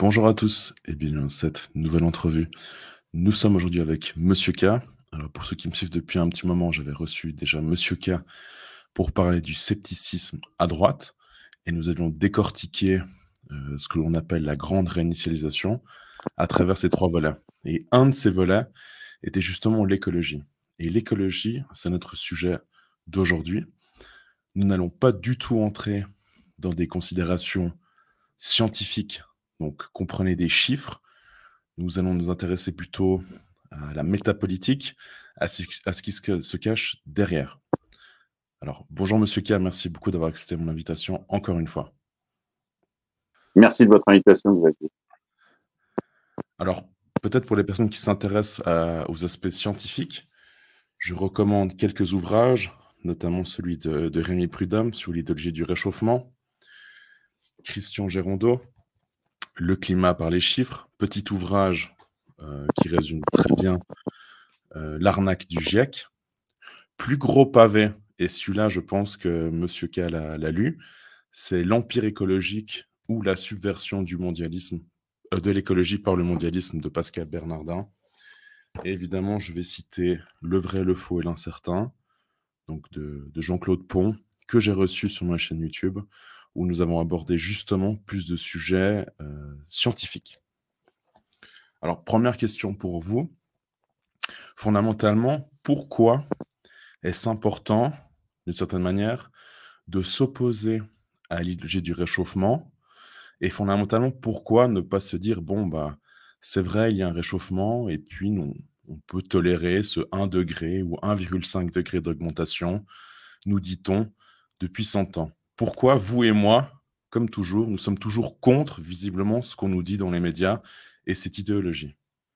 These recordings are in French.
Bonjour à tous et bienvenue dans cette nouvelle entrevue. Nous sommes aujourd'hui avec Monsieur K. Alors pour ceux qui me suivent depuis un petit moment, j'avais reçu déjà Monsieur K pour parler du scepticisme à droite et nous avions décortiqué ce que l'on appelle la grande réinitialisation à travers ces 3 volets. Et un de ces volets était justement l'écologie. Et l'écologie, c'est notre sujet d'aujourd'hui. Nous n'allons pas du tout entrer dans des considérations scientifiques, donc comprenez des chiffres. Nous allons nous intéresser plutôt à la métapolitique, à ce qui se cache derrière. Alors, bonjour Monsieur K, merci beaucoup d'avoir accepté mon invitation encore une fois. Merci de votre invitation, Xavier. Alors, peut-être pour les personnes qui s'intéressent aux aspects scientifiques, je recommande quelques ouvrages, notamment celui de Rémi Prudhomme sur l'idéologie du réchauffement, Christian Gérondeau, Le climat par les chiffres, petit ouvrage qui résume très bien l'arnaque du GIEC. Plus gros pavé, et celui-là, je pense que Monsieur K l'a lu, c'est L'Empire écologique ou la subversion du mondialisme, de l'écologie par le mondialisme de Pascal Bernardin. Et évidemment, je vais citer Le vrai, le faux et l'incertain, donc de Jean-Claude Pont, que j'ai reçu sur ma chaîne YouTube, où nous avons abordé justement plus de sujets scientifiques. Alors, première question pour vous. Fondamentalement, pourquoi est-ce important, d'une certaine manière, de s'opposer à l'idéologie du réchauffement? Et fondamentalement, pourquoi ne pas se dire, bon, bah, c'est vrai, il y a un réchauffement, et puis on peut tolérer ce 1 degré ou 1,5 degré d'augmentation, nous dit-on, depuis 100 ans. Pourquoi vous et moi, comme toujours, nous sommes toujours contre, visiblement, ce qu'on nous dit dans les médias et cette idéologie?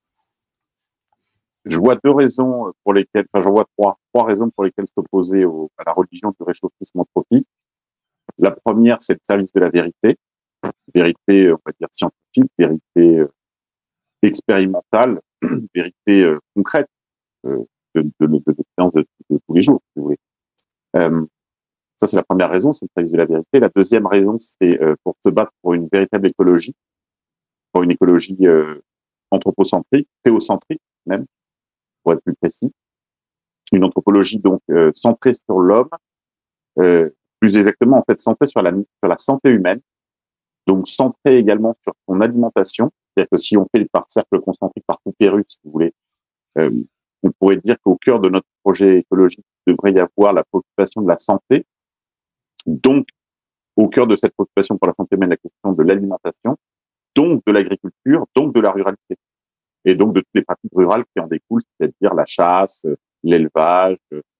Je vois deux raisons pour lesquelles, enfin, j'en vois trois raisons pour lesquelles s'opposer à la religion du réchauffisme anthropique. La première, c'est le service de la vérité, on va dire scientifique, vérité expérimentale, vérité concrète de l'expérience de tous les jours, si vous voulez. Ça, c'est la première raison, c'est le service de la vérité. La deuxième raison, c'est pour se battre pour une véritable écologie, pour une écologie anthropocentrique, théocentrique même, pour être plus précis. Une anthropologie donc centrée sur l'homme, plus exactement en fait centrée sur la santé humaine, donc centrée également sur son alimentation. C'est-à-dire que si on fait par cercle concentrique, par poupérus, si vous voulez, on pourrait dire qu'au cœur de notre projet écologique, il devrait y avoir la préoccupation de la santé. Donc, au cœur de cette préoccupation pour la santé humaine, la question de l'alimentation, donc de l'agriculture, donc de la ruralité, et donc de toutes les pratiques rurales qui en découlent, c'est-à-dire la chasse, l'élevage,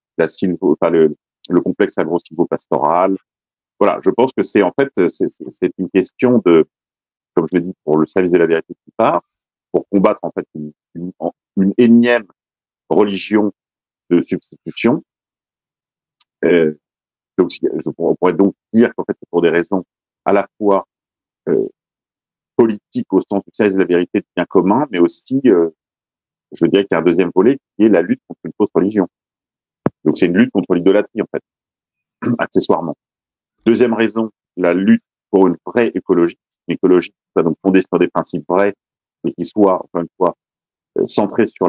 le complexe agro-silvopastoral. Voilà, je pense que c'est en fait c'est une question de, comme je l'ai dit, pour le service de la vérité qui part, pour combattre en fait une énième religion de substitution. Donc, on pourrait donc dire qu'en fait c'est pour des raisons à la fois politiques au sens du service de la vérité de bien commun, mais aussi je dirais qu'il y a un deuxième volet qui est la lutte contre une fausse religion. Donc c'est une lutte contre l'idolâtrie en fait, accessoirement. Deuxième raison, la lutte pour une vraie écologie, une écologie qui soit donc fondée sur des principes vrais, mais qui soit, encore une fois, centrée sur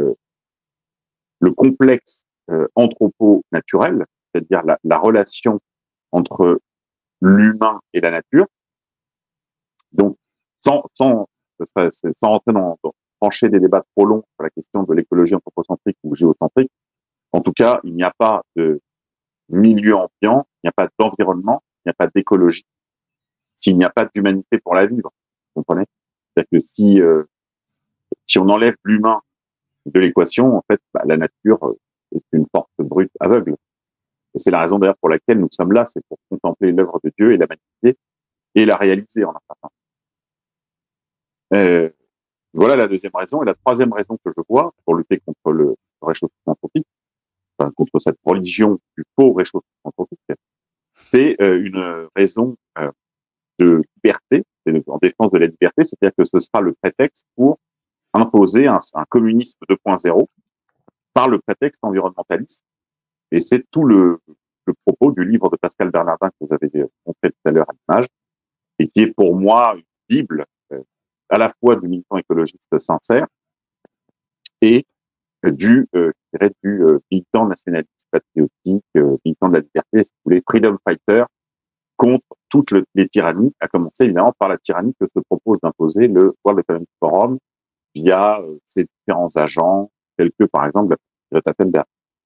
le complexe anthropo-naturel, c'est-à-dire la relation entre l'humain et la nature. Donc, sans rentrer dans trancher des débats trop longs sur la question de l'écologie anthropocentrique ou géocentrique, en tout cas, il n'y a pas de milieu ambiant, il n'y a pas d'environnement, il n'y a pas d'écologie, s'il n'y a pas d'humanité pour la vivre. Vous comprenez? C'est-à-dire que si on enlève l'humain de l'équation, en fait, la nature est une force brute aveugle. Et c'est la raison d'ailleurs pour laquelle nous sommes là, c'est pour contempler l'œuvre de Dieu et la magnifier et la réaliser en un certain sens. Voilà la deuxième raison. Et la troisième raison que je vois pour lutter contre le réchauffement anthropique, enfin, contre cette religion du faux réchauffement anthropique, c'est une raison de liberté, en défense de la liberté, c'est-à-dire que ce sera le prétexte pour imposer un communisme 2.0 par le prétexte environnementaliste. Et c'est tout le propos du livre de Pascal Bernardin que vous avez montré tout à l'heure à l'image, et qui est pour moi une bible à la fois du militant écologiste sincère et je dirais, du militant nationaliste patriotique, militant de la liberté, si vous voulez, freedom fighter, contre toutes les tyrannies, à commencer évidemment par la tyrannie que se propose d'imposer le World Economic Forum via ses différents agents, tels que par exemple Greta Thunberg.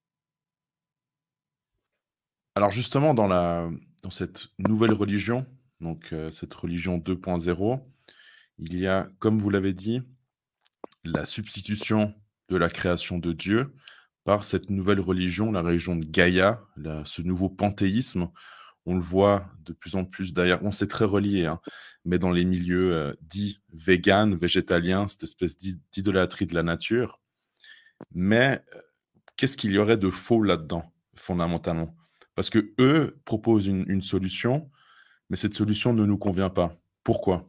Alors justement, dans cette nouvelle religion, donc cette religion 2.0, il y a, comme vous l'avez dit, la substitution de la création de Dieu par cette nouvelle religion, la religion de Gaïa, ce nouveau panthéisme. On le voit de plus en plus d'ailleurs, on s'est très relié, hein, mais dans les milieux dits véganes, végétaliens, cette espèce d'idolâtrie de la nature. Mais qu'est-ce qu'il y aurait de faux là-dedans, fondamentalement? Parce que eux proposent une solution, mais cette solution ne nous convient pas. Pourquoi?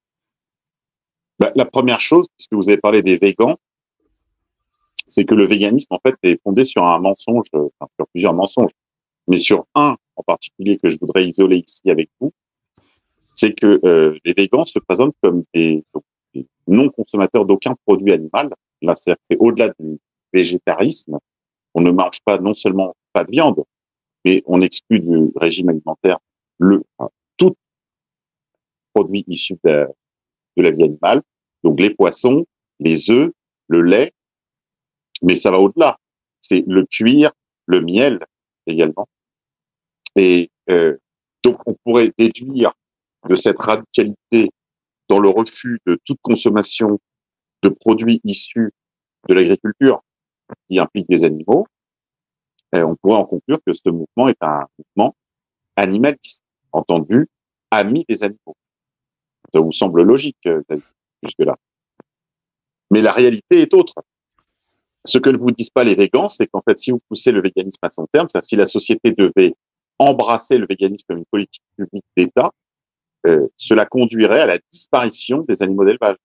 La première chose, puisque vous avez parlé des végans, c'est que le véganisme, en fait, est fondé sur un mensonge, enfin, sur plusieurs mensonges, mais sur un en particulier que je voudrais isoler ici avec vous, c'est que les végans se présentent comme des non-consommateurs d'aucun produit animal. Là, c'est au-delà du végétarisme. On ne mange pas, non seulement pas de viande, mais on exclut du régime alimentaire tout produit issu de la vie animale, donc les poissons, les œufs, le lait, mais ça va au-delà. C'est le cuir, le miel également. Et donc on pourrait déduire de cette radicalité dans le refus de toute consommation de produits issus de l'agriculture qui implique des animaux, on pourrait en conclure que ce mouvement est un mouvement animaliste, entendu, ami des animaux. Ça vous semble logique jusque-là. Mais la réalité est autre. Ce que ne vous disent pas les végans, c'est qu'en fait, si vous poussez le véganisme à son terme, c'est-à-dire si la société devait embrasser le véganisme comme une politique publique d'État, cela conduirait à la disparition des animaux d'élevage.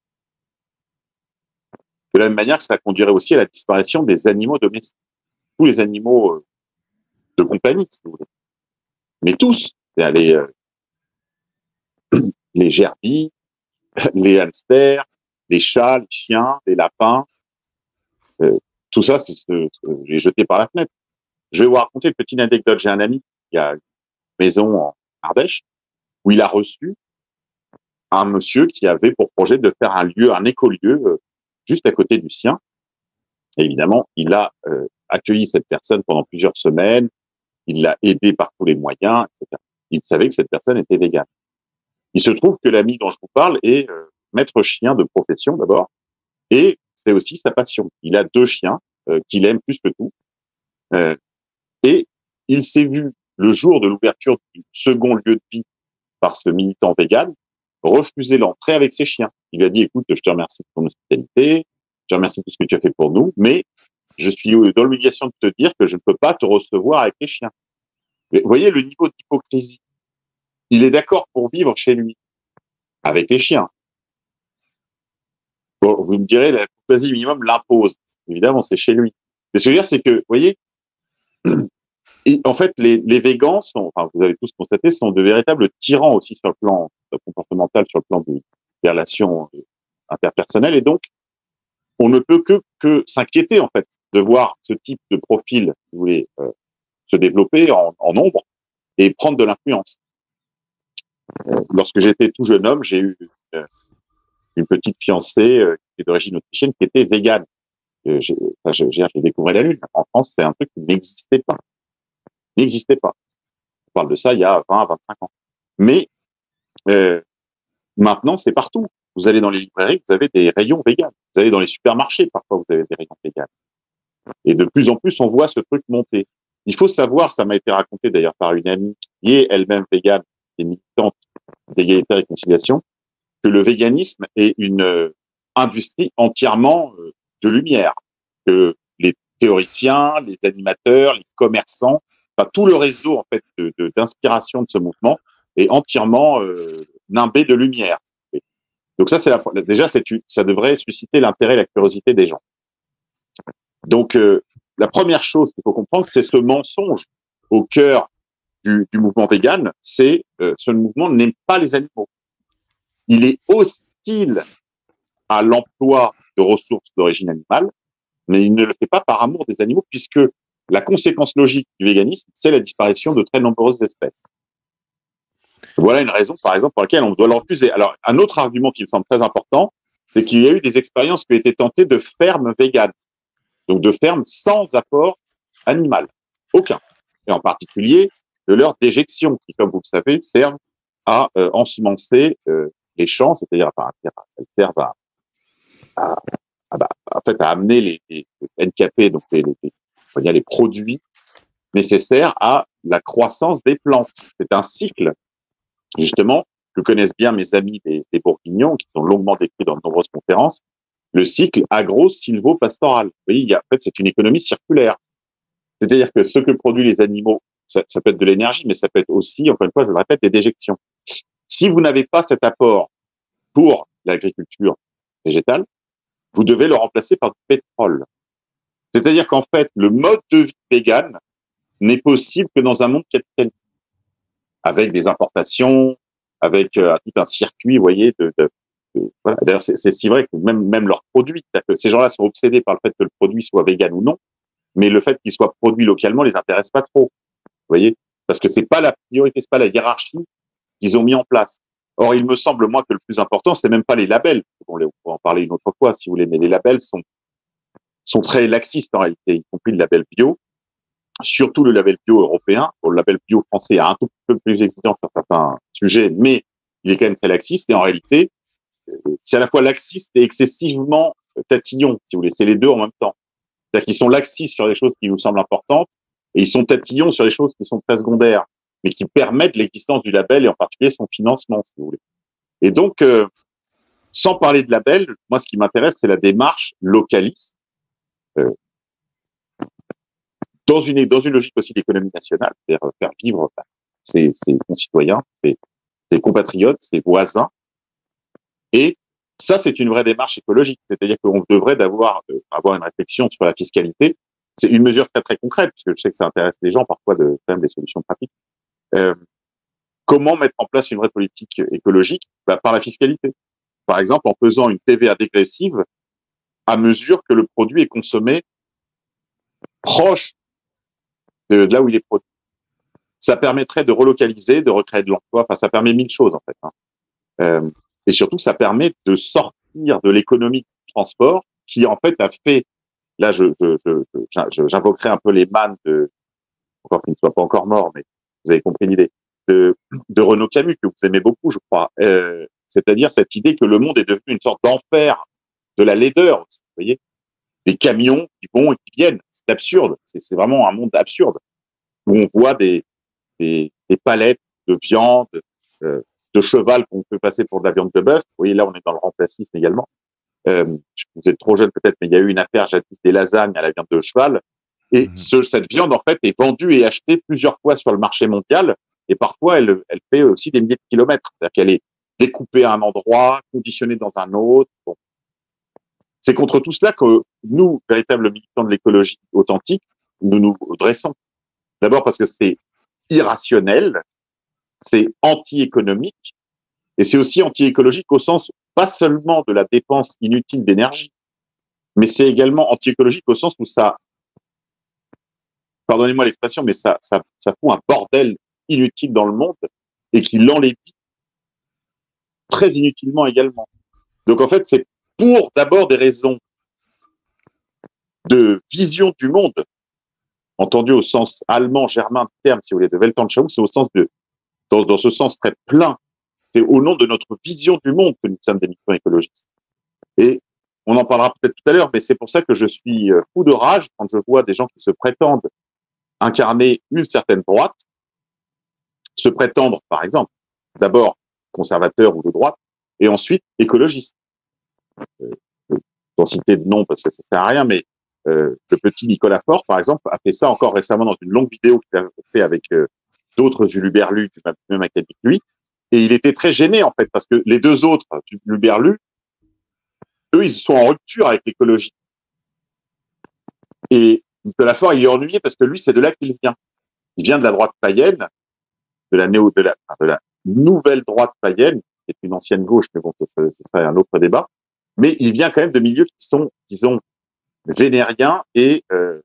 De la même manière que ça conduirait aussi à la disparition des animaux domestiques. Tous les animaux de compagnie, si vous voulez. Mais tous. Les gerbilles, les hamsters, les chats, les chiens, les lapins, tout ça, j'ai jeté par la fenêtre. Je vais vous raconter une petite anecdote. J'ai un ami qui a une maison en Ardèche où il a reçu un monsieur qui avait pour projet de faire un écolieu juste à côté du sien. Et évidemment, il a accueilli cette personne pendant plusieurs semaines. Il l'a aidé par tous les moyens, etc. Il savait que cette personne était végane. Il se trouve que l'ami dont je vous parle est maître chien de profession d'abord, et c'est aussi sa passion. Il a 2 chiens qu'il aime plus que tout, et il s'est vu le jour de l'ouverture du second lieu de vie par ce militant vegan refuser l'entrée avec ses chiens. Il lui a dit: écoute, je te remercie de ton hospitalité, je te remercie de tout ce que tu as fait pour nous, mais je suis dans l'obligation de te dire que je ne peux pas te recevoir avec les chiens. Mais vous voyez le niveau d'hypocrisie. Il est d'accord pour vivre chez lui, avec les chiens. Bon, vous me direz, la courtoisie minimum l'impose. Évidemment, c'est chez lui. Mais ce que je veux dire, c'est que, vous voyez, en fait, les végans sont, enfin, vous avez tous constaté, sont de véritables tyrans aussi sur le plan comportemental, sur le plan des relations interpersonnelles. Et donc, on ne peut que s'inquiéter, en fait, de voir ce type de profil, si vous voulez, se développer en nombre et prendre de l'influence. Lorsque j'étais tout jeune homme, j'ai eu une petite fiancée qui est d'origine autrichienne qui était végane. J'ai découvert la Lune. En France, c'est un truc qui n'existait pas. N'existait pas. On parle de ça il y a 20, 25 ans. Mais maintenant, c'est partout. Vous allez dans les librairies, vous avez des rayons véganes. Vous allez dans les supermarchés, parfois, vous avez des rayons véganes. Et de plus en plus, on voit ce truc monter. Il faut savoir, ça m'a été raconté d'ailleurs par une amie qui est elle-même végane et militante d'égalité et réconciliation, que le véganisme est une industrie entièrement de lumière, que les théoriciens, les animateurs, les commerçants, enfin tout le réseau en fait d'inspiration de ce mouvement est entièrement nimbé de lumière. Donc ça, déjà, ça devrait susciter l'intérêt et la curiosité des gens. Donc la première chose qu'il faut comprendre, c'est ce mensonge au cœur du mouvement vegan, c'est ce mouvement n'aime pas les animaux. Il est aussi hostile à l'emploi de ressources d'origine animale, mais il ne le fait pas par amour des animaux, puisque la conséquence logique du véganisme, c'est la disparition de très nombreuses espèces. Voilà une raison, par exemple, pour laquelle on doit le refuser. Alors, un autre argument qui me semble très important, c'est qu'il y a eu des expériences qui ont été tentées de fermes véganes, donc de fermes sans apport animal, aucun, et en particulier de leur déjection, qui, comme vous le savez, servent à ensemencer les champs, c'est-à-dire, enfin, elles servent en fait, à amener les NKP, donc les produits nécessaires à la croissance des plantes. C'est un cycle, justement, que connaissent bien mes amis des Bourguignons, qui sont longuement décrits dans de nombreuses conférences, le cycle agro-silvo-pastoral. Vous voyez, en fait, c'est une économie circulaire. C'est-à-dire que ce que produisent les animaux, ça peut être de l'énergie, mais ça peut être aussi, encore une fois, je le répète, des déjections. Si vous n'avez pas cet apport pour l'agriculture végétale, vous devez le remplacer par du pétrole. C'est-à-dire qu'en fait, le mode de vie vegan n'est possible que dans un monde capitaliste, avec des importations, avec tout un circuit, vous voyez, voilà. D'ailleurs, c'est si vrai que même leurs produits, que ces gens-là sont obsédés par le fait que le produit soit vegan ou non, mais le fait qu'il soit produit localement les intéresse pas trop, vous voyez, parce que c'est pas la priorité, c'est pas la hiérarchie qu'ils ont mis en place. Or, il me semble, moi, que le plus important, c'est même pas les labels. On pourra en parler une autre fois, si vous voulez, mais les labels sont très laxistes, en réalité, y compris le label bio. Surtout le label bio européen. Bon, le label bio français est un tout peu plus exigeant sur certains sujets, mais il est quand même très laxiste. Et en réalité, c'est à la fois laxiste et excessivement tatillon, si vous voulez. C'est les deux en même temps. C'est-à-dire qu'ils sont laxistes sur les choses qui nous semblent importantes et ils sont tatillons sur les choses qui sont très secondaires, mais qui permettent l'existence du label et en particulier son financement, si vous voulez. Et donc, sans parler de label, moi, ce qui m'intéresse, c'est la démarche localiste, dans une logique aussi d'économie nationale, c'est-à-dire faire vivre ses concitoyens, ses compatriotes, ses voisins. Et ça, c'est une vraie démarche écologique. C'est-à-dire qu'on devrait avoir une réflexion sur la fiscalité. C'est une mesure très, très concrète, puisque je sais que ça intéresse les gens parfois de faire des solutions pratiques. Comment mettre en place une vraie politique écologique? Par la fiscalité. Par exemple, en faisant une TVA dégressive à mesure que le produit est consommé proche de là où il est produit. Ça permettrait de relocaliser, de recréer de l'emploi. Enfin, ça permet mille choses, en fait. Et surtout, ça permet de sortir de l'économie du transport qui, en fait, a fait, là, j'invoquerai un peu les mannes encore qu'il ne soit pas encore mort, mais vous avez compris l'idée, de Renaud Camus, que vous aimez beaucoup, je crois. C'est-à-dire cette idée que le monde est devenu une sorte d'enfer de la laideur, vous voyez, des camions qui vont et qui viennent. C'est absurde. C'est vraiment un monde absurde où on voit des palettes de viande, de cheval qu'on peut passer pour de la viande de bœuf. Vous voyez, là, on est dans le remplacisme également. Vous êtes trop jeune peut-être, mais il y a eu une affaire jadis des lasagnes à la viande de cheval. Et cette viande, en fait, est vendue et achetée plusieurs fois sur le marché mondial. Et parfois, elle fait aussi des milliers de kilomètres. C'est-à-dire qu'elle est découpée à un endroit, conditionnée dans un autre. Bon. C'est contre tout cela que nous, véritables militants de l'écologie authentique, nous nous dressons. D'abord parce que c'est irrationnel, c'est anti-économique, et c'est aussi anti-écologique au sens pas seulement de la dépense inutile d'énergie, mais c'est également anti-écologique au sens où ça, pardonnez-moi l'expression, mais ça fout un bordel inutile dans le monde et qui l'enlaidit très inutilement également. Donc en fait, c'est pour d'abord des raisons de vision du monde, entendu au sens allemand germain du terme, si vous voulez, de Weltanschauung, c'est au sens dans ce sens très plein. C'est au nom de notre vision du monde que nous sommes des militants écologistes. Et on en parlera peut-être tout à l'heure, mais c'est pour ça que je suis fou de rage quand je vois des gens qui se prétendent incarner une certaine droite, se prétendre, par exemple, d'abord conservateur ou de droite, et ensuite écologiste. Sans citer de nom parce que ça sert à rien, mais le petit Nicolas Faure, par exemple, a fait ça encore récemment dans une longue vidéo qu'il a fait avec d'autres huluberlus du même acabit que lui, et il était très gêné en fait parce que les deux autres huluberlus, eux, ils sont en rupture avec l'écologie. Et Nicolas Faure, il est ennuyé parce que lui, c'est de là qu'il vient. Il vient de la droite païenne, de la nouvelle droite païenne, qui est une ancienne gauche, mais bon, ce serait un autre débat. Mais il vient quand même de milieux qui sont, disons, vénériens et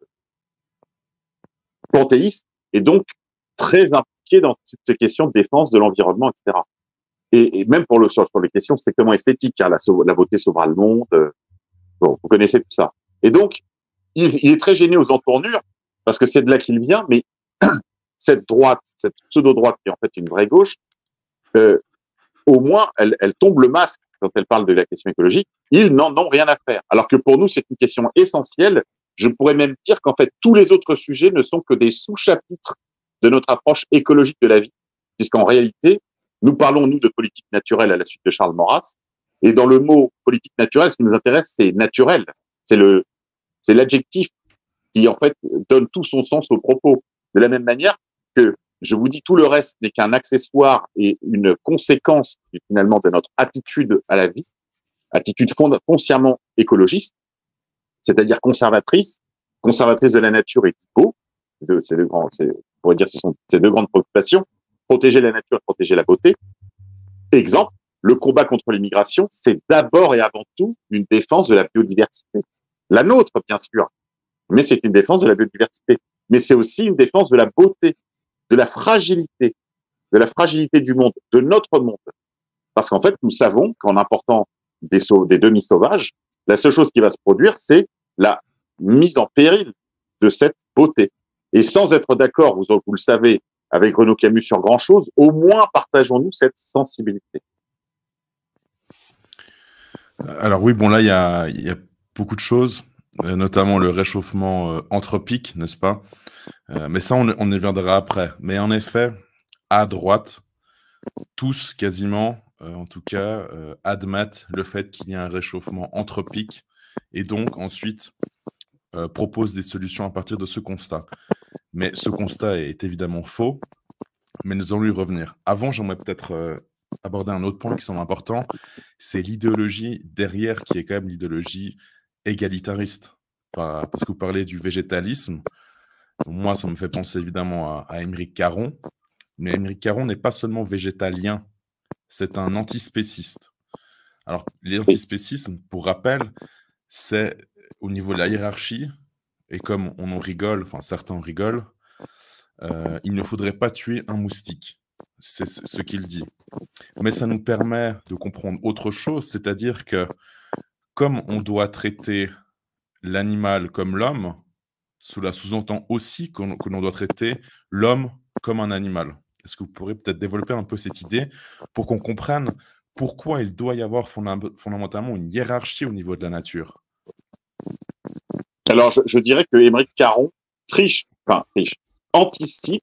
panthéistes, et donc très impliqués dans ces questions de défense de l'environnement, etc. Et même sur les questions strictement esthétiques, hein, la beauté sauvera le monde. Bon, vous connaissez tout ça. Et donc, il est très gêné aux entournures, parce que c'est de là qu'il vient, mais cette droite, cette pseudo-droite qui est en fait une vraie gauche, au moins, elle tombe le masque quand elle parle de la question écologique. Ils n'en ont rien à faire. Alors que pour nous, c'est une question essentielle. Je pourrais même dire qu'en fait, tous les autres sujets ne sont que des sous-chapitres de notre approche écologique de la vie, puisqu'en réalité, nous parlons, nous, de politique naturelle à la suite de Charles Maurras. Et dans le mot politique naturelle, ce qui nous intéresse, c'est naturel. C'est l'adjectif qui, en fait, donne tout son sens au propos. De la même manière que je vous dis, tout le reste n'est qu'un accessoire et une conséquence, finalement, de notre attitude à la vie, attitude foncièrement écologiste, c'est-à-dire conservatrice de la nature et du beau. On pourrait dire, ce sont ces deux grandes préoccupations. Protéger la nature, protéger la beauté. Exemple, le combat contre l'immigration, c'est d'abord et avant tout une défense de la biodiversité. La nôtre, bien sûr, mais c'est une défense de la biodiversité. Mais c'est aussi une défense de la beauté, de la fragilité du monde, de notre monde. Parce qu'en fait, nous savons qu'en important des demi-sauvages, la seule chose qui va se produire, c'est la mise en péril de cette beauté. Et sans être d'accord, vous le savez, avec Renaud Camus sur grand chose, au moins partageons-nous cette sensibilité. Alors oui, bon là, il y a beaucoup de choses, notamment le réchauffement anthropique, n'est-ce pas? Mais ça, on y viendra après. Mais en effet, à droite, tous quasiment, en tout cas, admettent le fait qu'il y a un réchauffement anthropique et donc ensuite proposent des solutions à partir de ce constat. Mais ce constat est évidemment faux, mais nous allons y revenir. Avant, j'aimerais peut-être aborder un autre point qui semble important, c'est l'idéologie derrière qui est quand même l'idéologie égalitariste. Parce que vous parlez du végétalisme. Moi, ça me fait penser évidemment à Émeric Caron. Mais Émeric Caron n'est pas seulement végétalien, c'est un antispéciste. Alors, l'antispécisme, pour rappel, c'est au niveau de la hiérarchie, et comme on en rigole, enfin certains rigolent, il ne faudrait pas tuer un moustique. C'est ce qu'il dit. Mais ça nous permet de comprendre autre chose, c'est-à-dire que comme on doit traiter l'animal comme l'homme, cela sous-entend aussi que l'on doit traiter l'homme comme un animal. Est-ce que vous pourrez peut-être développer un peu cette idée pour qu'on comprenne pourquoi il doit y avoir fondamentalement une hiérarchie au niveau de la nature? Alors, je dirais que Émeric Caron anticipe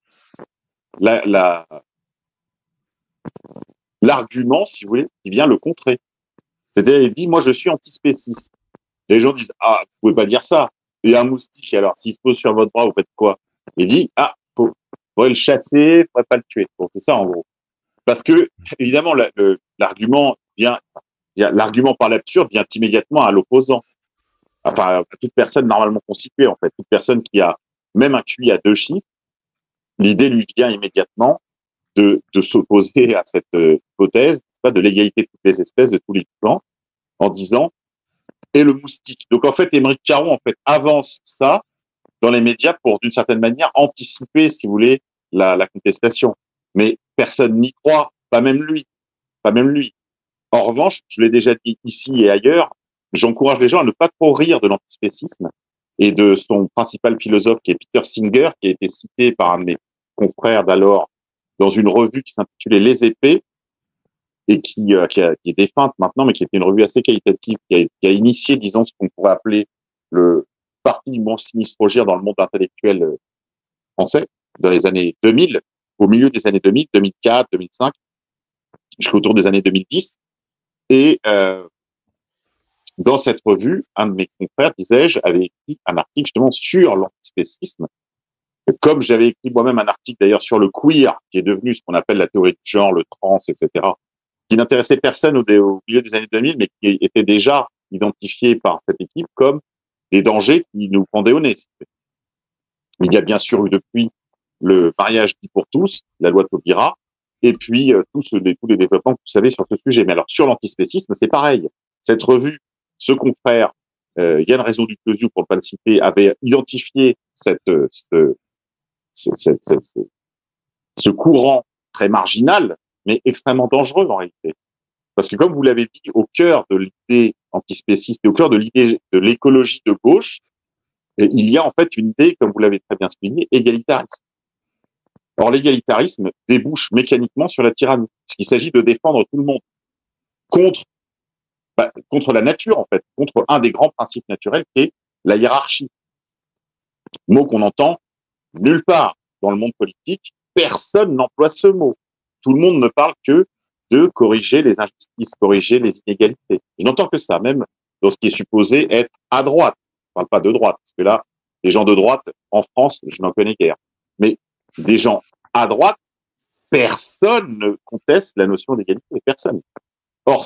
l'argument, si vous voulez, qui vient le contrer. C'est-à-dire, il dit, moi, je suis antispéciste. Les gens disent, ah, vous pouvez pas dire ça. Et un moustique, alors, s'il se pose sur votre bras, vous faites quoi? Il dit, ah, faudrait le chasser, faudrait pas le tuer. Bon, c'est ça, en gros. Parce que, évidemment, l'argument l'argument par l'absurde vient immédiatement à l'opposant. Enfin, à toute personne normalement constituée, en fait. Toute personne qui a même un QI à 2 chiffres, l'idée lui vient immédiatement de s'opposer à cette hypothèse, de l'égalité de toutes les espèces, de tous les plans, en disant, et le moustique. Donc, en fait, Émeric Caron, en fait, avance ça dans les médias pour, d'une certaine manière, anticiper, si vous voulez, la contestation. Mais personne n'y croit, pas même lui. En revanche, je l'ai déjà dit ici et ailleurs, j'encourage les gens à ne pas trop rire de l'antispécisme et de son principal philosophe qui est Peter Singer, qui a été cité par un de mes confrères d'alors dans une revue qui s'intitulait Les Épées et qui est défunte maintenant, mais qui était une revue assez qualitative, qui a initié, disons, ce qu'on pourrait appeler le parti du mont Sinistrogir dans le monde intellectuel français dans les années 2000, au milieu des années 2000, 2004, 2005, jusqu'autour des années 2010. Et dans cette revue, un de mes confrères, disais-je, avait écrit un article justement sur l'antispécisme. Comme j'avais écrit moi-même un article d'ailleurs sur le queer, qui est devenu ce qu'on appelle la théorie du genre, le trans, etc., qui n'intéressait personne au milieu des années 2000, mais qui était déjà identifié par cette équipe comme des dangers qui nous pendaient au nez. Il y a bien sûr eu depuis le mariage dit pour tous, la loi Taubira, et puis tous les développements que vous savez sur ce sujet. Mais alors sur l'antispécisme, c'est pareil. Cette revue, ce confrère Yann Réseau du Closiou, pour ne pas le citer, avait identifié ce courant très marginal, mais extrêmement dangereux en réalité. Parce que comme vous l'avez dit, au cœur de l'idée antispéciste et au cœur de l'idée de l'écologie de gauche, il y a en fait une idée, comme vous l'avez très bien souligné, égalitariste. Or, l'égalitarisme débouche mécaniquement sur la tyrannie, parce qu'il s'agit de défendre tout le monde contre contre la nature, en fait, contre un des grands principes naturels qui est la hiérarchie. Mot qu'on entend nulle part dans le monde politique. Personne n'emploie ce mot. Tout le monde ne parle que de corriger les injustices, corriger les inégalités. Je n'entends que ça, même dans ce qui est supposé être à droite. Je ne parle pas de droite, parce que là, les gens de droite, en France, je n'en connais guère. Mais des gens à droite, personne ne conteste la notion d'égalité, personne. Or,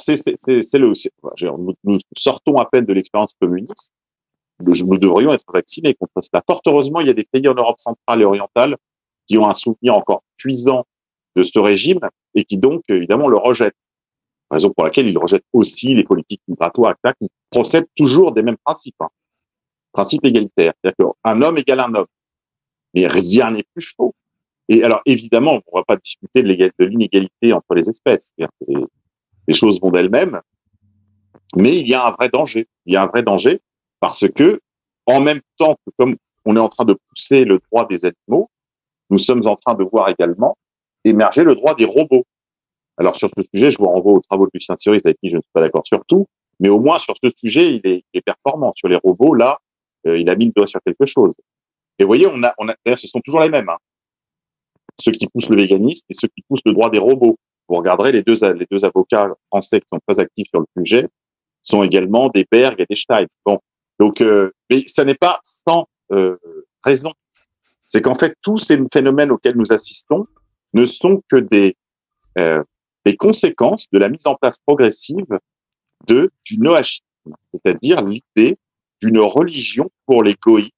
nous sortons à peine de l'expérience communiste. Nous devrions être vaccinés contre cela. Fort heureusement, il y a des pays en Europe centrale et orientale qui ont un souvenir encore cuisant de ce régime et qui donc, évidemment, le rejettent. Raison pour laquelle ils rejettent aussi les politiques migratoires, etc., qui procèdent toujours des mêmes principes. Principe égalitaire. C'est-à-dire qu'un homme égale un homme. Mais rien n'est plus faux. Et alors, évidemment, on ne va pas discuter de l'inégalité entre les espèces. Les choses vont d'elles-mêmes. Mais il y a un vrai danger. Il y a un vrai danger parce que, en même temps que comme on est en train de pousser le droit des animaux, nous sommes en train de voir également émerger le droit des robots. Alors, sur ce sujet, je vous renvoie aux travaux de Lucien Cerise, avec qui je ne suis pas d'accord sur tout, mais au moins sur ce sujet, il est performant. Sur les robots, là, il a mis le doigt sur quelque chose. Et vous voyez, d'ailleurs, ce sont toujours les mêmes, ceux qui poussent le véganisme et ceux qui poussent le droit des robots. Vous regarderez les deux avocats français qui sont très actifs sur le sujet sont également des Berg et des Stein. Bon, donc, mais ça n'est pas sans raison. C'est qu'en fait, tous ces phénomènes auxquels nous assistons ne sont que des conséquences de la mise en place progressive du noachisme, c'est-à-dire l'idée d'une religion pour les goïs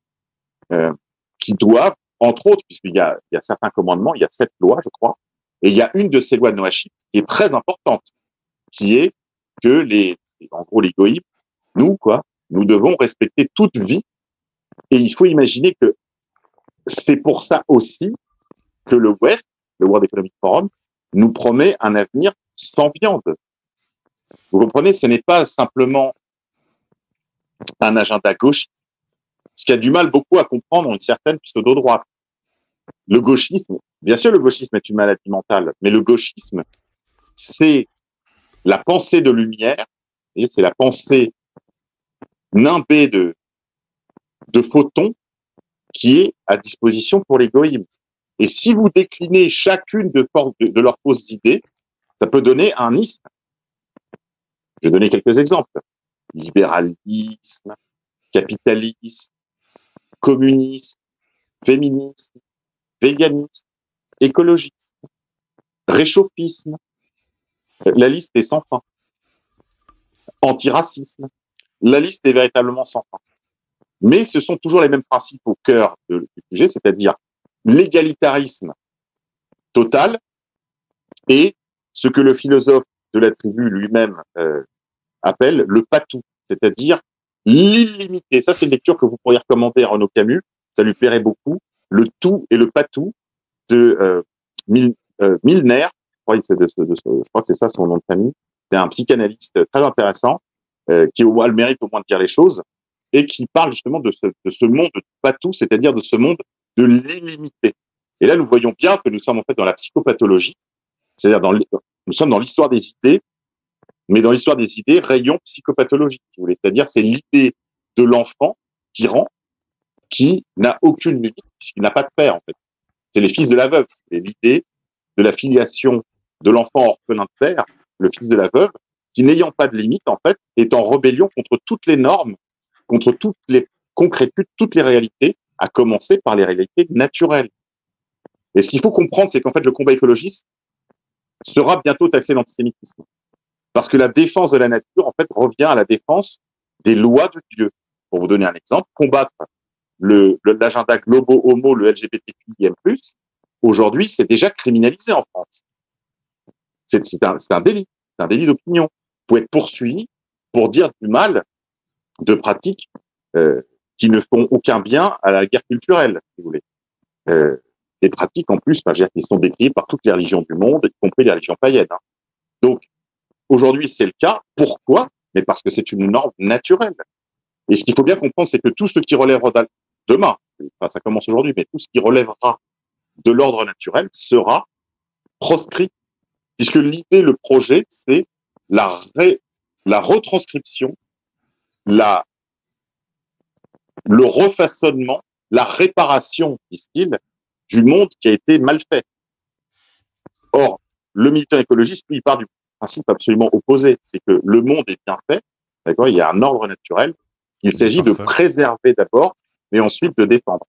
qui doivent, entre autres, puisqu'il y a certains commandements, il y a 7 lois, je crois, et il y a une de ces lois noachites qui est très importante, qui est que en gros, les goïs, nous devons respecter toute vie, et il faut imaginer que c'est pour ça aussi que le WEF, le World Economic Forum, nous promet un avenir sans viande. Vous comprenez, ce n'est pas simplement un agenda gauche, ce qui a du mal beaucoup à comprendre une certaine pseudo-droite. Le gauchisme, bien sûr, le gauchisme est une maladie mentale, mais le gauchisme, c'est la pensée de lumière, et c'est la pensée nimbée de photons qui est à disposition pour les goïms. Et si vous déclinez chacune de leurs fausses idées, ça peut donner un isme. Je vais donner quelques exemples. Libéralisme, capitalisme, communisme, féminisme, véganisme, écologisme, réchauffisme. La liste est sans fin. Antiracisme. La liste est véritablement sans fin. Mais ce sont toujours les mêmes principes au cœur du sujet, c'est-à-dire l'égalitarisme total et ce que le philosophe de la tribu lui-même appelle le patou, c'est-à-dire l'illimité. Ça, c'est une lecture que vous pourriez recommander à Renaud Camus, ça lui plairait beaucoup. Le tout et le patou de Milner, je crois que c'est ça son nom de famille. C'est un psychanalyste très intéressant qui a le mérite au moins de dire les choses et qui parle justement de ce monde de patou, c'est-à-dire de ce monde de l'illimité. Et là, nous voyons bien que nous sommes en fait dans la psychopathologie, c'est-à-dire nous sommes dans l'histoire des idées, mais dans l'histoire des idées, rayon psychopathologique, si vous voulez. C'est-à-dire, c'est l'idée de l'enfant tyran qui n'a aucune limite, puisqu'il n'a pas de père, en fait. C'est les fils de la veuve. C'est l'idée de la filiation de l'enfant orphelin de père, le fils de la veuve, qui n'ayant pas de limite, en fait, est en rébellion contre toutes les normes, contre toutes les concrétudes, toutes les réalités, à commencer par les réalités naturelles. Et ce qu'il faut comprendre, c'est qu'en fait, le combat écologiste sera bientôt taxé d'antisémitisme. Parce que la défense de la nature, en fait, revient à la défense des lois de Dieu. Pour vous donner un exemple, combattre l'agenda globo-homo, le LGBTQIM+, aujourd'hui, c'est déjà criminalisé en France. C'est un délit. C'est un délit d'opinion. Vous pouvez être poursuivi pour dire du mal de pratiques qui ne font aucun bien à la guerre culturelle, si vous voulez. Des pratiques, en plus, qui sont décriées par toutes les religions du monde, y compris les religions païennes. Hein. Donc, aujourd'hui, c'est le cas. Pourquoi? Mais parce que c'est une norme naturelle. Et ce qu'il faut bien comprendre, c'est que tout ce qui relèvera demain, enfin, ça commence aujourd'hui, mais tout ce qui relèvera de l'ordre naturel sera proscrit. Puisque l'idée, le projet, c'est la retranscription, le refaçonnement, la réparation, disent-ils, du monde qui a été mal fait. Or, le militant écologiste, lui, il part du principe absolument opposé. C'est que le monde est bien fait, d'accord? Il y a un ordre naturel. Il s'agit de préserver d'abord, mais ensuite de défendre.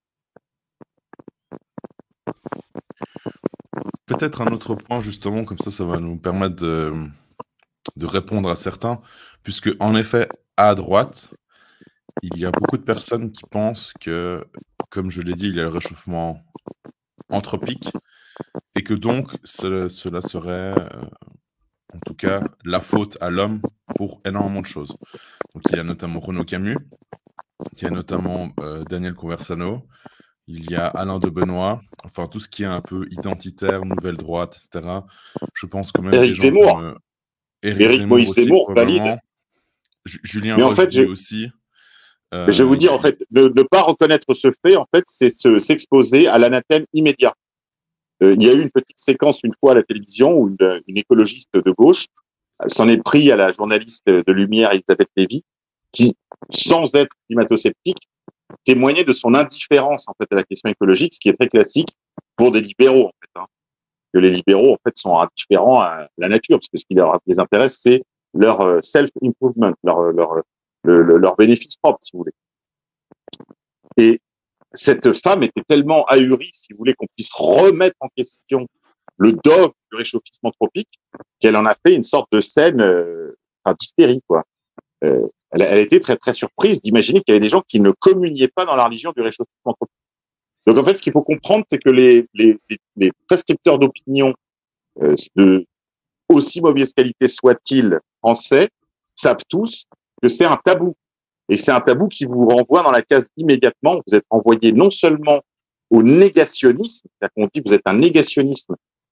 Peut-être un autre point, justement, comme ça va nous permettre de répondre à certains, puisque, en effet, à droite, il y a beaucoup de personnes qui pensent que, comme je l'ai dit, il y a le réchauffement anthropique, et que donc, cela serait, en tout cas, la faute à l'homme pour énormément de choses. Donc, il y a notamment Renaud Camus, il y a notamment Daniel Conversano, il y a Alain de Benoît, enfin tout ce qui est un peu identitaire, nouvelle droite, etc. Je pense que même Éric des gens Zemmour. comme Éric Moïse aussi, Zemmour, valide. Julien Rochdy aussi. Je vais vous dire, en fait, ne pas reconnaître ce fait, en fait, c'est s'exposer à l'anathème immédiat. Il y a eu une petite séquence une fois à la télévision où une écologiste de gauche s'en est pris à la journaliste de Lumière, Elisabeth Lévy, qui, sans être climato-sceptique, témoignait de son indifférence en fait à la question écologique, ce qui est très classique pour des libéraux en fait. Hein. Que les libéraux en fait sont indifférents à la nature, parce que ce qui les intéresse, c'est leur self-improvement, leur bénéfice propre, si vous voulez. Et cette femme était tellement ahurie, si vous voulez, qu'on puisse remettre en question le dogme du réchauffement tropique, qu'elle en a fait une sorte de scène d'hystérie, quoi. Elle était très très surprise d'imaginer qu'il y avait des gens qui ne communiaient pas dans la religion du réchauffement tropique. Donc en fait, ce qu'il faut comprendre, c'est que les prescripteurs d'opinion, de aussi mauvaise qualité soient-ils français, savent tous que c'est un tabou. Et c'est un tabou qui vous renvoie dans la case immédiatement. Vous êtes envoyé non seulement au négationnisme, c'est-à-dire qu'on dit que vous êtes un négationnisme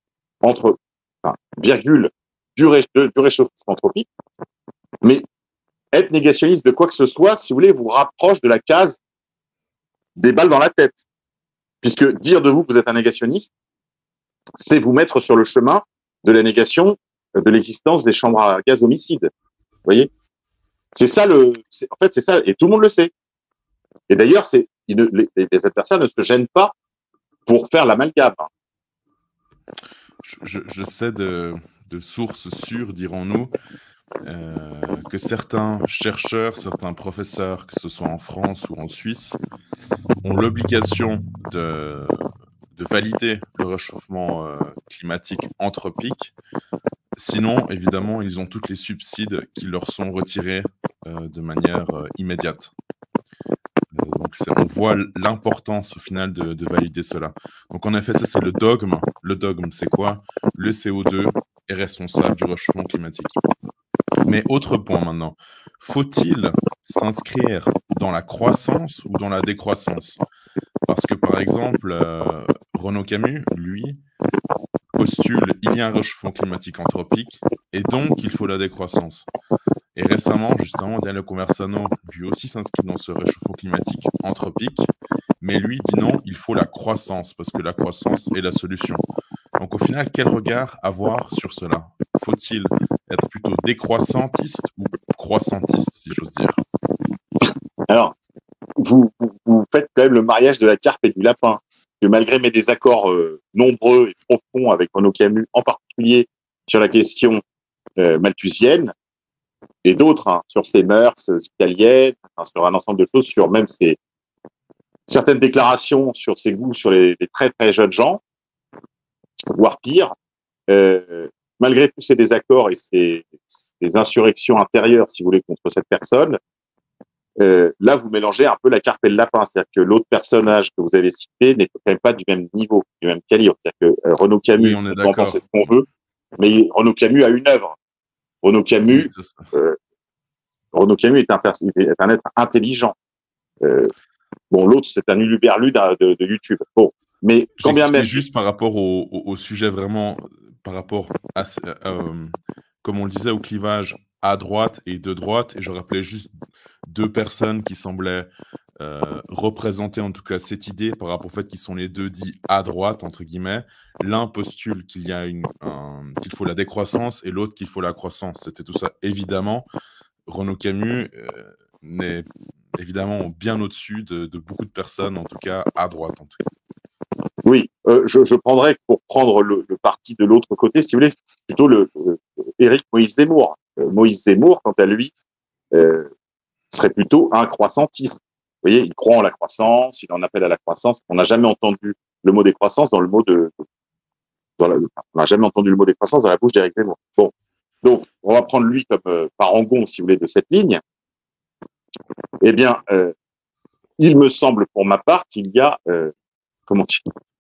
virgule, du réchauffement tropique, mais être négationniste de quoi que ce soit, si vous voulez, vous rapproche de la case des balles dans la tête. Puisque dire de vous que vous êtes un négationniste, c'est vous mettre sur le chemin de la négation de l'existence des chambres à gaz homicides. Vous voyez? C'est ça en fait, c'est ça, et tout le monde le sait. Et d'ailleurs, les adversaires ne se gênent pas pour faire l'amalgame. Je sais de sources sûres, dirons-nous, que certains chercheurs, certains professeurs, que ce soit en France ou en Suisse, ont l'obligation de valider le réchauffement climatique anthropique. Sinon, évidemment, ils ont tous les subsides qui leur sont retirés de manière immédiate. Donc, on voit l'importance au final de valider cela. Donc, en effet, ça, c'est le dogme. Le dogme, c'est quoi? Le CO2 est responsable du réchauffement climatique. Mais autre point maintenant, faut-il s'inscrire dans la croissance ou dans la décroissance? Parce que, par exemple, Renaud Camus, lui, postule il y a un réchauffement climatique anthropique et donc il faut la décroissance. Et récemment, justement, Daniel Conversano, lui aussi s'inscrit dans ce réchauffement climatique anthropique, mais lui dit non, il faut la croissance, parce que la croissance est la solution. Donc au final, quel regard avoir sur cela? Faut-il être plutôt décroissantiste ou croissantiste, si j'ose dire? Alors, vous faites quand même le mariage de la carpe et du lapin. Que malgré mes désaccords nombreux et profonds avec Renaud Camus, en particulier sur la question malthusienne, et d'autres, sur ses mœurs italiennes, sur un ensemble de choses, sur même certaines déclarations sur ses goûts sur les très très jeunes gens, voire pire, malgré tous ces désaccords et ces insurrections intérieures, si vous voulez, contre cette personne, là, vous mélangez un peu la carpe et le lapin. C'est-à-dire que l'autre personnage que vous avez cité n'est quand même pas du même niveau, du même calibre. C'est-à-dire que Renaud Camus, oui, on est peut en penser ce qu'on veut, Mais Renaud Camus a une œuvre. Renaud Oui, Camus, c'est ça. Renaud Camus est un être intelligent. Bon, l'autre, c'est un uluberlu de YouTube. Bon, mais quand bien J'expliquais même, juste par rapport au sujet vraiment, par rapport à ce comme on le disait, au clivage à droite et de droite et je rappelais juste 2 personnes qui semblaient, représenter en tout cas cette idée par rapport au fait qu'ils sont les 2 dits «à droite» entre guillemets. L'un postule qu'il faut la décroissance et l'autre qu'il faut la croissance. C'était tout ça. Évidemment, Renaud Camus, n'est évidemment bien au-dessus de beaucoup de personnes, en tout cas à droite en tout cas. oui, je prendrais, pour prendre le parti de l'autre côté, si vous voulez, plutôt Éric Moïse Zemmour. Moïse Zemmour, quant à lui, euh, serait plutôt un croissantiste. Vous voyez, il croit en la croissance, il en appelle à la croissance. On n'a jamais entendu le mot décroissance dans le mot on n'a jamais entendu le mot décroissance dans la bouche d'Éric Zemmour. Bon, donc on va prendre lui comme parangon, si vous voulez, de cette ligne. Eh bien, il me semble, pour ma part, qu'il y a, comment dire,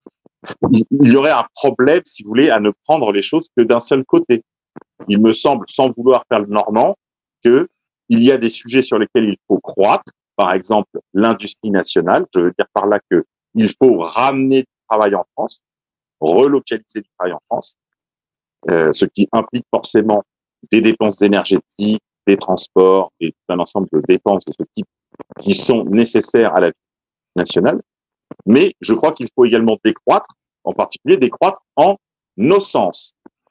il y aurait un problème, si vous voulez, à ne prendre les choses que d'un seul côté. Il me semble, sans vouloir faire le normand, que il y a des sujets sur lesquels il faut croître. Par exemple, l'industrie nationale. Je veux dire par là que il faut ramener du travail en France, relocaliser du travail en France, ce qui implique forcément des dépenses énergétiques, des transports et tout un ensemble de dépenses de ce type qui sont nécessaires à la vie nationale. Mais je crois qu'il faut également décroître, en particulier décroître en nocence,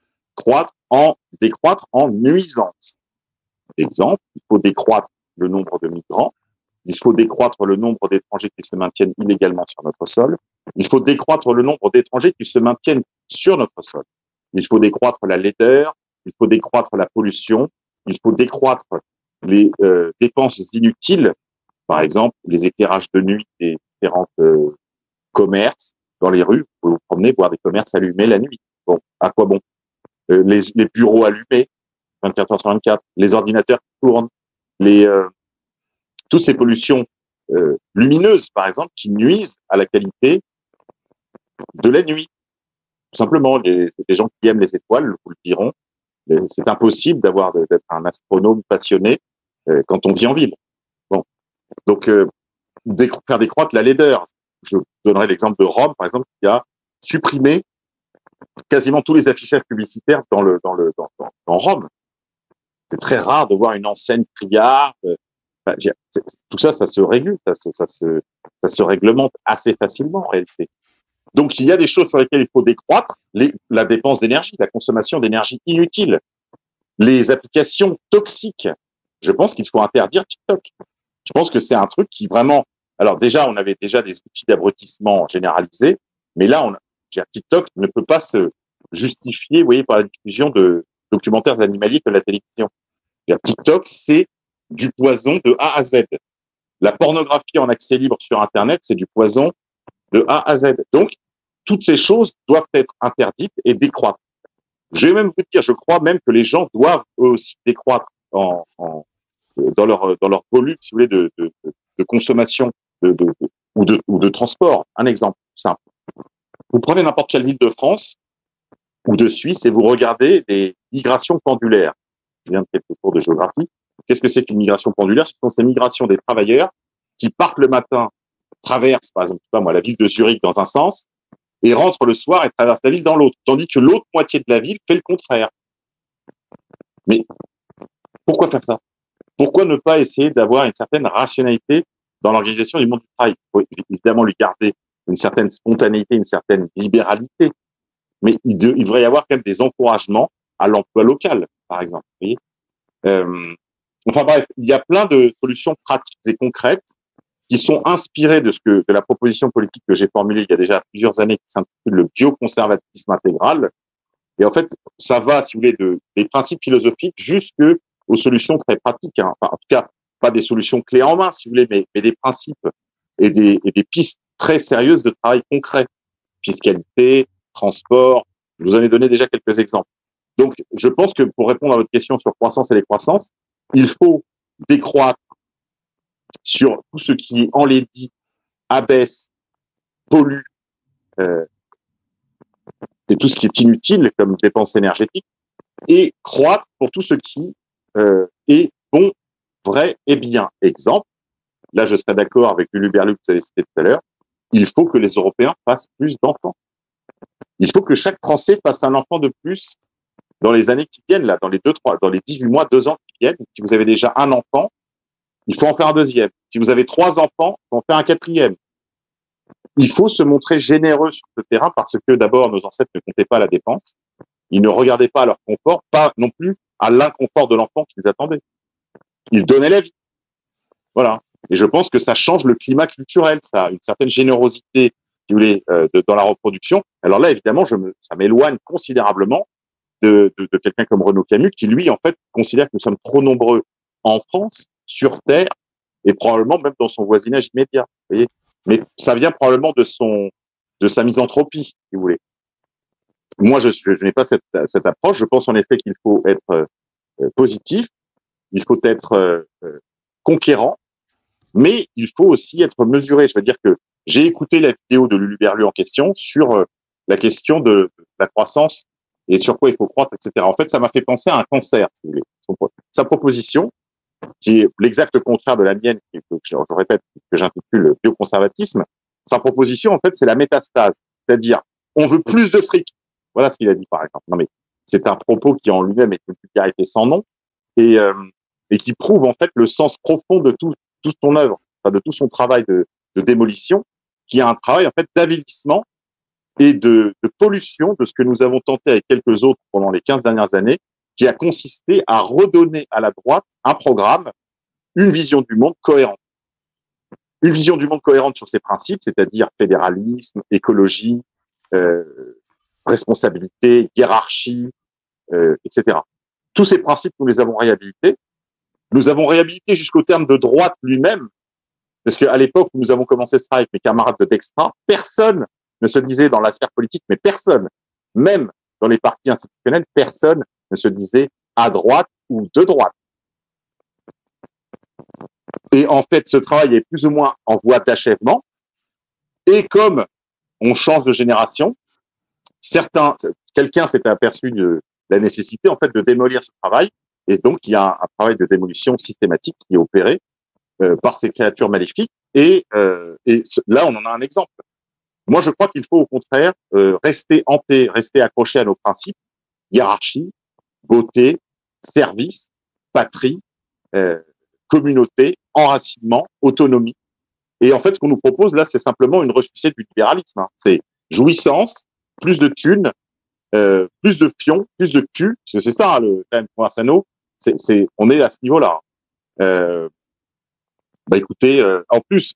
décroître en nuisance. Exemple, il faut décroître le nombre de migrants, il faut décroître le nombre d'étrangers qui se maintiennent illégalement sur notre sol, il faut décroître le nombre d'étrangers qui se maintiennent sur notre sol, il faut décroître la laideur, il faut décroître la pollution, il faut décroître les dépenses inutiles, par exemple les éclairages de nuit des différentes commerces dans les rues, vous vous promenez, voir des commerces allumés la nuit. Bon, à quoi bon? Les bureaux allumés, 24 heures sur 24, les ordinateurs qui tournent, les, toutes ces pollutions lumineuses, par exemple, qui nuisent à la qualité de la nuit. Tout simplement, les gens qui aiment les étoiles vous le diront, c'est impossible d'être un astronome passionné quand on vit en ville. Bon, donc faire décroître la laideur. Je donnerai l'exemple de Rome, par exemple, qui a supprimé quasiment tous les affichages publicitaires dans Rome. C'est très rare de voir une enseigne criarde. Enfin, tout ça, ça se régule, ça se réglemente assez facilement en réalité. Donc il y a des choses sur lesquelles il faut décroître, la dépense d'énergie, la consommation d'énergie inutile, les applications toxiques. Je pense qu'il faut interdire TikTok. Je pense que c'est un truc qui vraiment. Alors déjà, on avait déjà des outils d'abrutissement généralisés, mais là, TikTok ne peut pas se justifier, vous voyez, par la diffusion de documentaires animaliers que la télévision. TikTok, c'est du poison de A à Z. La pornographie en accès libre sur Internet, c'est du poison de A à Z. Donc, toutes ces choses doivent être interdites et décroître. Je vais même vous dire, je crois même que les gens doivent eux aussi décroître dans leur volume, si vous voulez, de consommation ou de transport. Un exemple simple. Vous prenez n'importe quelle ville de France ou de Suisse et vous regardez les migrations pendulaires. Je viens de quelques cours de géographie. Qu'est-ce que c'est qu'une migration pendulaire? Ce sont ces migrations des travailleurs qui partent le matin, traversent, par exemple, pas moi, la ville de Zurich dans un sens, et rentrent le soir et traversent la ville dans l'autre, tandis que l'autre moitié de la ville fait le contraire. Mais pourquoi faire ça? Pourquoi ne pas essayer d'avoir une certaine rationalité dans l'organisation du monde du travail? Il faut évidemment lui garder une certaine spontanéité, une certaine libéralité, mais il devrait y avoir quand même des encouragements à l'emploi local, par exemple. Vous voyez, enfin bref, il y a plein de solutions pratiques et concrètes qui sont inspirées de la proposition politique que j'ai formulée il y a déjà plusieurs années, qui s'intitule le bioconservatisme intégral. Et en fait, ça va, si vous voulez, des principes philosophiques jusqu'aux solutions très pratiques. Hein. Enfin, en tout cas, pas des solutions clés en main, si vous voulez, mais des principes et des pistes très sérieuses de travail concret. Fiscalité, transport. Je vous en ai donné déjà quelques exemples. Donc, je pense que pour répondre à votre question sur croissance et décroissance, il faut décroître sur tout ce qui enlaidit, abaisse, pollue, et tout ce qui est inutile comme dépenses énergétiques, et croître pour tout ce qui est bon, vrai et bien. Exemple, là je serais d'accord avec Lulu Berlu que vous avez cité tout à l'heure, il faut que les Européens fassent plus d'enfants. Il faut que chaque Français fasse un enfant de plus dans les années qui viennent, là, dans les 18 mois, 2 ans qui viennent. Si vous avez déjà un enfant, il faut en faire un deuxième. Si vous avez 3 enfants, il faut en faire un quatrième. Il faut se montrer généreux sur ce terrain parce que d'abord, nos ancêtres ne comptaient pas la dépense. Ils ne regardaient pas à leur confort, pas non plus à l'inconfort de l'enfant qu'ils attendaient. Ils donnaient la vie. Voilà. Et je pense que ça change le climat culturel, ça, une certaine générosité, si vous voulez, dans la reproduction. Alors là, évidemment, ça m'éloigne considérablement de quelqu'un comme Renaud Camus, qui lui, en fait, considère que nous sommes trop nombreux en France, sur Terre, et probablement même dans son voisinage immédiat. Vous voyez, mais ça vient probablement de sa misanthropie, si vous voulez. Moi, je n'ai pas cette approche. Je pense en effet qu'il faut être positif, il faut être conquérant, mais il faut aussi être mesuré. Je veux dire que j'ai écouté la vidéo de Lulu Berlu en question sur la question de la croissance et sur quoi il faut croître, etc. En fait, ça m'a fait penser à un cancer, si vous voulez. Sa proposition, qui est l'exact contraire de la mienne, que je répète, que j'intitule bioconservatisme, sa proposition, en fait, c'est la métastase. C'est-à-dire, on veut plus de fric. Voilà ce qu'il a dit, par exemple. Non, mais c'est un propos qui en lui-même est une vulgarité sans nom et qui prouve, en fait, le sens profond de toute son œuvre, enfin, de tout son travail de démolition, qui est un travail, en fait, d'avilissement et de pollution de ce que nous avons tenté avec quelques autres pendant les 15 dernières années, qui a consisté à redonner à la droite un programme, une vision du monde cohérente. Une vision du monde cohérente sur ses principes, c'est-à-dire fédéralisme, écologie, responsabilité, hiérarchie, etc. Tous ces principes, nous les avons réhabilités. Nous avons réhabilité jusqu'au terme de droite lui-même, parce qu'à l'époque où nous avons commencé ça avec mes camarades de Dextra, personne ne se disait dans la sphère politique, mais personne, même dans les partis institutionnels, personne ne se disait à droite ou de droite. Et en fait, ce travail est plus ou moins en voie d'achèvement. Et comme on change de génération, quelqu'un s'est aperçu de la nécessité en fait de démolir ce travail. Et donc, il y a un travail de démolition systématique qui est opéré par ces créatures maléfiques. Et là, on en a un exemple. Moi, je crois qu'il faut au contraire rester hanté, rester accroché à nos principes, hiérarchie, beauté, service, patrie, communauté, enracinement, autonomie. Et en fait, ce qu'on nous propose là, c'est simplement une ressuscité du libéralisme. Hein. C'est jouissance, plus de thunes, plus de fions, plus de cul. Parce que c'est ça, hein, quand même, Conversano. On est à ce niveau-là. Bah écoutez, en plus,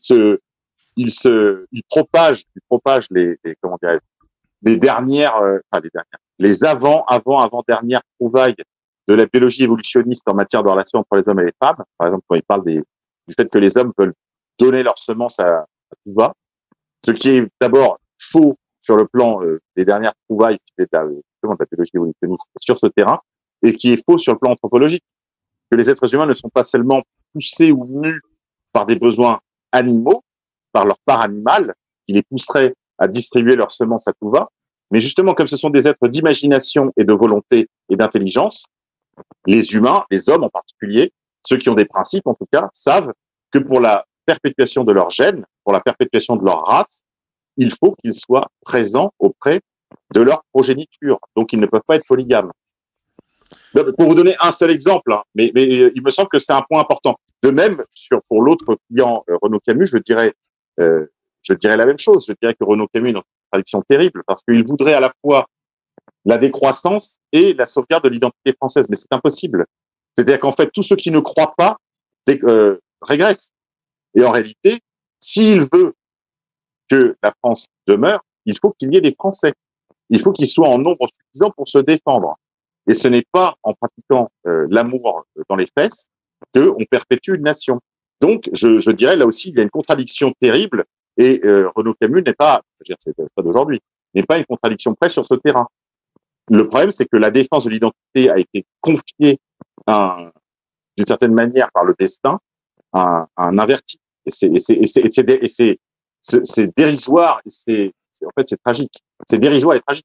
il propage comment dirais les dernières, les avant-dernières trouvailles de la biologie évolutionniste en matière de relations entre les hommes et les femmes. Par exemple, quand il parle du fait que les hommes veulent donner leurs semences à tout va, ce qui est d'abord faux sur le plan des dernières trouvailles de la biologie évolutionniste sur ce terrain, et qui est faux sur le plan anthropologique, que les êtres humains ne sont pas seulement poussés ou mus par des besoins animaux, par leur part animale, qui les pousserait à distribuer leurs semences à tout va, mais justement, comme ce sont des êtres d'imagination et de volonté et d'intelligence, les humains, les hommes en particulier, ceux qui ont des principes en tout cas, savent que pour la perpétuation de leur gène, pour la perpétuation de leur race, il faut qu'ils soient présents auprès de leur progéniture. Donc, ils ne peuvent pas être polygames. Pour vous donner un seul exemple, hein, mais il me semble que c'est un point important. De même, pour l'autre client, Renaud Camus, je dirais la même chose. Je dirais que Renaud Camus est une contradiction terrible parce qu'il voudrait à la fois la décroissance et la sauvegarde de l'identité française. Mais c'est impossible. C'est-à-dire qu'en fait, tous ceux qui ne croient pas régressent. Et en réalité, s'il veut que la France demeure, il faut qu'il y ait des Français. Il faut qu'ils soient en nombre suffisant pour se défendre. Et ce n'est pas en pratiquant l'amour dans les fesses qu'on perpétue une nation. Donc, je dirais là aussi, il y a une contradiction terrible. Et Renaud Camus n'est pas, c'est pas d'aujourd'hui, n'est pas une contradiction près sur ce terrain. Le problème, c'est que la défense de l'identité a été confiée d'une certaine manière par le destin à un inverti. Et c'est dérisoire. En fait, c'est tragique. C'est dérisoire et tragique.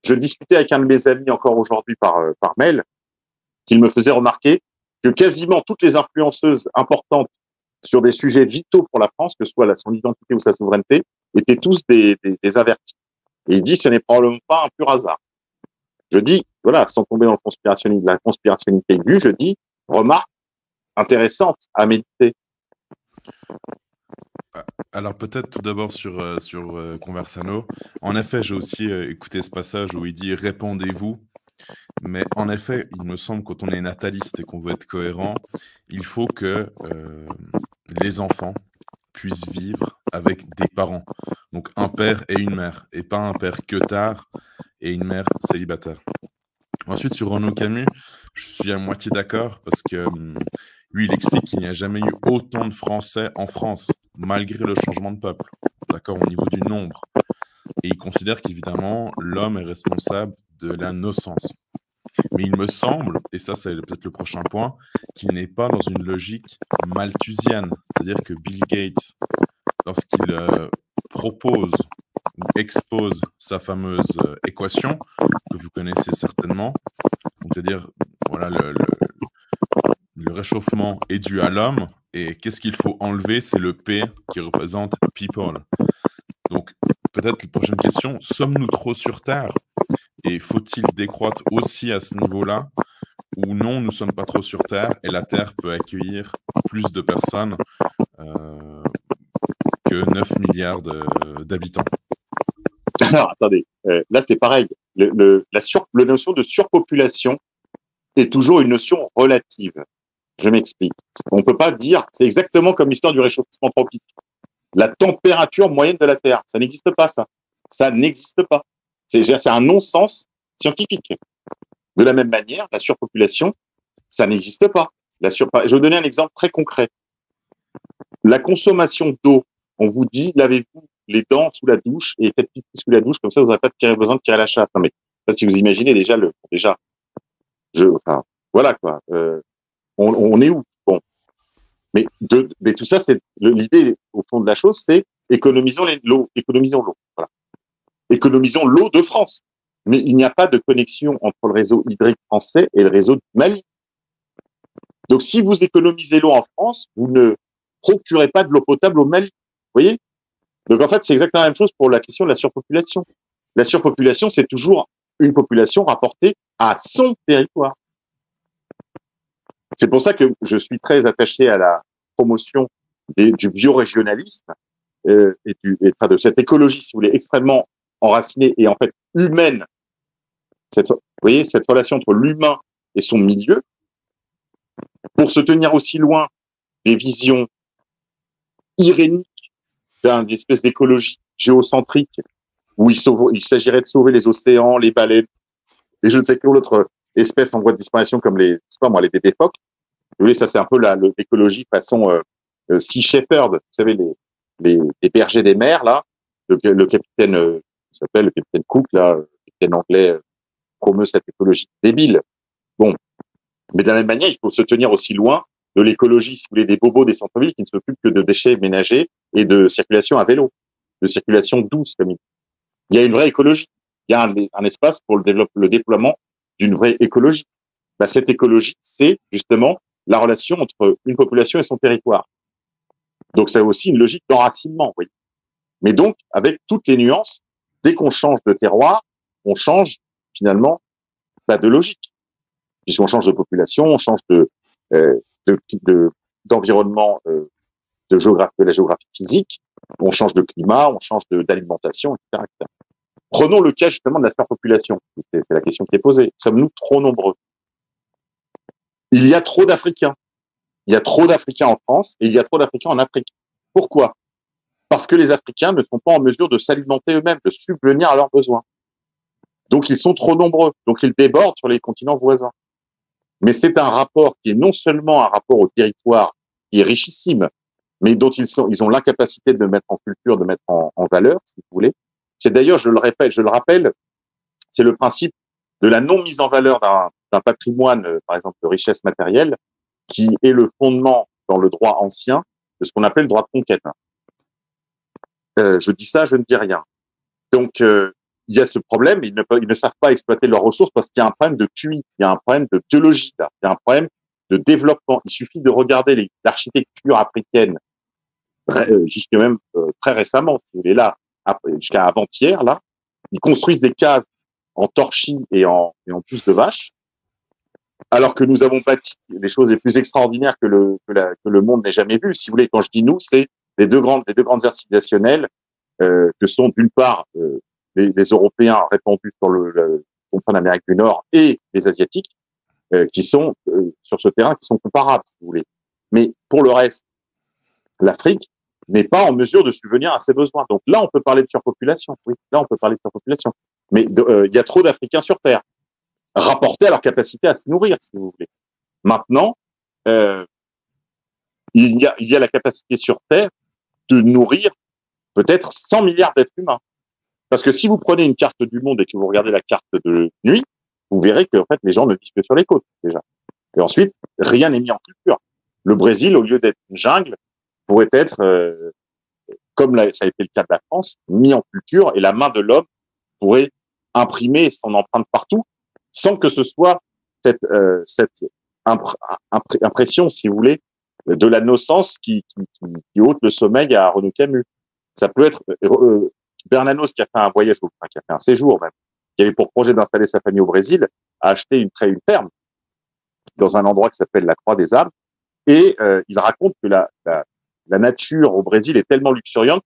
Je discutais avec un de mes amis encore aujourd'hui par mail, qui me faisait remarquer que quasiment toutes les influenceuses importantes sur des sujets vitaux pour la France, que ce soit son identité ou sa souveraineté, étaient tous des avertis. Et il dit, ce n'est probablement pas un pur hasard. Je dis, voilà, sans tomber dans la conspirationnité aiguë, je dis, remarque intéressante à méditer. Alors peut-être tout d'abord sur Conversano. En effet, j'ai aussi écouté ce passage où il dit « répondez-vous ». Mais en effet, il me semble quand on est nataliste et qu'on veut être cohérent, il faut que les enfants puissent vivre avec des parents. Donc un père et une mère, et pas un père que tard et une mère célibataire. Ensuite, sur Renaud Camus, je suis à moitié d'accord parce que lui, il explique qu'il n'y a jamais eu autant de Français en France, malgré le changement de peuple, d'accord, au niveau du nombre. Et il considère qu'évidemment, l'homme est responsable de la naissance. Mais il me semble, et ça c'est peut-être le prochain point, qu'il n'est pas dans une logique malthusienne. C'est-à-dire que Bill Gates, lorsqu'il propose ou expose sa fameuse équation, que vous connaissez certainement, c'est-à-dire voilà, le réchauffement est dû à l'homme, et qu'est-ce qu'il faut enlever? C'est le P qui représente people. Donc peut-être la prochaine question, sommes-nous trop sur Terre? Et faut-il décroître aussi à ce niveau-là? Ou non, nous ne sommes pas trop sur Terre et la Terre peut accueillir plus de personnes que 9 milliards d'habitants. Alors, attendez, là c'est pareil. La notion de surpopulation est toujours une notion relative. Je m'explique. On ne peut pas dire, c'est exactement comme l'histoire du réchauffement anthropique. La température moyenne de la Terre, ça n'existe pas, ça. Ça n'existe pas. C'est un non-sens scientifique. De la même manière, la surpopulation, ça n'existe pas. Je vais vous donner un exemple très concret. La consommation d'eau, on vous dit, lavez-vous les dents sous la douche et faites pipi sous la douche, comme ça vous n'aurez pas besoin de tirer la chasse. Non mais, je sais pas si vous imaginez déjà enfin, voilà quoi. On est où? Bon. Mais tout ça, c'est l'idée au fond de la chose, c'est économisons l'eau. Voilà. Économisons l'eau de France. Mais il n'y a pas de connexion entre le réseau hydrique français et le réseau du Mali. Donc, si vous économisez l'eau en France, vous ne procurez pas de l'eau potable au Mali. Vous voyez? Donc, en fait, c'est exactement la même chose pour la question de la surpopulation. La surpopulation, c'est toujours une population rapportée à son territoire. C'est pour ça que je suis très attaché à la promotion du biorégionalisme et de cette écologie, si vous voulez, extrêmement enracinée et en fait humaine. Vous voyez, cette relation entre l'humain et son milieu, pour se tenir aussi loin des visions iréniques d'une espèce d'écologie géocentrique où il s'agirait de sauver les océans, les baleines, et je ne sais quelle autre espèce en voie de disparition comme les bébés phoques. Vous voyez, ça c'est un peu l'écologie façon Sea Shepherd, vous savez, les bergers des mers, là, le capitaine, s'appelle le capitaine Cook, là, le capitaine anglais, promeut cette écologie débile. Bon. Mais de la même manière, il faut se tenir aussi loin de l'écologie, si vous voulez, des bobos des centres-villes qui ne s'occupent que de déchets ménagers et de circulation à vélo, de circulation douce, comme il dit. Il y a une vraie écologie. Il y a un espace pour le déploiement d'une vraie écologie. Cette écologie, c'est justement la relation entre une population et son territoire. Donc, c'est aussi une logique d'enracinement, oui. Mais donc, avec toutes les nuances, dès qu'on change de terroir, on change finalement de logique. Puisqu'on change de population, on change d'environnement, de la géographie physique, on change de climat, on change d'alimentation, etc., etc. Prenons le cas justement de la surpopulation. C'est la question qui est posée. Sommes-nous trop nombreux? Il y a trop d'Africains. Il y a trop d'Africains en France et il y a trop d'Africains en Afrique. Pourquoi? Parce que les Africains ne sont pas en mesure de s'alimenter eux-mêmes, de subvenir à leurs besoins. Donc, ils sont trop nombreux. Donc, ils débordent sur les continents voisins. Mais c'est un rapport qui est non seulement un rapport au territoire qui est richissime, mais dont ils ont l'incapacité de mettre en culture, de mettre en valeur, si vous voulez. C'est d'ailleurs, je le rappelle, c'est le principe de la non mise en valeur d'un patrimoine, par exemple, de richesse matérielle, qui est le fondement dans le droit ancien de ce qu'on appelle le droit de conquête. Je dis ça, je ne dis rien. Donc, il y a ce problème, ils ne savent pas exploiter leurs ressources parce qu'il y a un problème de QI, il y a un problème de biologie, là, il y a un problème de développement. Il suffit de regarder l'architecture africaine, jusque même très récemment, si vous voulez, là, jusqu'à avant-hier, là, ils construisent des cases en torchis et en pousse de vache, alors que nous avons bâti les choses les plus extraordinaires que le monde n'ait jamais vues. Si vous voulez, quand je dis nous, c'est les deux grandes aires civilisationnelles que sont d'une part les Européens répandus sur le continent d'Amérique du Nord et les Asiatiques, qui sont sur ce terrain, qui sont comparables, si vous voulez. Mais pour le reste, l'Afrique n'est pas en mesure de subvenir à ses besoins. Donc là, on peut parler de surpopulation. Oui, là, on peut parler de surpopulation. Mais il y a trop d'Africains sur Terre, rapporté à leur capacité à se nourrir, si vous voulez. Maintenant, il y a la capacité sur Terre de nourrir peut-être 100 milliards d'êtres humains. Parce que si vous prenez une carte du monde et que vous regardez la carte de nuit, vous verrez que en fait les gens ne vivent que sur les côtes déjà. Et ensuite, rien n'est mis en culture. Le Brésil, au lieu d'être une jungle, pourrait être, comme ça a été le cas de la France, mis en culture, et la main de l'homme pourrait imprimer son empreinte partout, sans que ce soit cette impression, si vous voulez, de la nocence qui ôte le sommeil à Renaud Camus. Ça peut être Bernanos, qui a fait un voyage, enfin, qui a fait un séjour même, qui avait pour projet d'installer sa famille au Brésil, a acheté une ferme dans un endroit qui s'appelle la Croix des Arbres, et il raconte que la nature au Brésil est tellement luxuriante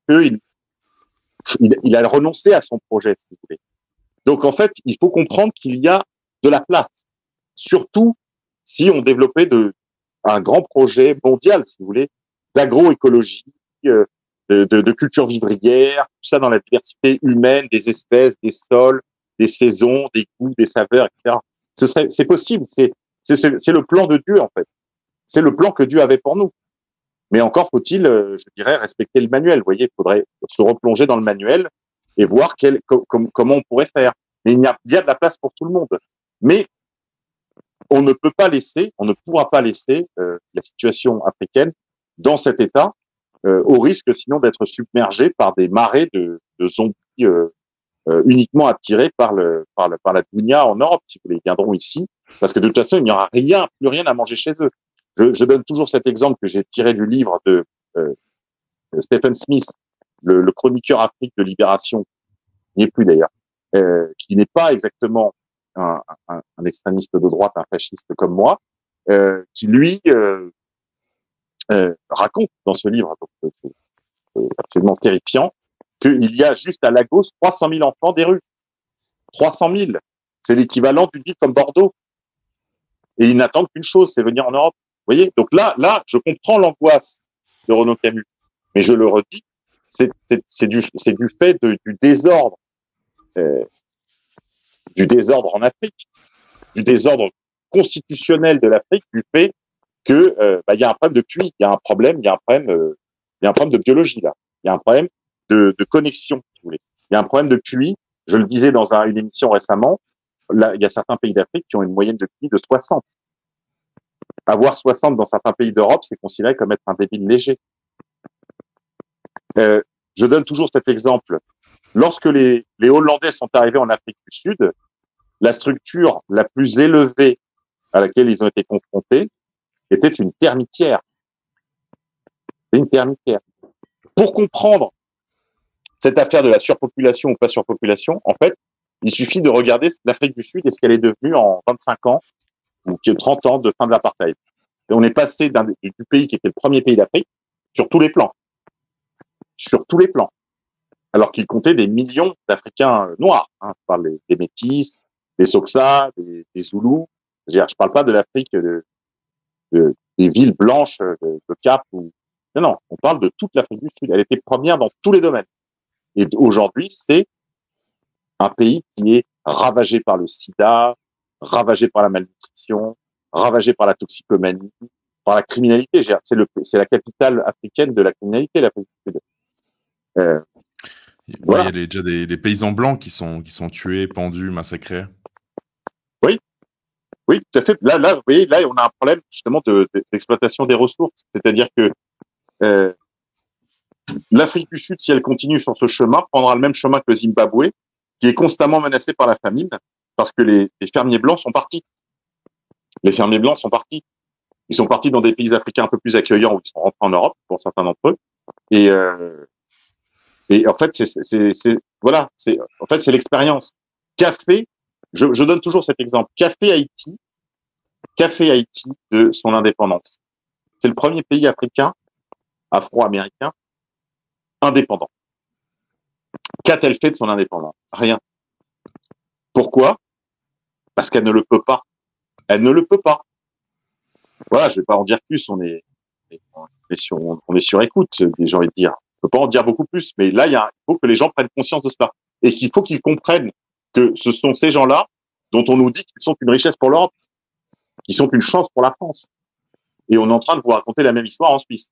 qu'il a renoncé à son projet, si vous voulez. Donc en fait, il faut comprendre qu'il y a de la place, surtout si on développait un grand projet mondial, si vous voulez, d'agroécologie, de culture vivrière, tout ça dans la diversité humaine, des espèces, des sols, des saisons, des goûts, des saveurs, etc. C'est possible, c'est le plan de Dieu en fait. C'est le plan que Dieu avait pour nous. Mais encore faut-il, je dirais, respecter le manuel. Vous voyez, il faudrait se replonger dans le manuel et voir comment on pourrait faire. Mais il y a de la place pour tout le monde. Mais on ne pourra pas laisser la situation africaine dans cet état, au risque sinon d'être submergé par des marées de zombies uniquement attirés par la dunya en Europe. Si vous voulez, ils viendront ici, parce que de toute façon, il n'y aura plus rien à manger chez eux. Je donne toujours cet exemple que j'ai tiré du livre de Stephen Smith, le chroniqueur Afrique de Libération, il n'y est plus d'ailleurs, qui n'est pas exactement un extrémiste de droite, un fasciste comme moi, qui lui raconte dans ce livre absolument terrifiant qu'il y a juste à Lagos 300 000 enfants des rues. 300 000, c'est l'équivalent d'une ville comme Bordeaux. Et ils n'attendent qu'une chose, c'est venir en Europe. Vous voyez, donc là, je comprends l'angoisse de Renaud Camus, mais je le redis, c'est du fait du désordre en Afrique, du désordre constitutionnel de l'Afrique, du fait que il y a un problème de QI, il y a un problème de biologie là, il y a un problème de connexion, si vous voulez, il y a un problème de QI. Je le disais dans une émission récemment, là, il y a certains pays d'Afrique qui ont une moyenne de QI de 60. Avoir 60 dans certains pays d'Europe, c'est considéré comme être un débile léger. Je donne toujours cet exemple. Lorsque les Hollandais sont arrivés en Afrique du Sud, la structure la plus élevée à laquelle ils ont été confrontés était une termitière. C'est une termitière. Pour comprendre cette affaire de la surpopulation ou pas surpopulation, en fait, il suffit de regarder l'Afrique du Sud et ce qu'elle est devenue en 25 ans ou 30 ans de fin de l'apartheid. Et on est passé du pays qui était le premier pays d'Afrique sur tous les plans. Sur tous les plans. Alors qu'il comptait des millions d'Africains noirs. Hein. Je parle des Métis, des Soxa, des Zoulous. Je parle pas de l'Afrique des villes blanches de Cap. Non, on parle de toute l'Afrique du Sud. Elle était première dans tous les domaines. Et aujourd'hui, c'est un pays qui est ravagé par le sida, ravagé par la malnutrition, ravagé par la toxicomanie, par la criminalité. C'est la capitale africaine de la criminalité, l'Afrique du Sud. Voilà. Il y a déjà des paysans blancs qui sont tués, pendus, massacrés. Oui, tout à fait. Là, vous voyez, là, on a un problème justement d'exploitation des ressources. C'est-à-dire que l'Afrique du Sud, si elle continue sur ce chemin, prendra le même chemin que le Zimbabwe, qui est constamment menacé par la famine parce que les fermiers blancs sont partis. Les fermiers blancs sont partis. Ils sont partis dans des pays africains un peu plus accueillants où ils sont rentrés en Europe pour certains d'entre eux. Et en fait, voilà, en fait c'est l'expérience. Café, je donne toujours cet exemple. Café Haïti de son indépendance. C'est le premier pays africain, afro-américain, indépendant. Qu'a-t-elle fait de son indépendance? Rien. Pourquoi? Parce qu'elle ne le peut pas. Elle ne le peut pas. Voilà, je vais pas en dire plus. On est sur écoute. J'ai envie de dire. Je peux pas en dire beaucoup plus. Mais là, il faut que les gens prennent conscience de cela et qu'il faut qu'ils comprennent que ce sont ces gens-là dont on nous dit qu'ils sont une richesse pour l'Europe, qu'ils sont une chance pour la France. Et on est en train de vous raconter la même histoire en Suisse.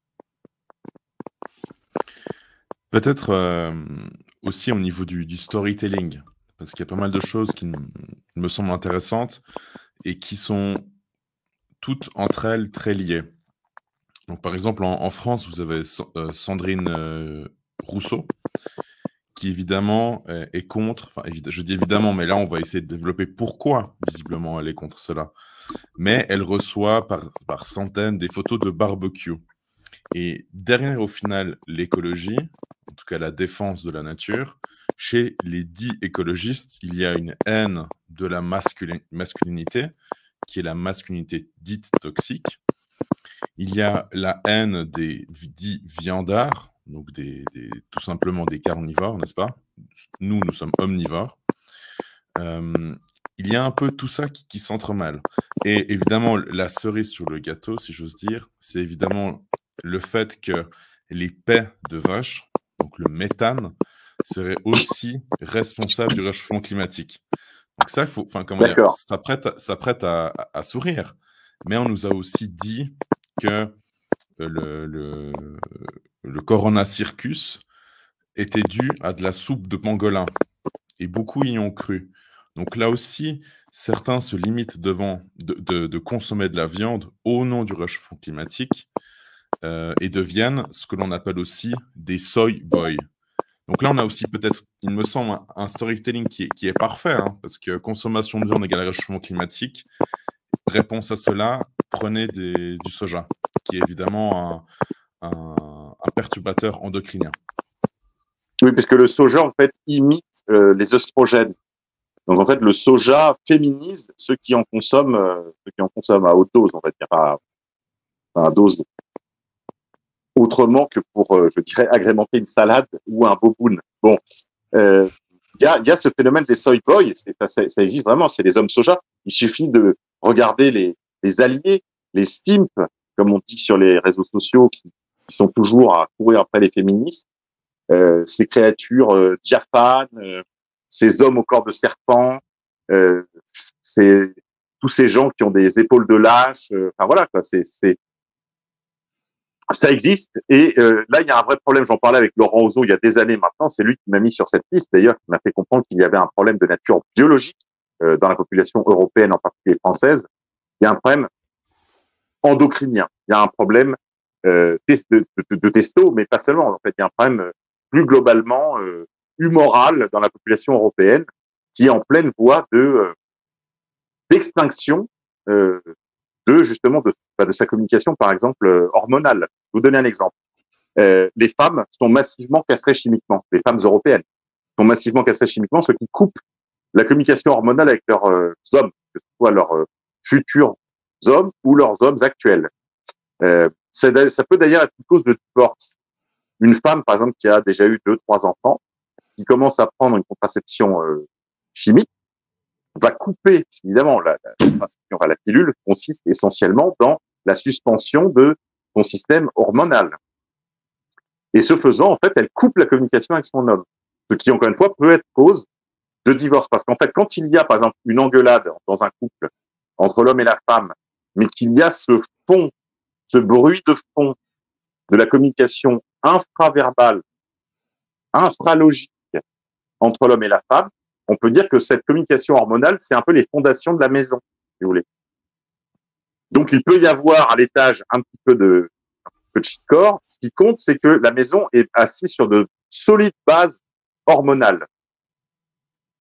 Peut-être aussi au niveau du storytelling, parce qu'il y a pas mal de choses qui me semblent intéressantes et qui sont toutes entre elles très liées. Donc, par exemple, en France, vous avez Sandrine Rousseau, qui évidemment est contre, enfin, je dis évidemment, mais là, on va essayer de développer pourquoi, visiblement, elle est contre cela. Mais elle reçoit par centaines des photos de barbecue. Et derrière, au final, l'écologie, en tout cas la défense de la nature, chez les dits écologistes, il y a une haine de la masculinité, qui est la masculinité dite toxique. Il y a la haine des dits viandards, donc tout simplement des carnivores, n'est-ce pas? Nous sommes omnivores. Il y a un peu tout ça qui s'entremêle. Et évidemment, la cerise sur le gâteau, si j'ose dire, c'est évidemment le fait que les paies de vaches, donc le méthane, seraient aussi responsables du réchauffement climatique. Donc ça, ça prête à sourire. Mais on nous a aussi dit que le Corona Circus était dû à de la soupe de pangolin. Et beaucoup y ont cru. Donc là aussi, certains se limitent de consommer de la viande au nom du réchauffement climatique et deviennent ce que l'on appelle aussi des soy boys. Donc là, on a aussi peut-être, il me semble, un storytelling qui est parfait, hein, parce que consommation de viande égale réchauffement climatique. Réponse à cela, prenez du soja, qui est évidemment un perturbateur endocrinien. Oui, puisque le soja, en fait, imite les œstrogènes. Donc, en fait, le soja féminise ceux qui en consomment à haute dose, on va dire, à dose. Autrement que pour, je dirais, agrémenter une salade ou un boboon. Bon, il y a ce phénomène des soy boys, ça existe vraiment, c'est les hommes soja. Il suffit de regarder les alliés, les stimps, comme on dit sur les réseaux sociaux, qui sont toujours à courir après les féministes. Ces créatures diaphanes, ces hommes au corps de serpent, c'est tous ces gens qui ont des épaules de lâche. Enfin voilà, quoi, ça existe. Et là, il y a un vrai problème. J'en parlais avec Laurent Ozon il y a des années maintenant. C'est lui qui m'a mis sur cette piste, d'ailleurs, qui m'a fait comprendre qu'il y avait un problème de nature biologique dans la population européenne, en particulier française. Il y a un problème endocrinien. Il y a un problème de testo, mais pas seulement. En fait, il y a un problème plus globalement humoral dans la population européenne qui est en pleine voie d'extinction justement de sa communication, par exemple, hormonale. Je vais vous donner un exemple. Les femmes sont massivement castrées chimiquement. Les femmes européennes sont massivement castrées chimiquement, ce qui coupe la communication hormonale avec leurs hommes, que ce soit leurs futurs hommes ou leurs hommes actuels. Ça peut d'ailleurs être une cause de divorce. Une femme, par exemple, qui a déjà eu 2-3 enfants, qui commence à prendre une contraception chimique, va couper, évidemment, la contraception à la pilule consiste essentiellement dans la suspension de son système hormonal. Et ce faisant, en fait, elle coupe la communication avec son homme. Ce qui, encore une fois, peut être cause de divorce. Parce qu'en fait, quand il y a, par exemple, une engueulade dans un couple entre l'homme et la femme, mais qu'il y a ce bruit de fond de la communication infraverbale, infralogique entre l'homme et la femme, on peut dire que cette communication hormonale, c'est un peu les fondations de la maison, si vous voulez. Donc, il peut y avoir à l'étage un petit peu de chicorps. Ce qui compte, c'est que la maison est assise sur de solides bases hormonales.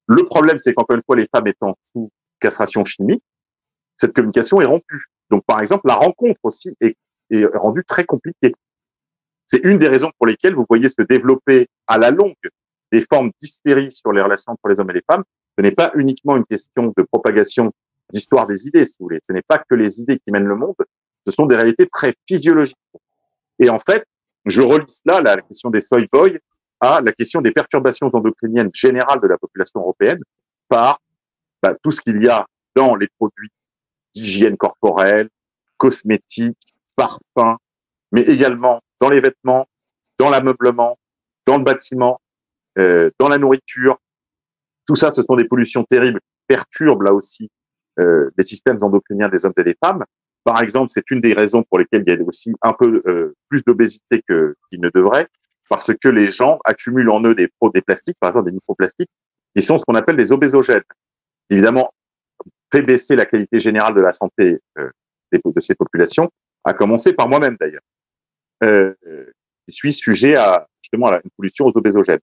Le problème, c'est qu'encore une fois, les femmes étant sous castration chimique, cette communication est rompue. Donc, par exemple, la rencontre aussi est rendue très compliquée. C'est une des raisons pour lesquelles vous voyez se développer à la longue des formes d'hystérie sur les relations entre les hommes et les femmes. Ce n'est pas uniquement une question de propagation d'histoire des idées, si vous voulez. Ce n'est pas que les idées qui mènent le monde. Ce sont des réalités très physiologiques. Et en fait, je relie là la question des soy boys à la question des perturbations endocriniennes générales de la population européenne par tout ce qu'il y a dans les produits d'hygiène corporelle, cosmétiques, parfums, mais également dans les vêtements, dans l'ameublement, dans le bâtiment, dans la nourriture. Tout ça, ce sont des pollutions terribles, perturbent là aussi les systèmes endocriniens des hommes et des femmes. Par exemple, c'est une des raisons pour lesquelles il y a aussi un peu plus d'obésité qu'il ne devrait, parce que les gens accumulent en eux des plastiques, par exemple des microplastiques, qui sont ce qu'on appelle des obésogènes. Évidemment, fait baisser la qualité générale de la santé de ces populations, à commencer par moi-même d'ailleurs, qui suis sujet à justement à une pollution aux obésogènes.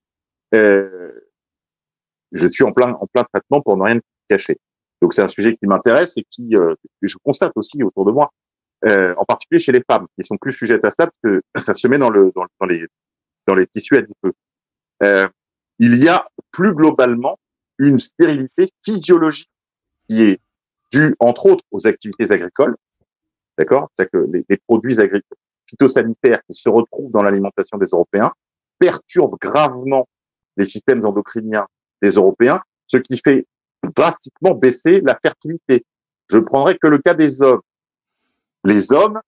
Je suis en plein traitement pour ne rien cacher. Donc c'est un sujet qui m'intéresse et que je constate aussi autour de moi, en particulier chez les femmes, qui sont plus sujettes à ça parce que ça se met dans les tissus adipeux. Il y a plus globalement une stérilité physiologique qui est due entre autres aux activités agricoles, d'accord, c'est-à-dire que les produits agricoles phytosanitaires qui se retrouvent dans l'alimentation des Européens perturbent gravement les systèmes endocriniens des Européens, ce qui fait drastiquement baisser la fertilité. Je ne prendrai que le cas des hommes. Les hommes,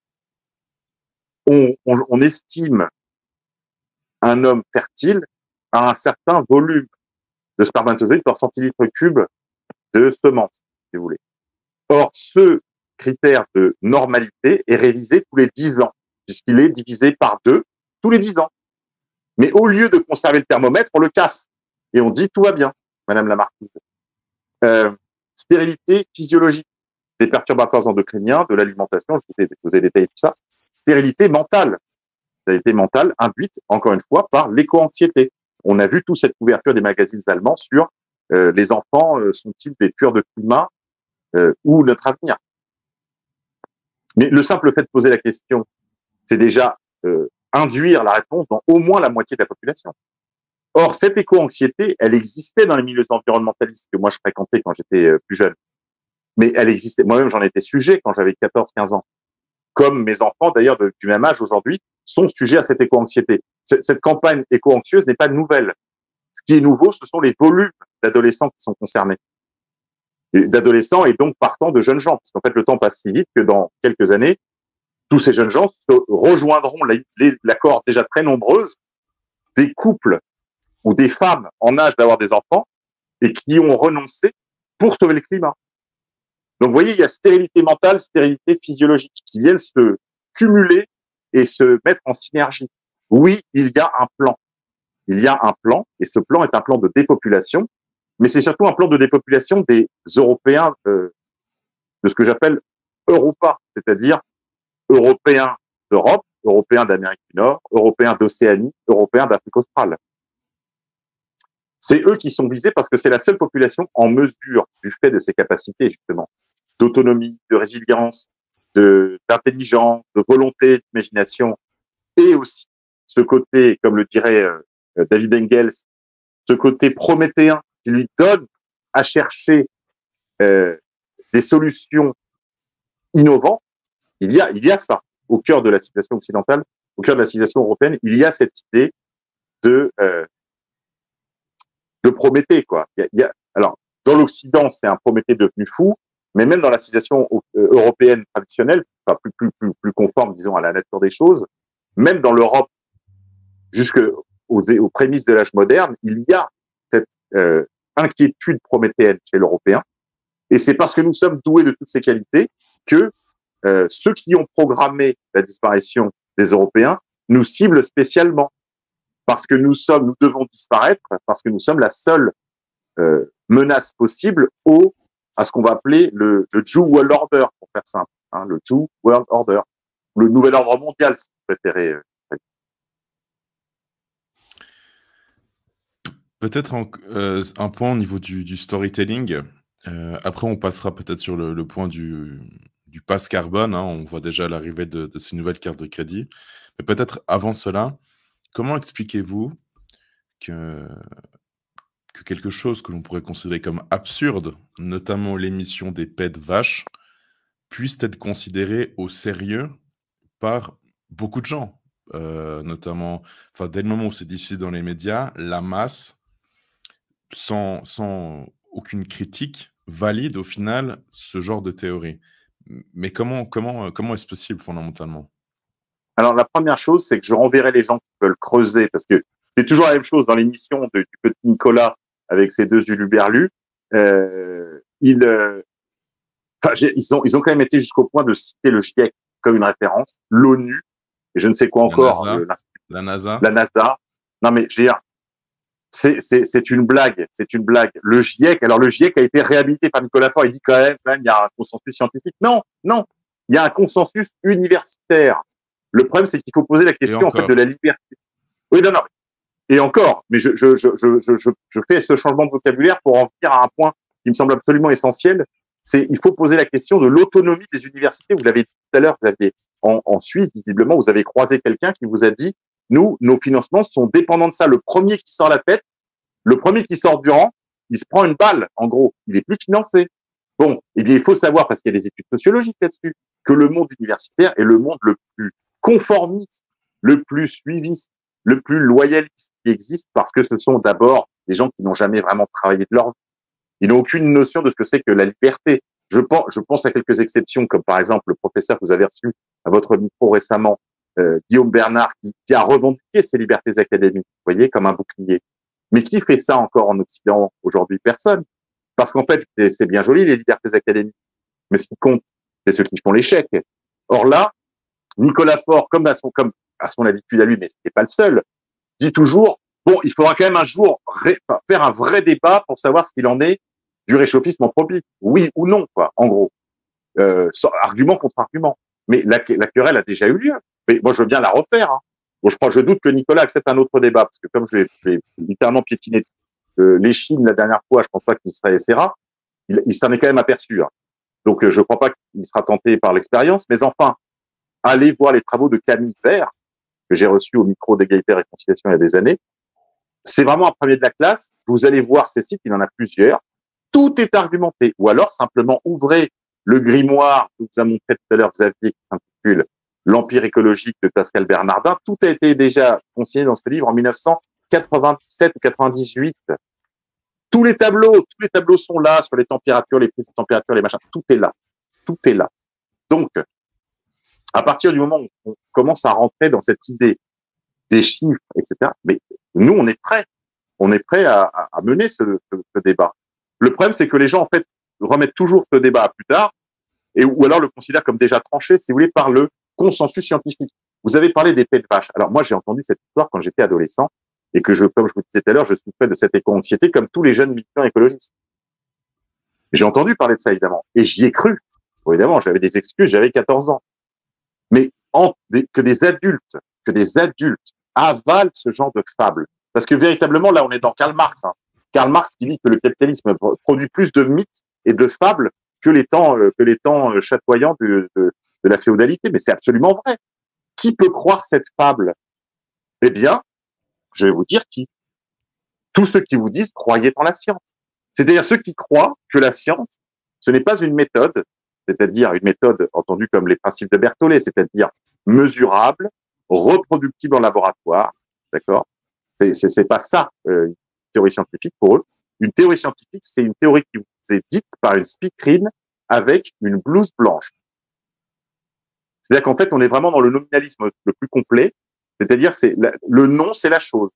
on estime un homme fertile à un certain volume de spermatozoïdes par centilitre cube de semences, si vous voulez. Or, ce critère de normalité est révisé tous les 10 ans, puisqu'il est divisé par 2 tous les 10 ans. Mais au lieu de conserver le thermomètre, on le casse. Et on dit tout va bien, Madame la Marquise. Stérilité physiologique, des perturbateurs endocriniens, de l'alimentation, je vous ai détaillé tout ça. Stérilité mentale induite, encore une fois, par l'éco-anxiété. On a vu toute cette couverture des magazines allemands sur les enfants sont-ils des tueurs de climat ou notre avenir. Mais le simple fait de poser la question, c'est déjà induire la réponse dans au moins la moitié de la population. Or, cette éco-anxiété, elle existait dans les milieux environnementalistes que moi je fréquentais quand j'étais plus jeune. Mais elle existait. Moi-même, j'en étais sujet quand j'avais 14-15 ans. Comme mes enfants, d'ailleurs, du même âge aujourd'hui, sont sujets à cette éco-anxiété. Cette campagne éco-anxieuse n'est pas nouvelle. Ce qui est nouveau, ce sont les volumes d'adolescents qui sont concernés. D'adolescents et donc partant de jeunes gens. Parce qu'en fait, le temps passe si vite que dans quelques années, tous ces jeunes gens se rejoindront l'accord déjà très nombreuse des couples ou des femmes en âge d'avoir des enfants et qui ont renoncé pour sauver le climat. Donc, vous voyez, il y a stérilité mentale, stérilité physiologique qui viennent se cumuler et se mettre en synergie. Oui, il y a un plan. Il y a un plan, et ce plan est un plan de dépopulation, mais c'est surtout un plan de dépopulation des Européens, de ce que j'appelle Europa, c'est-à-dire Européens d'Europe, Européens d'Amérique du Nord, Européens d'Océanie, Européens d'Afrique australe. C'est eux qui sont visés parce que c'est la seule population en mesure, du fait de ses capacités justement, d'autonomie, de résilience, d'intelligence, de volonté, d'imagination, et aussi ce côté, comme le dirait David Engels, ce côté prométhéen qui lui donne à chercher des solutions innovantes. Il y a ça au cœur de la civilisation occidentale, au cœur de la civilisation européenne. Il y a cette idée de Prométhée, quoi. Alors, dans l'Occident, c'est un Prométhée devenu fou, mais même dans la civilisation européenne traditionnelle, enfin plus conforme, disons, à la nature des choses, même dans l'Europe, aux prémices de l'âge moderne, il y a cette inquiétude prométhéenne chez l'Européen, et c'est parce que nous sommes doués de toutes ces qualités que ceux qui ont programmé la disparition des Européens nous ciblent spécialement. Parce que nous devons disparaître, parce que nous sommes la seule menace possible à ce qu'on va appeler le New World Order, pour faire simple, hein, le New World Order, le nouvel ordre mondial, si vous préférez. Peut-être un point au niveau du storytelling. Après, on passera peut-être sur le point du pass carbone, hein. On voit déjà l'arrivée de ces nouvelles cartes de crédit. Mais peut-être avant cela, comment expliquez-vous que quelque chose que l'on pourrait considérer comme absurde, notamment l'émission des pets de vaches, puisse être considéré au sérieux par beaucoup de gens? Notamment, enfin, dès le moment où c'est diffusé dans les médias, la masse, sans aucune critique, valide au final ce genre de théorie. Mais comment est-ce possible fondamentalement? Alors, la première chose, c'est que je renverrai les gens qui veulent creuser, parce que c'est toujours la même chose dans l'émission du petit Nicolas avec ses deux uluberlus. Ils ont quand même été jusqu'au point de citer le GIEC comme une référence, l'ONU, et je ne sais quoi La encore, NASA? La NASA? la NASA. Non, mais je veux dire, c'est une blague, c'est une blague. Le GIEC, alors le GIEC a été réhabilité par Nicolas Faure, il dit quand même, il y a un consensus scientifique. Non, non, il y a un consensus universitaire. Le problème, c'est qu'il faut poser la Et question, en fait, de encore. la liberté. Oui, non, non. Et encore, mais je fais ce changement de vocabulaire pour en venir à un point qui me semble absolument essentiel. C'est, il faut poser la question de l'autonomie des universités. Vous l'avez dit tout à l'heure, vous aviez, en Suisse, visiblement, vous avez croisé quelqu'un qui vous a dit, nous, nos financements sont dépendants de ça. Le premier qui sort la tête, le premier qui sort du rang, il se prend une balle, en gros. Il est plus financé. Bon, eh bien, il faut savoir, parce qu'il y a des études sociologiques là-dessus, que le monde universitaire est le monde le plus conformiste, le plus suiviste, le plus loyaliste qui existe, parce que ce sont d'abord des gens qui n'ont jamais vraiment travaillé de leur vie. Ils n'ont aucune notion de ce que c'est que la liberté. Je pense à quelques exceptions, comme par exemple le professeur que vous avez reçu à votre micro récemment, Guillaume Bernard, qui a revendiqué ses libertés académiques, vous voyez, comme un bouclier. Mais qui fait ça encore en Occident aujourd'hui? Personne. Parce qu'en fait, c'est bien joli les libertés académiques, mais ce qui compte, c'est ceux qui font l'échec. Or là, Nicolas Faure, comme à son habitude à lui, mais ce n'est pas le seul, dit toujours, bon, il faudra quand même un jour faire un vrai débat pour savoir ce qu'il en est du réchauffisme anthropique. Oui ou non, quoi, en gros. Argument contre argument. Mais la querelle a déjà eu lieu. Mais moi, je veux bien la refaire. Hein. Bon, je doute que Nicolas accepte un autre débat, parce que comme je l'ai littéralement piétiné les Chines la dernière fois, je pense pas qu'il essaiera. Il s'en est quand même aperçu. Hein. Donc, je crois pas qu'il sera tenté par l'expérience. Mais enfin, allez voir les travaux de Camille Vert, que j'ai reçu au micro d'égalité et réconciliation il y a des années. C'est vraiment un premier de la classe. Vous allez voir ces sites, il en a plusieurs. Tout est argumenté. Ou alors, simplement, ouvrez le grimoire que vous a montré tout à l'heure Xavier, qui s'intitule L'Empire écologique de Pascal Bernardin. Tout a été déjà consigné dans ce livre en 1997 ou 98. Tous les tableaux sont là sur les températures, les prises de température, les machins. Tout est là. Tout est là. Donc, à partir du moment où on commence à rentrer dans cette idée des chiffres, etc., mais nous, on est prêts. On est prêt à mener ce débat. Le problème, c'est que les gens, en fait, remettent toujours ce débat à plus tard, ou alors le considèrent comme déjà tranché, si vous voulez, par le consensus scientifique. Vous avez parlé des pets de vache. Alors moi, j'ai entendu cette histoire quand j'étais adolescent, et que comme je vous disais tout à l'heure, je souffrais de cette éco-anxiété comme tous les jeunes militants écologistes. J'ai entendu parler de ça, évidemment, et j'y ai cru. Bon, évidemment, j'avais des excuses, j'avais 14 ans. Mais que des adultes avalent ce genre de fable. Parce que véritablement, là, on est dans Karl Marx. Hein. Karl Marx qui dit que le capitalisme produit plus de mythes et de fables que les temps chatoyants de la féodalité. Mais c'est absolument vrai. Qui peut croire cette fable? Eh bien, je vais vous dire qui. Tous ceux qui vous disent croyez en la science. C'est-à-dire ceux qui croient que la science, ce n'est pas une méthode, c'est-à-dire une méthode entendue comme les principes de Berthollet, c'est-à-dire mesurable, reproductible en laboratoire, d'accord? C'est pas ça une théorie scientifique pour eux. Une théorie scientifique, c'est une théorie qui vous est dite par une speakerine avec une blouse blanche. C'est-à-dire qu'en fait, on est vraiment dans le nominalisme le plus complet, c'est-à-dire le nom, c'est la chose.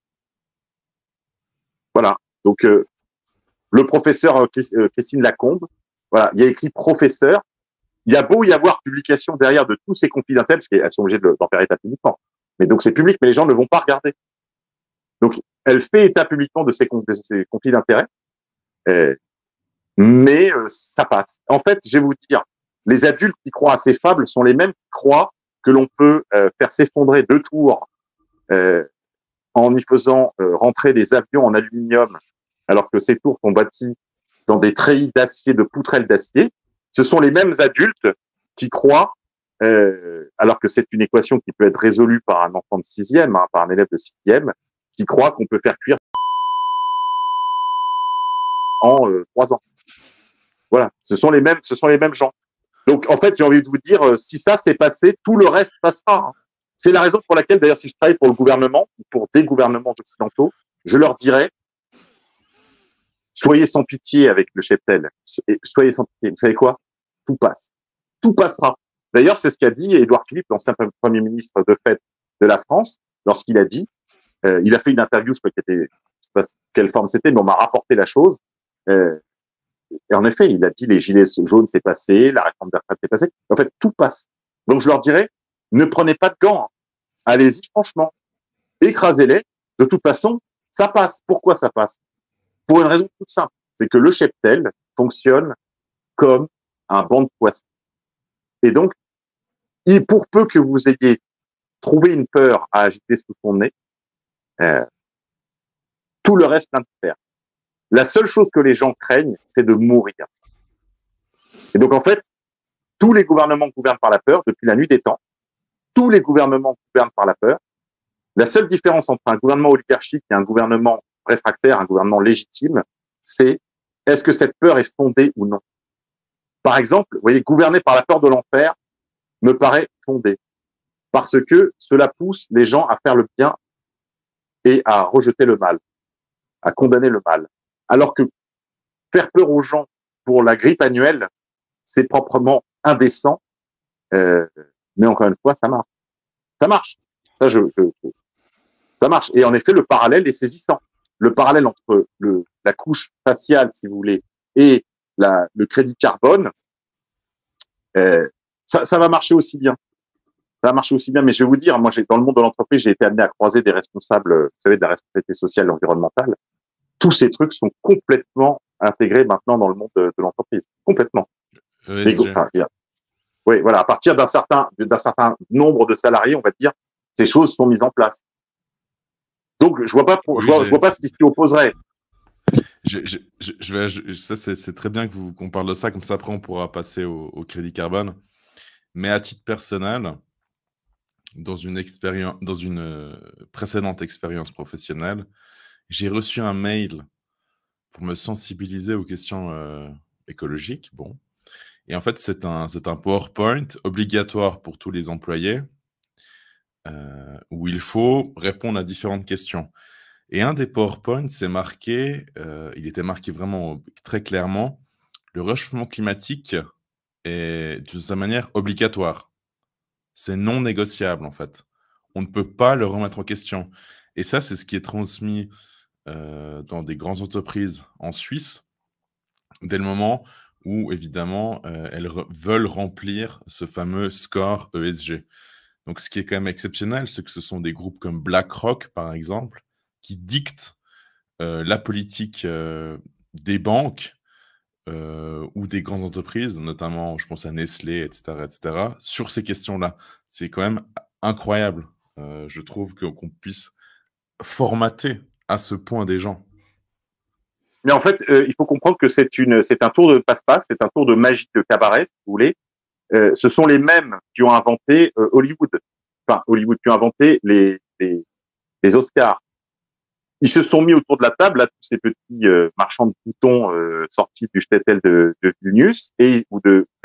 Voilà. Donc le professeur Christine Lacombe, voilà, il y a écrit professeur. Il y a beau y avoir publication derrière de tous ces conflits d'intérêts, parce qu'elles sont obligées d'en faire état publiquement. Mais donc c'est public, mais les gens ne vont pas regarder. Donc elle fait état publiquement de ces conflits d'intérêts, mais ça passe. En fait, je vais vous dire, les adultes qui croient à ces fables sont les mêmes qui croient que l'on peut faire s'effondrer 2 tours en y faisant rentrer des avions en aluminium, alors que ces tours sont bâties dans des treillis d'acier, de poutrelles d'acier, ce sont les mêmes adultes qui croient, alors que c'est une équation qui peut être résolue par un enfant de sixième, hein, par un élève de sixième, qui croit qu'on peut faire cuire en 3 ans. Voilà, ce sont les mêmes gens. Donc en fait, j'ai envie de vous dire, si ça s'est passé, tout le reste passera. Hein. C'est la raison pour laquelle, d'ailleurs, si je travaille pour le gouvernement ou pour des gouvernements occidentaux, je leur dirais, soyez sans pitié avec le cheptel. Soyez sans pitié. Vous savez quoi? Tout passe. Tout passera. D'ailleurs, c'est ce qu'a dit Édouard Philippe, l'ancien Premier ministre de fait de la France, lorsqu'il a dit, il a fait une interview, je crois qu'elle était, je sais pas quelle forme c'était, mais on m'a rapporté la chose. Et en effet, il a dit les gilets jaunes c'est passé, la réforme des retraites c'est passé. En fait, tout passe. Donc je leur dirais, ne prenez pas de gants. Hein. Allez-y franchement. Écrasez-les. De toute façon, ça passe. Pourquoi ça passe? Pour une raison toute simple. C'est que le cheptel fonctionne comme un banc de poissons. Et donc, pour peu que vous ayez trouvé une peur à agiter sous son nez, tout le reste l'interfère. La seule chose que les gens craignent, c'est de mourir. Et donc, en fait, tous les gouvernements gouvernent par la peur depuis la nuit des temps. Tous les gouvernements gouvernent par la peur. La seule différence entre un gouvernement oligarchique et un gouvernement réfractaire, un gouvernement légitime, c'est est-ce que cette peur est fondée ou non. Par exemple, vous voyez, gouverner par la peur de l'enfer me paraît fondé, parce que cela pousse les gens à faire le bien et à rejeter le mal, à condamner le mal. Alors que faire peur aux gens pour la grippe annuelle, c'est proprement indécent, mais encore une fois, ça marche. Ça marche. Ça marche. Et en effet, le parallèle est saisissant. Le parallèle entre la couche faciale, si vous voulez, et le crédit carbone, ça va marcher aussi bien. Ça va marcher aussi bien. Mais je vais vous dire, moi, dans le monde de l'entreprise, j'ai été amené à croiser des responsables, vous savez, de la responsabilité sociale et environnementale. Tous ces trucs sont complètement intégrés maintenant dans le monde de l'entreprise. Complètement. Oui, voilà. À partir d'un certain nombre de salariés, on va dire, ces choses sont mises en place. Donc, je vois pas ce qui s'y opposerait. Ça, c'est très bien qu'on parle de ça. Comme ça, après, on pourra passer au crédit carbone. Mais à titre personnel, dans une précédente expérience professionnelle, j'ai reçu un mail pour me sensibiliser aux questions écologiques. Bon. Et en fait, c'est un PowerPoint obligatoire pour tous les employés où il faut répondre à différentes questions. Et un des PowerPoints, il était marqué vraiment très clairement, le réchauffement climatique est de sa manière obligatoire. C'est non négociable, en fait. On ne peut pas le remettre en question. Et ça, c'est ce qui est transmis dans des grandes entreprises en Suisse, dès le moment où, évidemment, elles veulent remplir ce fameux score ESG. Donc, ce qui est quand même exceptionnel, c'est que ce sont des groupes comme BlackRock, par exemple, qui dictent la politique des banques ou des grandes entreprises, notamment, je pense à Nestlé, etc., sur ces questions-là. C'est quand même incroyable, je trouve, qu'on puisse formater à ce point des gens. Mais en fait, il faut comprendre que c'est un tour de passe-passe, c'est un tour de magie de cabaret, si vous voulez. Ce sont les mêmes qui ont inventé Hollywood. Enfin, Hollywood qui ont inventé les Oscars. Ils se sont mis autour de la table, là, tous ces petits marchands de boutons sortis du shtetl de Vilnius ou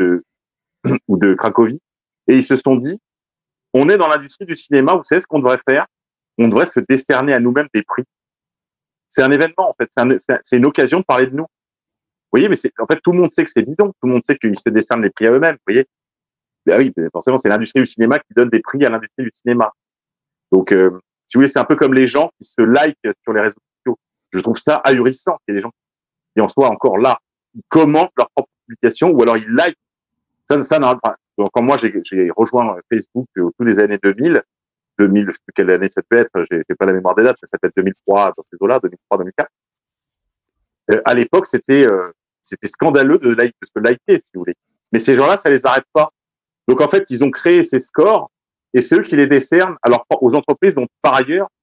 de Cracovie, et ils se sont dit, on est dans l'industrie du cinéma, vous savez ce qu'on devrait faire? On devrait se décerner à nous-mêmes des prix. C'est un événement, en fait. C'est une occasion de parler de nous. Vous voyez, mais en fait, tout le monde sait que c'est bidon. Tout le monde sait qu'ils se décernent les prix à eux-mêmes. Vous voyez? Ben oui, forcément, c'est l'industrie du cinéma qui donne des prix à l'industrie du cinéma. Donc, si vous voulez, c'est un peu comme les gens qui se likent sur les réseaux sociaux. Je trouve ça ahurissant qu'il y ait des gens qui en soient encore là. Ils commentent leur propre publication ou alors ils likent. Ça non, donc, quand moi, j'ai rejoint Facebook au tout des années 2000, je sais plus quelle année ça peut être, j'ai pas la mémoire des dates, mais ça peut être 2003, dans ces eaux-là, 2003, 2004. À l'époque, c'était scandaleux de se liker, si vous voulez. Mais ces gens-là, ça les arrête pas. Donc, en fait, ils ont créé ces scores et c'est eux qui les décernent aux entreprises dont, par ailleurs,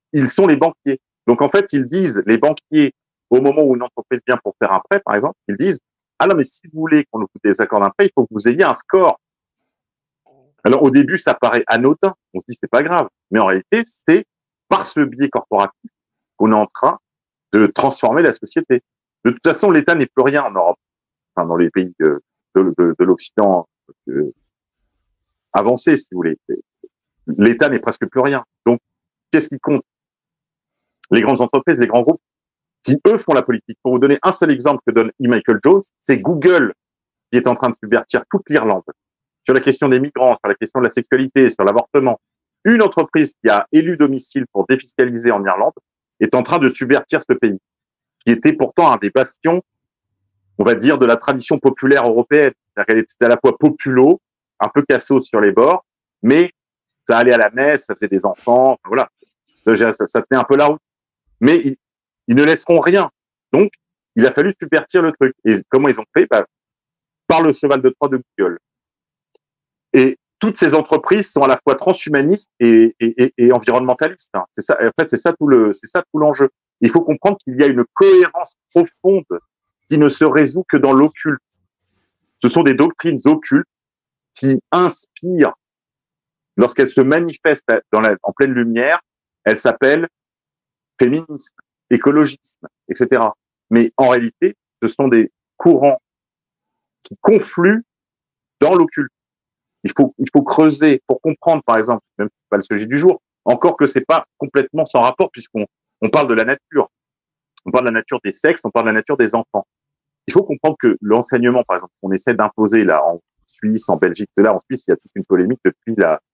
ils sont les banquiers. Donc en fait, ils disent, les banquiers, au moment où une entreprise vient pour faire un prêt, par exemple, ils disent, ah non, mais si vous voulez qu'on vous désaccorde un prêt, il faut que vous ayez un score. Alors au début, ça paraît anodin, on se dit c'est pas grave, mais en réalité, c'est par ce biais corporatif qu'on est en train de transformer la société. De toute façon, l'État n'est plus rien en Europe, enfin dans les pays de l'Occident avancé, si vous voulez. L'État n'est presque plus rien. Donc, qu'est-ce qui compte? Les grandes entreprises, les grands groupes, qui eux font la politique. Pour vous donner un seul exemple que donne E. Michael Jones, c'est Google qui est en train de subvertir toute l'Irlande sur la question des migrants, sur la question de la sexualité, sur l'avortement. Une entreprise qui a élu domicile pour défiscaliser en Irlande est en train de subvertir ce pays, qui était pourtant un des bastions, on va dire, de la tradition populaire européenne. C'est-à-dire qu'elle était à la fois populo, un peu cassos sur les bords, mais ça allait à la messe, ça faisait des enfants, enfin, voilà, ça tenait un peu la route. Mais ils ne laisseront rien. Donc, il a fallu subvertir le truc. Et comment ils ont fait? Par le cheval de Troie de Google. Et toutes ces entreprises sont à la fois transhumanistes et environnementalistes. Hein. C'est ça. En fait, c'est ça tout l'enjeu. Il faut comprendre qu'il y a une cohérence profonde qui ne se résout que dans l'occulte. Ce sont des doctrines occultes qui inspirent lorsqu'elles se manifestent en pleine lumière. Elles s'appellent féminisme, écologisme, etc. Mais en réalité, ce sont des courants qui confluent dans l'occulte. Il faut creuser pour comprendre, par exemple, même si c'est pas le sujet du jour, encore que c'est pas complètement sans rapport puisqu'on parle de la nature. On parle de la nature des sexes, on parle de la nature des enfants. Il faut comprendre que l'enseignement, par exemple, qu'on essaie d'imposer là en Suisse, en Belgique, là en Suisse, il y a toute une polémique depuis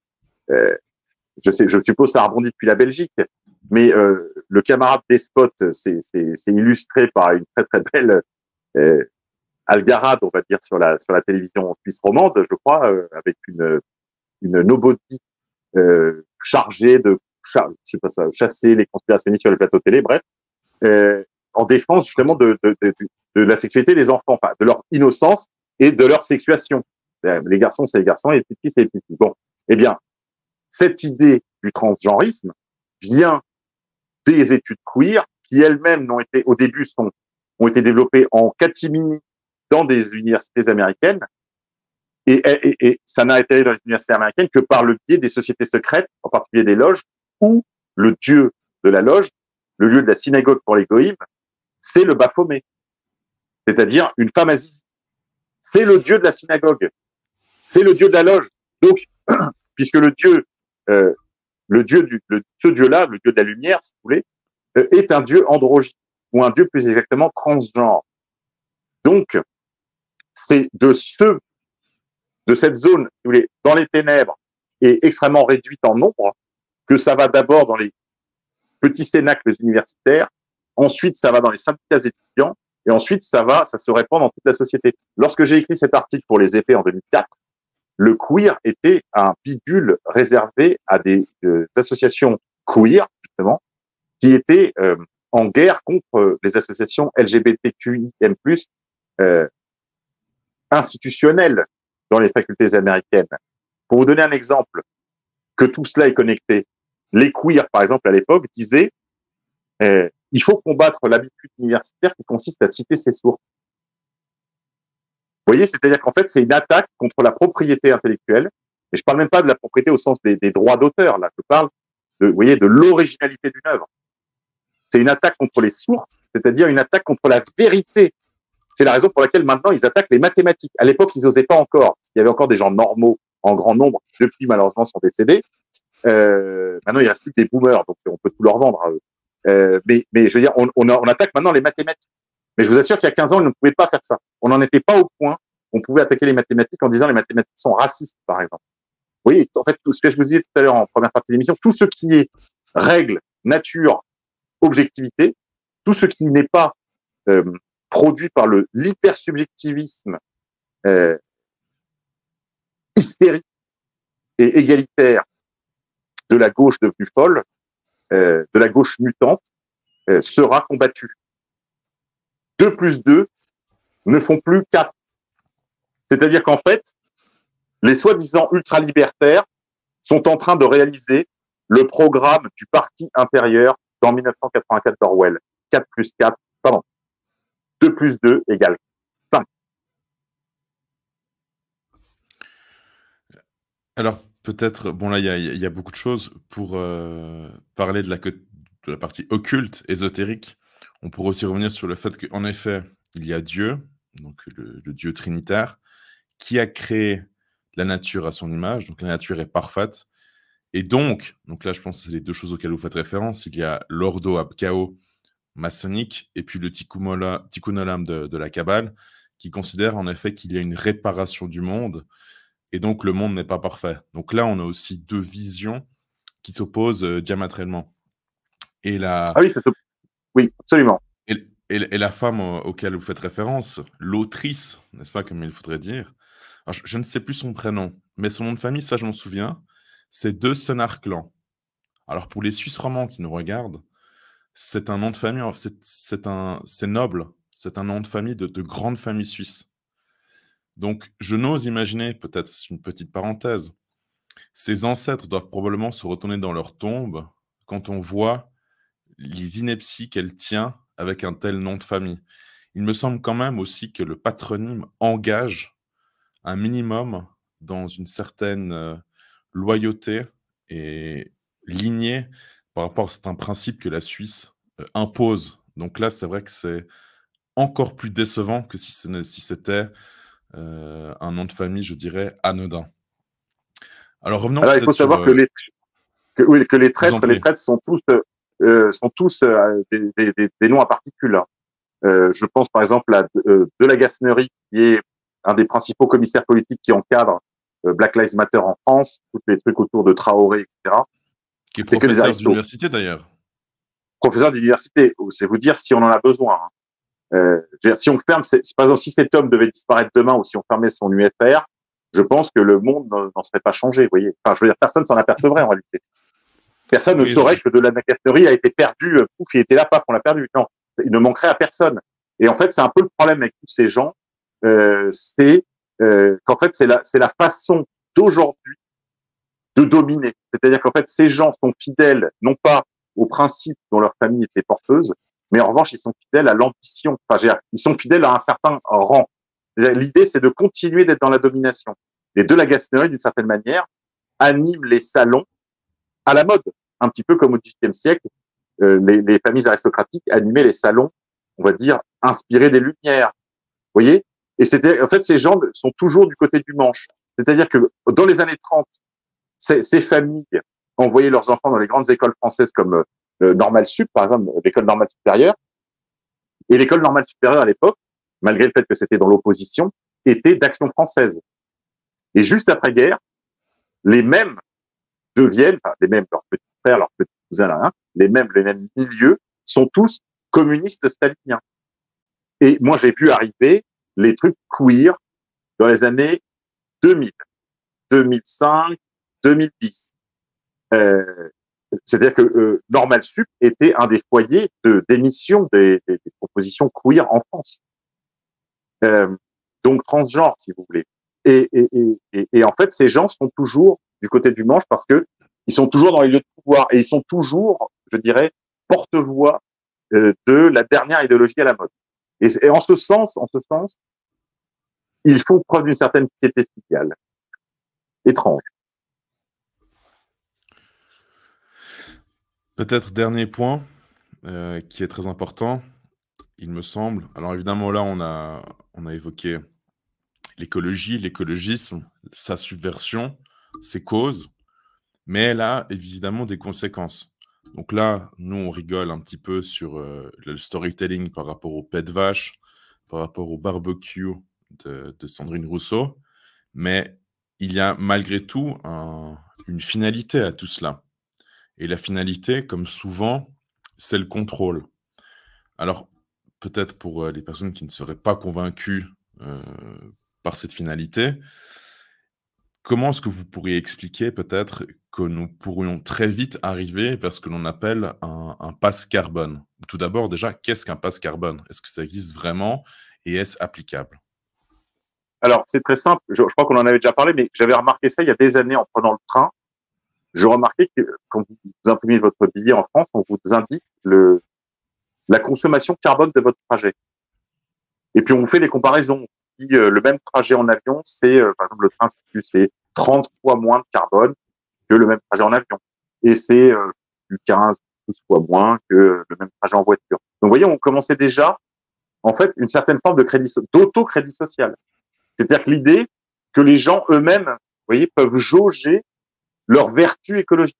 je suppose ça a rebondi depuis la Belgique, mais le camarade Despote c'est illustré par une très très belle algarade, on va dire, sur la télévision suisse romande, je crois, avec une nobody chargée de chasser les conspirationnistes sur les plateaux télé, bref, en défense justement de la sexualité des enfants, enfin, de leur innocence et de leur sexuation. Les garçons, c'est les garçons, et les petites filles, c'est les petites filles. Bon, eh bien, cette idée du transgenrisme vient des études queer qui elles-mêmes au début ont été développées en catimini dans des universités américaines et ça n'a été dans les universités américaines que par le biais des sociétés secrètes, en particulier des loges, où le dieu de la loge, le lieu de la synagogue pour les goïms, c'est le Baphomet, c'est-à-dire une femme aziz. C'est le dieu de la synagogue, c'est le dieu de la loge. Donc, puisque ce dieu-là, le dieu de la lumière, si vous voulez, est un dieu androgyne, ou un dieu plus exactement transgenre. Donc, c'est de cette zone, si vous voulez, dans les ténèbres et extrêmement réduite en nombre, que ça va d'abord dans les petits cénacles universitaires, ensuite ça va dans les syndicats étudiants, et ensuite ça se répand dans toute la société. Lorsque j'ai écrit cet article pour Les Effets en 2004, le queer était un bidule réservé à des associations queer, justement, qui étaient en guerre contre les associations LGBTQIM+, institutionnelles dans les facultés américaines. Pour vous donner un exemple, que tout cela est connecté, les queers, par exemple, à l'époque, disaient il faut combattre l'habitude universitaire qui consiste à citer ses sources. Vous voyez, c'est-à-dire qu'en fait, c'est une attaque contre la propriété intellectuelle. Et je parle même pas de la propriété au sens des droits d'auteur. Là, je parle de l'originalité d'une œuvre. C'est une attaque contre les sources, c'est-à-dire une attaque contre la vérité. C'est la raison pour laquelle maintenant ils attaquent les mathématiques. À l'époque, ils n'osaient pas encore, parce qu'il y avait encore des gens normaux en grand nombre, qui depuis malheureusement sont décédés. Maintenant, il reste plus que des boomers, donc on peut tout leur vendre à eux. Mais je veux dire, on attaque maintenant les mathématiques. Mais je vous assure qu'il y a 15 ans, ils ne pouvaient pas faire ça. On n'en était pas au point. On pouvait attaquer les mathématiques en disant les mathématiques sont racistes, par exemple. Vous voyez, en fait, tout ce que je vous disais tout à l'heure en première partie de l'émission, tout ce qui est règle, nature, objectivité, tout ce qui n'est pas produit par l'hypersubjectivisme hystérique et égalitaire de la gauche devenue folle, de la gauche mutante, sera combattu. 2 plus 2 ne font plus 4. C'est-à-dire qu'en fait, les soi-disant ultralibertaires sont en train de réaliser le programme du parti intérieur dans 1984 d'Orwell. 4 plus 4, pardon, 2 plus 2 égale 5. Alors, peut-être, bon là, il y a beaucoup de choses pour parler de la partie occulte, ésotérique. On pourrait aussi revenir sur le fait qu'en effet, il y a Dieu, donc le Dieu trinitaire, qui a créé la nature à son image, donc la nature est parfaite. Et donc là, je pense que c'est les deux choses auxquelles vous faites référence. Il y a l'ordo abkao maçonnique et puis le tikkun olam de la Kabbale, qui considère en effet qu'il y a une réparation du monde, et donc le monde n'est pas parfait. Donc là, on a aussi deux visions qui s'opposent diamétralement. Et Ah oui, oui, absolument. et la femme auquel vous faites référence, l'autrice, n'est-ce pas, comme il faudrait dire, alors, je ne sais plus son prénom, mais son nom de famille, ça je m'en souviens, c'est De Senarclan. Alors pour les Suisses romands qui nous regardent, c'est un nom de famille, alors c'est noble, c'est un nom de famille de grande famille suisse. Donc je n'ose imaginer, peut-être c'est une petite parenthèse, ses ancêtres doivent probablement se retourner dans leur tombe quand on voit les inepties qu'elle tient avec un tel nom de famille. Il me semble quand même aussi que le patronyme engage un minimum dans une certaine loyauté et lignée par rapport à certains principes que la Suisse impose. Donc là, c'est vrai que c'est encore plus décevant que si c'était un nom de famille, je dirais, anodin. Alors revenons Alors, il peut-être faut savoir sur... que les Je vous en prie. traîtres sont tous des noms à particules. Hein. Je pense par exemple à De la Gasnerie, qui est un des principaux commissaires politiques qui encadre Black Lives Matter en France, tous les trucs autour de Traoré, etc. Qui est C'est que des professeur aristos. d'université d'ailleurs. Professeur d'université, c'est vous dire si on en a besoin. Hein. Si on ferme, par exemple, si cet homme devait disparaître demain ou si on fermait son UFR, je pense que le monde n'en serait pas changé, vous voyez. Enfin, je veux dire, personne s'en apercevrait en réalité. Personne ne Oui, saurait que de la Gasnerie a été perdu, pouf, il était là, paf, on l'a perdu. Non, il ne manquerait à personne. Et en fait, c'est un peu le problème avec tous ces gens, c'est qu'en fait, c'est la façon d'aujourd'hui de dominer. C'est-à-dire qu'en fait, ces gens sont fidèles, non pas aux principes dont leur famille était porteuse, mais en revanche, ils sont fidèles à l'ambition. Enfin, ils sont fidèles à un certain rang. L'idée, c'est de continuer d'être dans la domination. Et De la Gasnerie, d'une certaine manière, anime les salons à la mode, un petit peu comme au XVIIIe siècle, les familles aristocratiques animaient les salons, on va dire, inspirés des Lumières. Vous voyez? Et en fait, ces gens sont toujours du côté du manche. C'est-à-dire que dans les années 30, ces familles envoyaient leurs enfants dans les grandes écoles françaises comme Normale Sup, par exemple, l'école normale supérieure. Et l'école normale supérieure à l'époque, malgré le fait que c'était dans l'opposition, était d'Action française. Et juste après-guerre, les mêmes deviennent, enfin, les mêmes, leurs petits frères, leurs petits cousins, là, hein, les mêmes milieux, sont tous communistes staliniens. Et moi, j'ai vu arriver les trucs queer dans les années 2000, 2005, 2010. C'est-à-dire que Normal Sup était un des foyers d'émission des propositions queer en France. Donc transgenre, si vous voulez. Et en fait, ces gens sont toujours du côté du manche parce que ils sont toujours dans les lieux de pouvoir et ils sont toujours, je dirais, porte-voix de la dernière idéologie à la mode. Et en ce sens, ils font preuve d'une certaine piété filiale. Étrange. Peut-être dernier point qui est très important, il me semble. Alors évidemment, là, on a évoqué l'écologie, l'écologisme, sa subversion, ses causes, mais elle a évidemment des conséquences. Donc là, nous, on rigole un petit peu sur le storytelling par rapport au pet de vache, par rapport au barbecue de Sandrine Rousseau, mais il y a malgré tout une finalité à tout cela. Et la finalité, comme souvent, c'est le contrôle. Alors, peut-être pour les personnes qui ne seraient pas convaincues par cette finalité, comment est-ce que vous pourriez expliquer peut-être que nous pourrions très vite arriver vers ce que l'on appelle un pass carbone? Tout d'abord, déjà, qu'est-ce qu'un pass carbone? Est-ce que ça existe vraiment et est-ce applicable? Alors, c'est très simple. Je crois qu'on en avait déjà parlé, mais j'avais remarqué ça il y a des années en prenant le train. je remarquais que quand vous imprimez votre billet en France, on vous indique la consommation carbone de votre trajet. Et puis on vous fait des comparaisons. Le même trajet en avion, c'est par exemple le train, c'est 30 fois moins de carbone que le même trajet en avion. Et c'est plus 15, 12 fois moins que le même trajet en voiture. Donc vous voyez, on commençait déjà, en fait, une certaine forme de d'auto-crédit social. C'est-à-dire que l'idée que les gens eux-mêmes, vous voyez, peuvent jauger leur vertu écologique.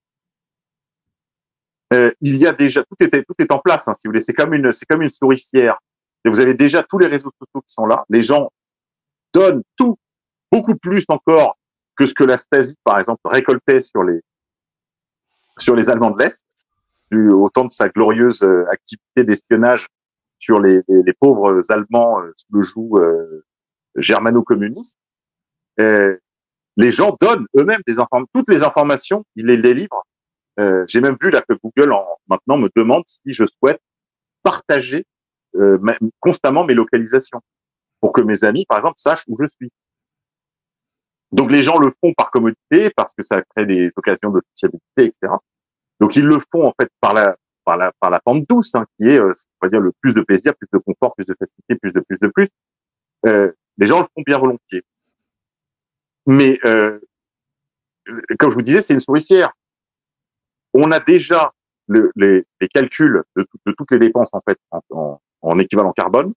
Il y a déjà, tout est en place, hein, si vous voulez. C'est comme une souricière. Et vous avez déjà tous les réseaux sociaux qui sont là. Les gens donnent tout, beaucoup plus encore que ce que la Stasi, par exemple, récoltait sur les Allemands de l'Est, au temps de sa glorieuse activité d'espionnage sur les pauvres Allemands sous le joug germano-communiste. Les gens donnent eux-mêmes toutes les informations, ils les livrent. J'ai même vu là que Google maintenant me demande si je souhaite partager constamment mes localisations pour que mes amis, par exemple, sachent où je suis. Donc les gens le font par commodité, parce que ça crée des occasions de sociabilité, etc. Donc ils le font en fait par la pente douce, hein, qui est, on va dire, le plus de plaisir, plus de confort, plus de facilité, plus de plus. Les gens le font bien volontiers. Mais comme je vous disais, c'est une souricière. On a déjà les calculs de toutes les dépenses en fait en équivalent carbone,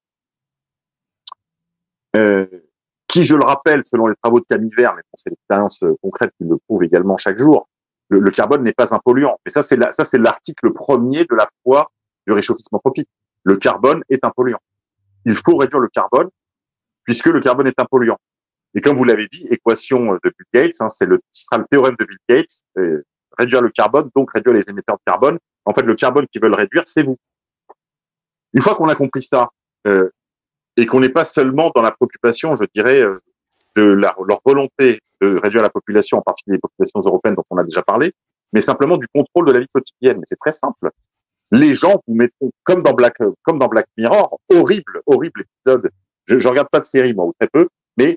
qui, je le rappelle, selon les travaux de Camille Vert, mais bon, c'est l'expérience concrète qui le prouve également chaque jour, le carbone n'est pas un polluant. Mais ça, c'est l'article premier de la foi du réchauffement tropique. Le carbone est un polluant. Il faut réduire le carbone, puisque le carbone est un polluant. Et comme vous l'avez dit, équation de Bill Gates, hein, ce sera le théorème de Bill Gates, réduire le carbone, donc réduire les émetteurs de carbone. En fait, le carbone qu'ils veulent réduire, c'est vous. Une fois qu'on a compris ça, et qu'on n'est pas seulement dans la préoccupation, je dirais, de leur volonté de réduire la population, en particulier les populations européennes dont on a déjà parlé, mais simplement du contrôle de la vie quotidienne. Mais c'est très simple. Les gens vous mettront, comme dans Black Mirror, horrible épisode. Je regarde pas de série, moi, ou très peu, mais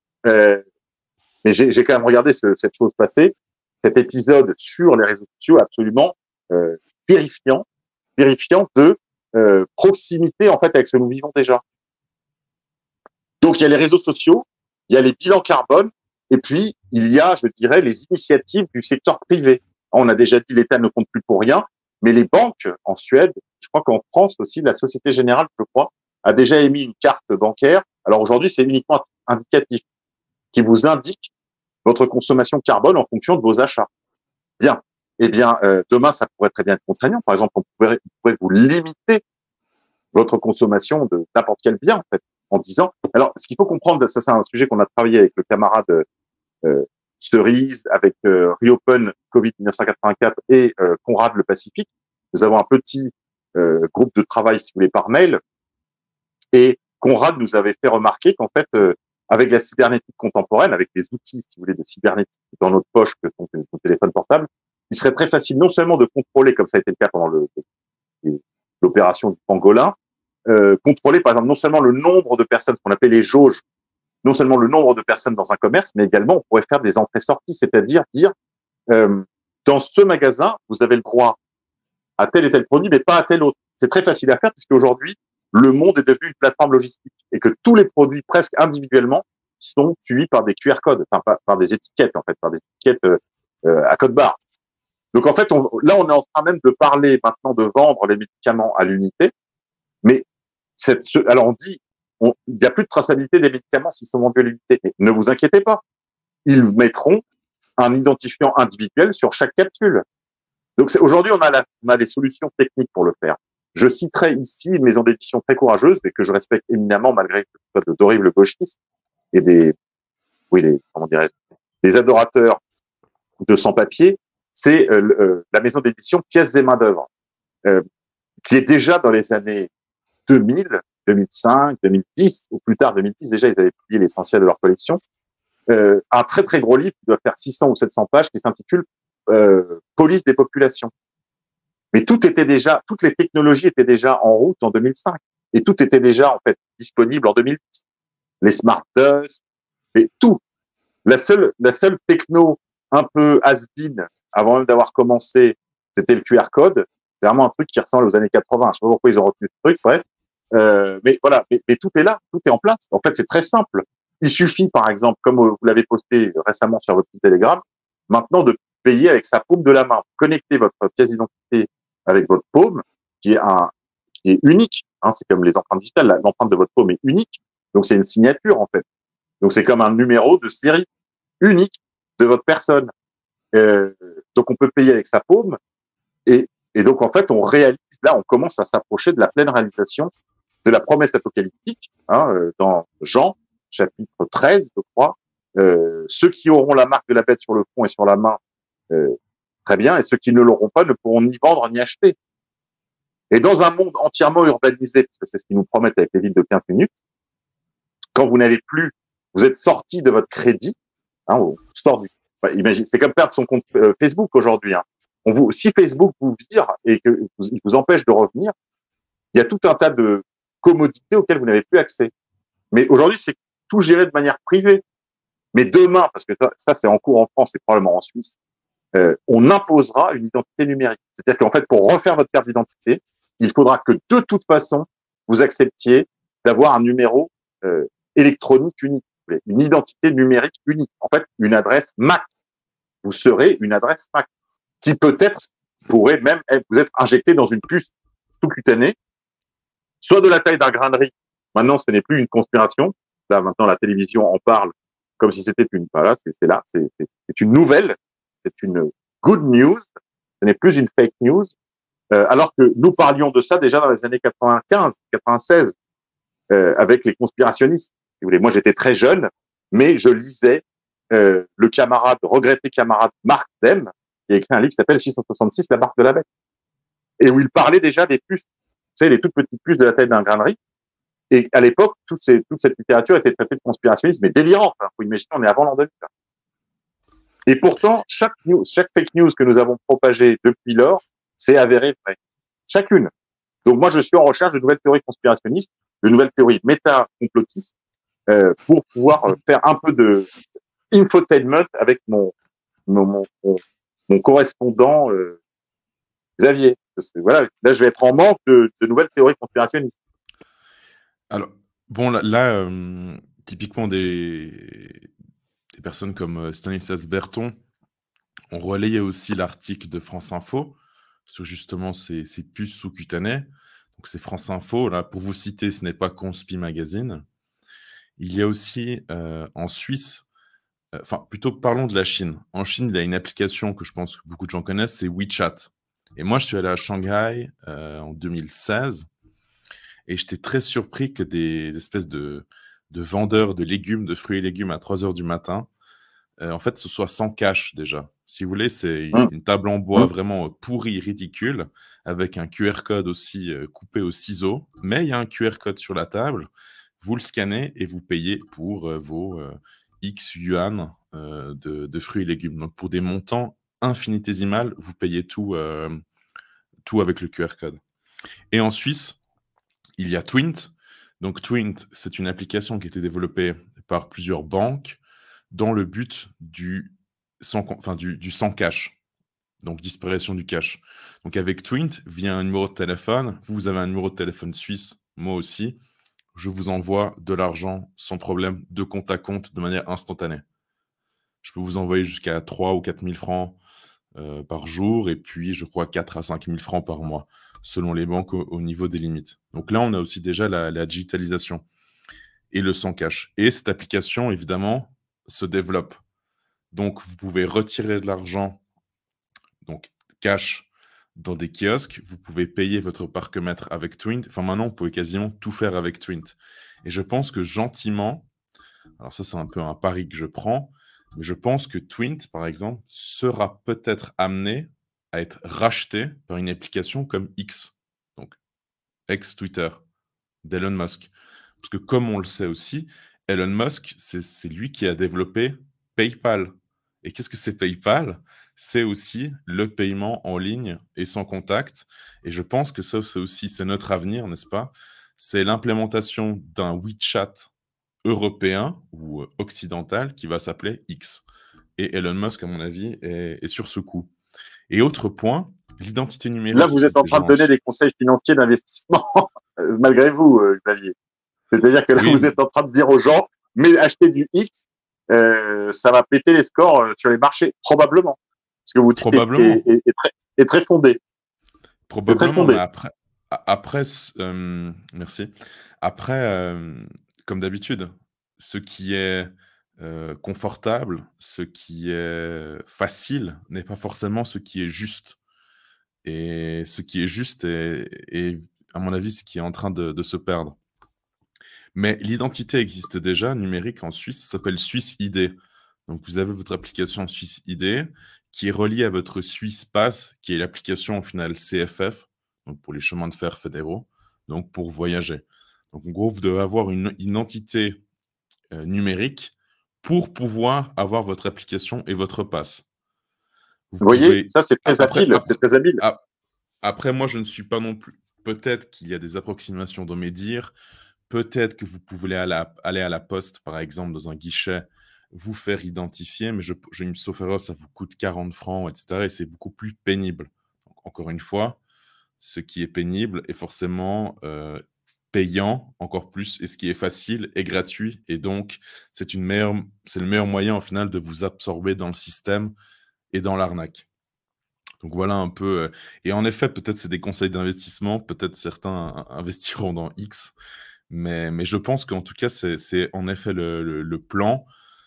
j'ai quand même regardé cette chose passer, cet épisode sur les réseaux sociaux absolument terrifiant de proximité en fait avec ce que nous vivons déjà. Donc il y a les réseaux sociaux, il y a les bilans carbone, et puis il y a, je dirais, les initiatives du secteur privé. On a déjà dit l'État ne compte plus pour rien, mais les banques en Suède, je crois qu'en France aussi, la Société Générale, je crois, a déjà émis une carte bancaire. Alors aujourd'hui, c'est uniquement indicatif, qui vous indique votre consommation carbone en fonction de vos achats. Bien. Eh bien, demain, ça pourrait très bien être contraignant. Par exemple, on pourrait vous limiter votre consommation de n'importe quel bien, en fait, en disant. Alors, ce qu'il faut comprendre, ça c'est un sujet qu'on a travaillé avec le camarade Cerise, avec Reopen Covid 1984 et Conrad le Pacifique. Nous avons un petit groupe de travail, si vous voulez, par mail. Et Conrad nous avait fait remarquer qu'en fait, avec la cybernétique contemporaine, avec les outils, si vous voulez, de cybernétique dans notre poche que sont nos téléphones portables, il serait très facile non seulement de contrôler, comme ça a été le cas pendant l'opération du pangolin, contrôler par exemple non seulement le nombre de personnes, ce qu'on appelle les jauges, non seulement le nombre de personnes dans un commerce, mais également on pourrait faire des entrées-sorties, c'est-à-dire dire dans ce magasin, vous avez le droit à tel et tel produit, mais pas à tel autre. C'est très facile à faire puisque aujourd'hui, le monde est devenu une plateforme logistique et que tous les produits, presque individuellement, sont suivis par des QR codes, enfin par des étiquettes en fait, par des étiquettes à code barre. Donc en fait, là, on est en train même de parler maintenant de vendre les médicaments à l'unité, mais alors on dit, il n'y a plus de traçabilité des médicaments s'ils sont vendus à l'unité. Mais ne vous inquiétez pas, ils mettront un identifiant individuel sur chaque capsule. Donc aujourd'hui, on a des solutions techniques pour le faire. Je citerai ici une maison d'édition très courageuse et que je respecte éminemment malgré que ce soit d'horribles gauchistes et des adorateurs de sans-papier. C'est la maison d'édition Pièces et main-d'œuvre, qui est déjà dans les années 2000, 2005, 2010, ou plus tard 2010, déjà ils avaient publié l'essentiel de leur collection, un très très gros livre qui doit faire 600 ou 700 pages qui s'intitule Police des populations. Mais toutes les technologies étaient déjà en route en 2005 et tout était déjà en fait disponible en 2010. Les smart dust, et tout. La seule techno un peu has-been avant même d'avoir commencé, c'était le QR code. C'est vraiment un truc qui ressemble aux années 80. Je sais pas pourquoi ils ont retenu ce truc, bref. Mais voilà, mais tout est là, tout est en place. En fait, c'est très simple. Il suffit, par exemple, comme vous l'avez posté récemment sur votre Telegram, maintenant de payer avec sa paume de la main. Connectez votre pièce d'identité avec votre paume, qui est unique. Hein, c'est comme les empreintes digitales. L'empreinte de votre paume est unique. Donc, c'est une signature, en fait. Donc, c'est comme un numéro de série unique de votre personne. Donc, on peut payer avec sa paume. Et donc, en fait, on réalise, là, on commence à s'approcher de la pleine réalisation de la promesse apocalyptique, hein, dans Jean, chapitre 13, je crois. Ceux qui auront la marque de la bête sur le front et sur la main, très bien, et ceux qui ne l'auront pas ne pourront ni vendre ni acheter. Et dans un monde entièrement urbanisé, parce que c'est ce qu'ils nous promettent avec les villes de 15 minutes, quand vous n'avez plus, vous êtes sorti de votre crédit, hein, on sort du, enfin, imagine, c'est comme perdre son compte Facebook aujourd'hui. Hein. Si Facebook vous vire et que il vous empêche de revenir, il y a tout un tas de commodités auxquelles vous n'avez plus accès. Mais aujourd'hui, c'est tout géré de manière privée. Mais demain, parce que ça c'est en cours en France et probablement en Suisse, on imposera une identité numérique. C'est-à-dire qu'en fait, pour refaire votre carte d'identité, il faudra que de toute façon, vous acceptiez d'avoir un numéro électronique unique, une identité numérique unique. En fait, une adresse MAC. Vous serez une adresse MAC qui peut-être pourrait même vous être injectée dans une puce sous-cutanée, soit de la taille d'un grain de riz. Maintenant, ce n'est plus une conspiration. Là, maintenant, la télévision en parle comme si c'était une. Voilà, c'est là, c'est une nouvelle, c'est une good news. Ce n'est plus une fake news. Alors que nous parlions de ça déjà dans les années 95, 96, avec les conspirationnistes. Si vous voulez, moi, j'étais très jeune, mais je lisais le regretté camarade Marc Dem, qui a écrit un livre qui s'appelle 666, la marque de la bête, et où il parlait déjà des puces, vous savez, les toutes petites puces de la taille d'un grain de riz. Et à l'époque, toute cette littérature était traitée de conspirationnisme, mais délirante. Hein. Faut imaginer, on est avant l'an 2000. Et pourtant, chaque fake news que nous avons propagée depuis lors, c'est avéré vrai. Chacune. Donc moi, je suis en recherche de nouvelles théories conspirationnistes, de nouvelles théories méta-complotistes, pour pouvoir faire un peu de infotainment avec mon correspondant Xavier. Voilà, là, je vais être en manque de nouvelles théories conspirationnistes. Alors, bon, là typiquement des personnes comme Stanislas Berton ont relayé aussi l'article de France Info sur justement ces puces sous-cutanées. Donc, c'est France Info. Là, pour vous citer, ce n'est pas Conspi Magazine. Il y a aussi en Suisse, enfin, plutôt parlons de la Chine. En Chine, il y a une application que je pense que beaucoup de gens connaissent, c'est WeChat. Et moi, je suis allé à Shanghai en 2016 et j'étais très surpris que des espèces de vendeurs de légumes, de fruits et légumes à 3 heures du matin, en fait, ce soit sans cash déjà. Si vous voulez, c'est une table en bois vraiment pourrie, ridicule, avec un QR code aussi coupé au ciseau. Mais il y a un QR code sur la table, vous le scannez et vous payez pour vos X yuan de fruits et légumes. Donc pour des montants infinitésimales, vous payez tout avec le QR code. Et en Suisse, il y a Twint. Donc Twint, c'est une application qui a été développée par plusieurs banques dans le but du sans cash, donc disparition du cash. Donc avec Twint, via un numéro de téléphone, vous avez un numéro de téléphone suisse, moi aussi, je vous envoie de l'argent sans problème, de compte à compte, de manière instantanée. Je peux vous envoyer jusqu'à 3 ou 4 000 francs par jour, et puis je crois 4 à 5 000 francs par mois, selon les banques au niveau des limites. Donc là, on a aussi déjà la digitalisation et le sans cash. Et cette application, évidemment, se développe. Donc, vous pouvez retirer de l'argent, donc cash, dans des kiosques. Vous pouvez payer votre parc-mètre avec Twint. Enfin, maintenant, vous pouvez quasiment tout faire avec Twint. Et je pense que gentiment, alors ça, c'est un peu un pari que je prends, mais je pense que Twint, par exemple, sera peut-être amené à être racheté par une application comme X, donc ex-Twitter, d'Elon Musk. Parce que comme on le sait aussi, Elon Musk, c'est lui qui a développé PayPal. Et qu'est-ce que c'est PayPal? C'est aussi le paiement en ligne et sans contact. Et je pense que ça, c'est notre avenir, n'est-ce pas? C'est l'implémentation d'un WeChat européen ou occidental qui va s'appeler X. Et Elon Musk, à mon avis, est sur ce coup. Et autre point, l'identité Là, numérique vous êtes existe en déjà train de donner des conseils financiers d'investissement, malgré vous, Xavier. C'est-à-dire que là, vous Oui, êtes en train de dire aux gens, mais achetez du X, ça va péter les scores sur les marchés, probablement. Ce que vous dites probablement. est très fondé. Est très Probablement, mais fondé. après, merci. Après, comme d'habitude, ce qui est, confortable, ce qui est facile n'est pas forcément ce qui est juste et ce qui est juste est à mon avis, ce qui est en train de se perdre. Mais l'identité existe déjà, numérique en Suisse, ça s'appelle Suisse ID. Donc vous avez votre application Suisse ID qui est reliée à votre Suisse Pass, qui est l'application au final CFF, donc pour les chemins de fer fédéraux, donc pour voyager. Donc en gros, vous devez avoir une identité numérique pour pouvoir avoir votre application et votre pass. Vous Vous voyez, pouvez... ça, c'est très Après, habile. C'est après, très habile. après, moi, je ne suis pas non plus... Peut-être qu'il y a des approximations dans mes dires. Peut-être que vous pouvez aller à la poste, par exemple, dans un guichet, vous faire identifier, mais sauf erreur, ça vous coûte 40 francs, etc. Et c'est beaucoup plus pénible. Donc, encore une fois, ce qui est pénible est forcément payant encore plus, et ce qui est facile est gratuit. Et donc, c'est le meilleur moyen, au final, de vous absorber dans le système et dans l'arnaque. Donc voilà un peu. Et en effet, peut-être c'est des conseils d'investissement, peut-être certains investiront dans X, mais je pense qu'en tout cas, c'est en effet le plan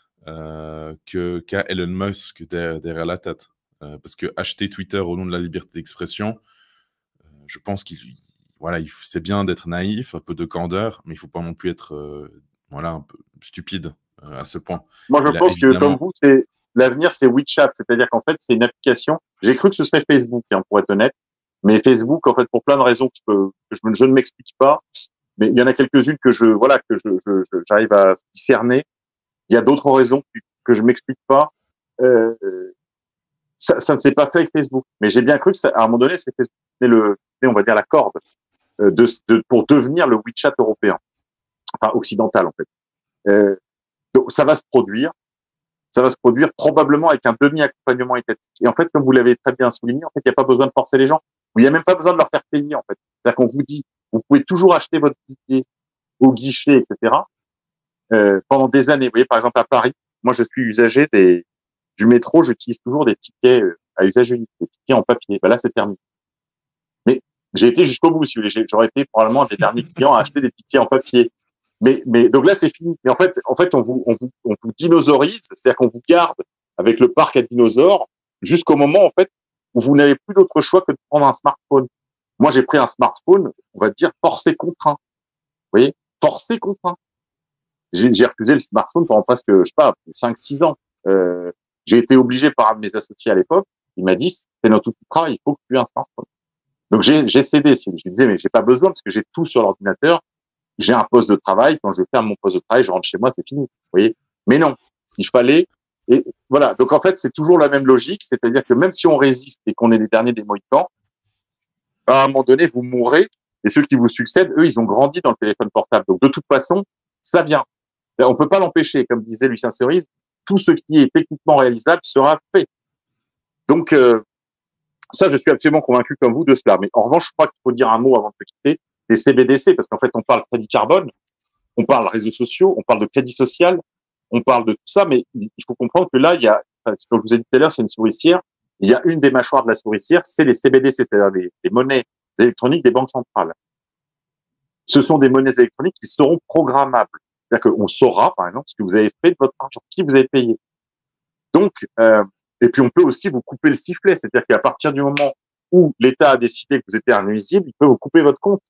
qu'a Elon Musk derrière la tête. Parce que acheter Twitter au nom de la liberté d'expression, je pense c'est bien d'être naïf, un peu de candeur, mais il ne faut pas non plus être voilà, un peu stupide à ce point. Moi, je Il a pense que, comme évidemment. vous, l'avenir, c'est WeChat. C'est-à-dire qu'en fait, c'est une application. J'ai cru que ce serait Facebook, hein, pour être honnête. Mais Facebook, en fait, pour plein de raisons je ne m'explique pas. Mais il y en a quelques-unes voilà, j'arrive à discerner. Il y a d'autres raisons que je m'explique pas. Euh, ça ne s'est pas fait avec Facebook. Mais j'ai bien cru que à un moment donné, c'est Facebook, on va dire la corde pour devenir le WeChat européen, enfin occidental en fait. Donc ça va se produire. Ça va se produire probablement avec un demi-accompagnement étatique. Et en fait, comme vous l'avez très bien souligné, en fait, il n'y a pas besoin de forcer les gens. Il n'y a même pas besoin de leur faire payer, en fait. C'est-à-dire qu'on vous dit, vous pouvez toujours acheter votre ticket au guichet, etc. Pendant des années. Vous voyez, par exemple, à Paris, moi, je suis usager du métro, j'utilise toujours des tickets à usage unique, des tickets en papier. Ben là, c'est terminé. Mais j'ai été jusqu'au bout, si vous voulez. J'aurais été probablement un des derniers clients à acheter des tickets en papier. Mais donc là, c'est fini. Mais en fait, on vous dinosaurise, c'est-à-dire qu'on vous garde avec le parc à dinosaures jusqu'au moment, en fait, où vous n'avez plus d'autre choix que de prendre un smartphone. Moi, j'ai pris un smartphone, on va dire, forcé contraint. Vous voyez? Forcé contraint. J'ai refusé le smartphone pendant presque, je sais pas, 5, 6 ans. J'ai été obligé par un de mes associés à l'époque. Il m'a dit, c'est notre outil de travail, il faut que tu aies un smartphone. Donc, j'ai cédé. Je lui disais, mais j'ai pas besoin parce que j'ai tout sur l'ordinateur. J'ai un poste de travail, quand je ferme mon poste de travail, je rentre chez moi, c'est fini. Vous voyez? Mais non, il fallait, et voilà. Donc en fait, c'est toujours la même logique, c'est-à-dire que même si on résiste et qu'on est les derniers des Mohicans, à un moment donné, vous mourrez, et ceux qui vous succèdent, eux, ils ont grandi dans le téléphone portable. Donc de toute façon, ça vient. On peut pas l'empêcher, comme disait Lucien Cerise, tout ce qui est techniquement réalisable sera fait. Donc ça, je suis absolument convaincu comme vous de cela. Mais en revanche, je crois qu'il faut dire un mot avant de se quitter, des CBDC, parce qu'en fait, on parle crédit carbone, on parle réseaux sociaux, on parle de crédit social, on parle de tout ça, mais il faut comprendre que là, il y a, comme je vous ai dit tout à l'heure, c'est une souricière. Il y a une des mâchoires de la souricière, c'est les CBDC, c'est-à-dire les monnaies électroniques des banques centrales. Ce sont des monnaies électroniques qui seront programmables. C'est-à-dire qu'on saura, par exemple, ce que vous avez fait de votre argent, qui vous avez payé. Donc, et puis on peut aussi vous couper le sifflet, c'est-à-dire qu'à partir du moment où l'État a décidé que vous étiez un nuisible, il peut vous couper votre compte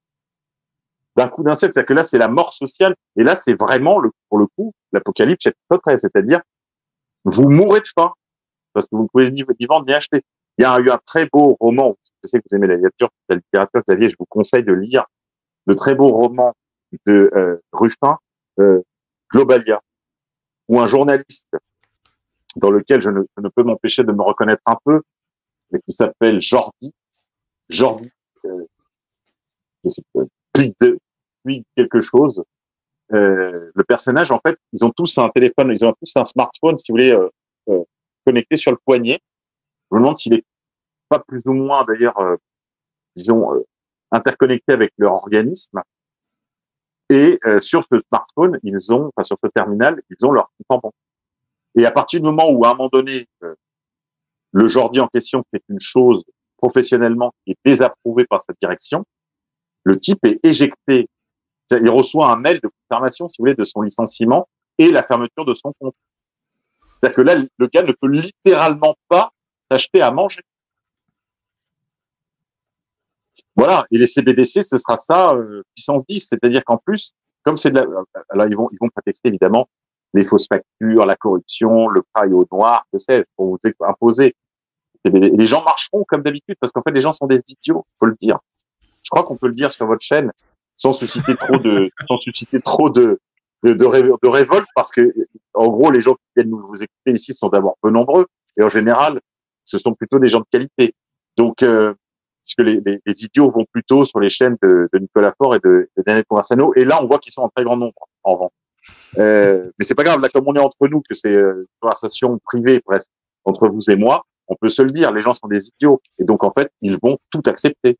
d'un coup d'un seul. C'est-à-dire que là, c'est la mort sociale. Et là, c'est vraiment, pour le coup, l'apocalypse chapitre 13. C'est-à-dire, vous mourrez de faim parce que vous ne pouvez ni vendre ni acheter. Il y a eu un très beau roman. Je sais que vous aimez la littérature, Xavier. Je vous conseille de lire le très beau roman de Ruffin, Globalia, où un journaliste dans lequel je ne peux m'empêcher de me reconnaître un peu, mais qui s'appelle Jordi, je sais pas, puis quelque chose. Le personnage, en fait, ils ont tous un téléphone, ils ont tous un smartphone, si vous voulez, connecté sur le poignet. Je me demande s'il est pas plus ou moins d'ailleurs, disons, interconnectés avec leur organisme. Et sur ce smartphone, enfin sur ce terminal, ils ont leur compte en banque. Et à partir du moment où, à un moment donné, le Jordi en question fait une chose professionnellement qui est désapprouvée par sa direction, le type est éjecté. Il reçoit un mail de confirmation, si vous voulez, de son licenciement et la fermeture de son compte. C'est-à-dire que là, le gars ne peut littéralement pas s'acheter à manger. Voilà. Et les CBDC, ce sera ça, puissance 10. C'est-à-dire qu'en plus, comme c'est de la, là, ils vont prétexter évidemment les fausses factures, la corruption, le travail au noir, que sais-je, pour vous imposer. Et les gens marcheront comme d'habitude parce qu'en fait, les gens sont des idiots, faut le dire. Je crois qu'on peut le dire sur votre chaîne sans susciter trop de révolte parce que, en gros, les gens qui viennent vous écouter ici sont d'abord peu nombreux et en général, ce sont plutôt des gens de qualité. Donc, puisque les idiots vont plutôt sur les chaînes de Nicolas Faure et de Daniel Conversano, et là, on voit qu'ils sont en très grand nombre, en revanche. Mais c'est pas grave, là, comme on est entre nous, que c'est une conversation privée presque entre vous et moi, on peut se le dire, les gens sont des idiots, et donc en fait, ils vont tout accepter.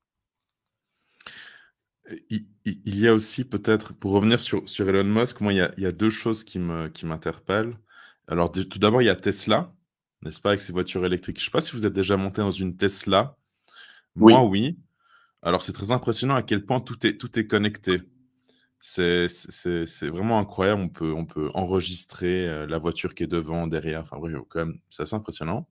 Il y a aussi peut-être, pour revenir sur Elon Musk, moi, il y a deux choses qui m'interpellent. Alors, tout d'abord, il y a Tesla, n'est-ce pas, avec ses voitures électriques. Je ne sais pas si vous êtes déjà monté dans une Tesla. Moi, Oui. oui. Alors, c'est très impressionnant à quel point tout est connecté. C'est vraiment incroyable. On peut enregistrer la voiture qui est devant, derrière. Enfin, bref, quand même, c'est assez impressionnant.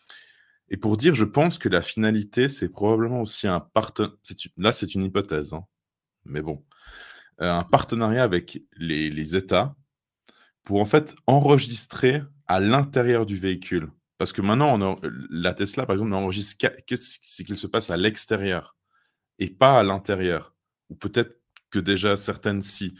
Et pour dire, je pense que la finalité, c'est probablement aussi un partenariat. Là, c'est une hypothèse, hein. Mais bon, un partenariat avec les États pour en fait enregistrer à l'intérieur du véhicule. Parce que maintenant, la Tesla, par exemple, n'enregistre ce qu'il se passe à l'extérieur et pas à l'intérieur. Ou peut-être que déjà certaines si.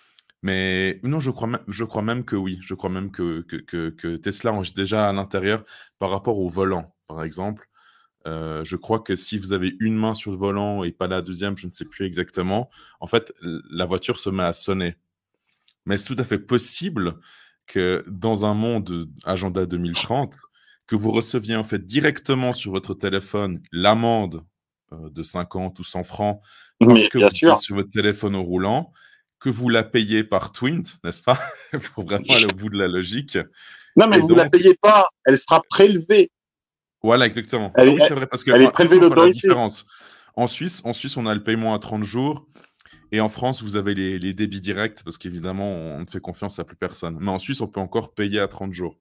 Mais non, je crois même que oui. Je crois même que Tesla enregistre déjà à l'intérieur par rapport au volant, par exemple. Je crois que si vous avez une main sur le volant et pas la deuxième, je ne sais plus exactement, en fait, la voiture se met à sonner. Mais c'est tout à fait possible que dans un monde Agenda 2030, que vous receviez en fait directement sur votre téléphone l'amende de 50 ou 100 francs parce Mais que vous bien étiez sûr. sur votre téléphone au roulant, que vous la payez par Twint, n'est-ce pas? Pour vraiment aller au bout de la logique. Non, mais Et vous ne la donc, payez pas, elle sera prélevée. voilà, exactement. Elle Ah est, oui, c'est vrai, parce que elle est c'est prélevée ça encore la d'autorité. différence. En Suisse, on a le paiement à 30 jours. Et en France, vous avez les débits directs, parce qu'évidemment, on ne fait confiance à plus personne. Mais en Suisse, on peut encore payer à 30 jours.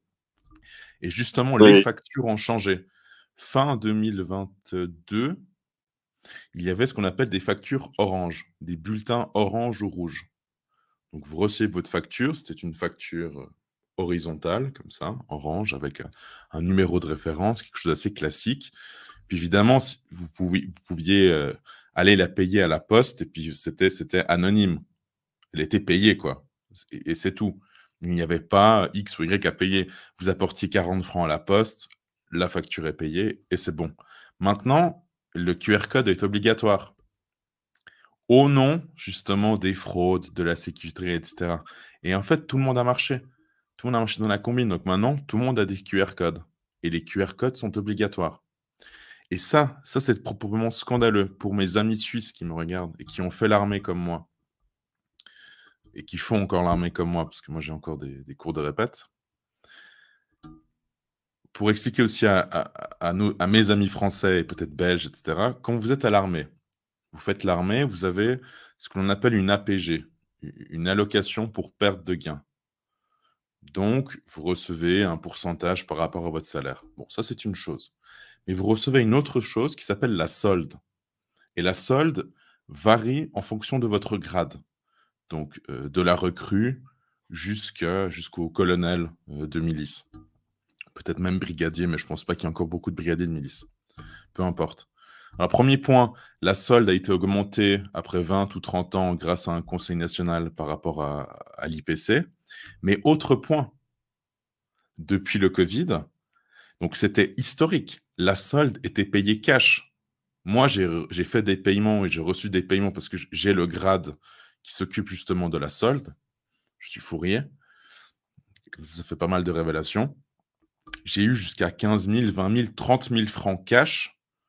Et justement, les Oui. factures ont changé. Fin 2022, il y avait ce qu'on appelle des factures orange, des bulletins orange ou rouge. Donc, vous recevez votre facture, c'était une facture horizontale, comme ça, orange, avec un numéro de référence, quelque chose d'assez classique. Puis évidemment, vous pouviez aller la payer à la poste, et puis c'était anonyme. Elle était payée, quoi. Et c'est tout. Il n'y avait pas X ou Y à payer. Vous apportiez 40 francs à la poste, la facture est payée, et c'est bon. Maintenant, le QR code est obligatoire. Au nom, justement, des fraudes, de la sécurité, etc. Et en fait, tout le monde a marché. Tout le monde a marché dans la combine. Donc maintenant, tout le monde a des QR codes. Et les QR codes sont obligatoires. Et ça c'est proprement scandaleux pour mes amis suisses qui me regardent et qui ont fait l'armée comme moi. Et qui font encore l'armée comme moi, parce que moi j'ai encore des cours de répète. Pour expliquer aussi à mes amis français et peut-être belges, etc., quand vous êtes à l'armée, vous faites l'armée, vous avez ce que l'on appelle une APG, une allocation pour perte de gain. Donc, vous recevez un pourcentage par rapport à votre salaire. Bon, ça c'est une chose. Mais vous recevez une autre chose qui s'appelle la solde. Et la solde varie en fonction de votre grade. Donc, de la recrue jusqu'au colonel de milice. Peut-être même brigadier, mais je ne pense pas qu'il y ait encore beaucoup de brigadiers de milice. Peu importe. Alors, premier point, la solde a été augmentée après 20 ou 30 ans grâce à un conseil national par rapport à l'IPC. Mais autre point, depuis le Covid, donc c'était historique, la solde était payée cash. Moi, j'ai fait des paiements et j'ai reçu des paiements parce que j'ai le grade qui s'occupe justement de la solde. Je suis fourrier. Comme ça fait pas mal de révélations. J'ai eu jusqu'à 15 000, 20 000, 30 000 francs cash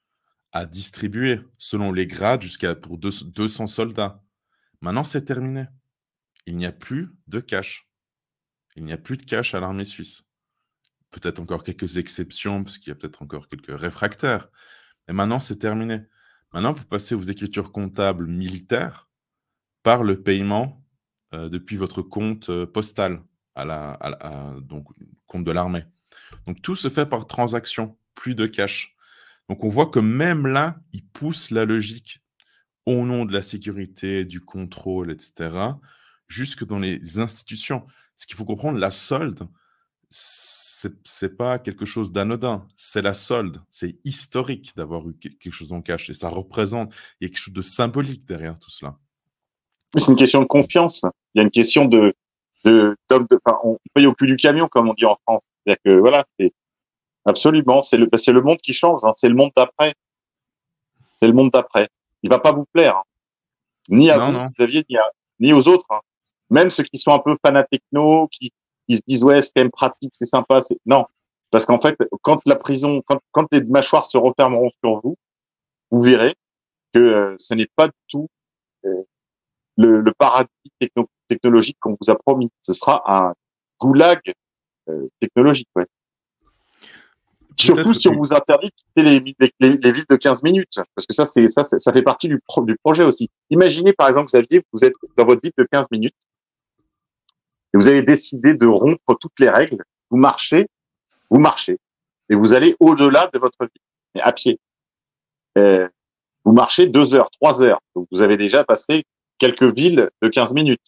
à distribuer selon les grades jusqu'à pour 200 soldats. Maintenant, c'est terminé. Il n'y a plus de cash. Il n'y a plus de cash à l'armée suisse. Peut-être encore quelques exceptions, parce qu'il y a peut-être encore quelques réfractaires. Mais maintenant, c'est terminé. Maintenant, vous passez vos écritures comptables militaires par le paiement depuis votre compte postal, donc compte de l'armée. Donc, tout se fait par transaction, plus de cash. Donc, on voit que même là, ils poussent la logique au nom de la sécurité, du contrôle, etc., jusque dans les institutions. Ce qu'il faut comprendre, la solde, c'est pas quelque chose d'anodin, c'est la solde. C'est historique d'avoir eu quelque chose en cash et ça représente, il y a quelque chose de symbolique derrière tout cela. C'est une question de confiance. Il y a une question enfin, on paye au cul du camion, comme on dit en France. C'est-à-dire que voilà, c'est absolument, c'est le monde qui change, hein, c'est le monde d'après. C'est le monde d'après. Il va pas vous plaire, hein, ni à Non, vous, non. Xavier, ni aux autres, hein. Même ceux qui sont un peu fanatechno, qui se disent ouais, c'est quand même pratique, c'est sympa, non. Parce qu'en fait, quand la prison, quand les mâchoires se refermeront sur vous, vous verrez que ce n'est pas du tout euh, le paradis technologique qu'on vous a promis. Ce sera un goulag technologique, ouais. Surtout Peut-être si on que... vous interdit de quitter les villes de 15 minutes, parce que ça fait partie du projet aussi. Imaginez par exemple, Xavier, vous êtes dans votre ville de 15 minutes et vous avez décidé de rompre toutes les règles. Vous marchez, et vous allez au-delà de votre ville, mais à pied. Euh, vous marchez 2 heures, 3 heures, donc vous avez déjà passé quelques villes de 15 minutes.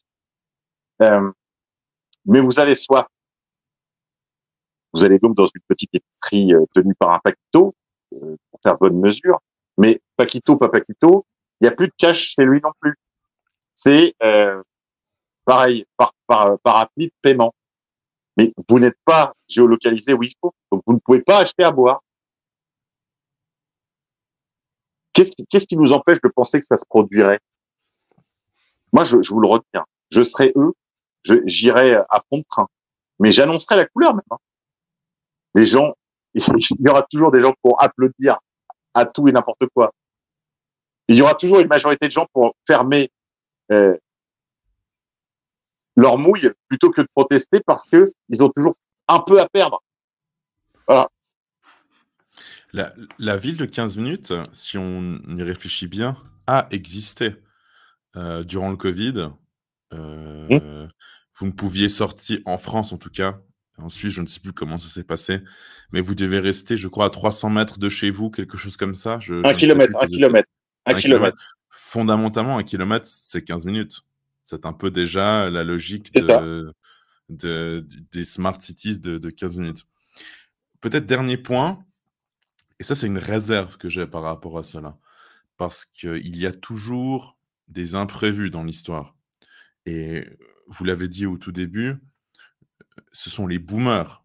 Mais vous avez soif. Vous allez donc dans une petite épicerie tenue par un Paquito, pour faire bonne mesure. Mais Paquito, pas Paquito, il n'y a plus de cash chez lui non plus. C'est pareil, par appli de paiement. Mais vous n'êtes pas géolocalisé où il faut. Donc vous ne pouvez pas acheter à boire. Qu'est-ce qui nous empêche de penser que ça se produirait? Moi, je vous le retiens. Je serai eux, j'irai à fond de train. Mais j'annoncerai la couleur maintenant. Les gens, il y aura toujours des gens pour applaudir à tout et n'importe quoi. Il y aura toujours une majorité de gens pour fermer euh, leur mouille plutôt que de protester parce que ils ont toujours un peu à perdre. Voilà. La ville de 15 minutes, si on y réfléchit bien, a existé durant le Covid. Vous ne pouviez sortir, en France en tout cas, en Suisse, je ne sais plus comment ça s'est passé, mais vous devez rester, je crois, à 300 mètres de chez vous, quelque chose comme ça. Un Je ne sais plus kilomètre, un quels étaient. kilomètre, un 1 kilomètre. kilomètre. Fondamentalement, 1 kilomètre, c'est 15 minutes. C'est un peu déjà la logique C'est ça. des smart cities de 15 minutes. Peut-être dernier point, et ça c'est une réserve que j'ai par rapport à cela, parce qu'il y a toujours des imprévus dans l'histoire. Et vous l'avez dit au tout début, ce sont les boomers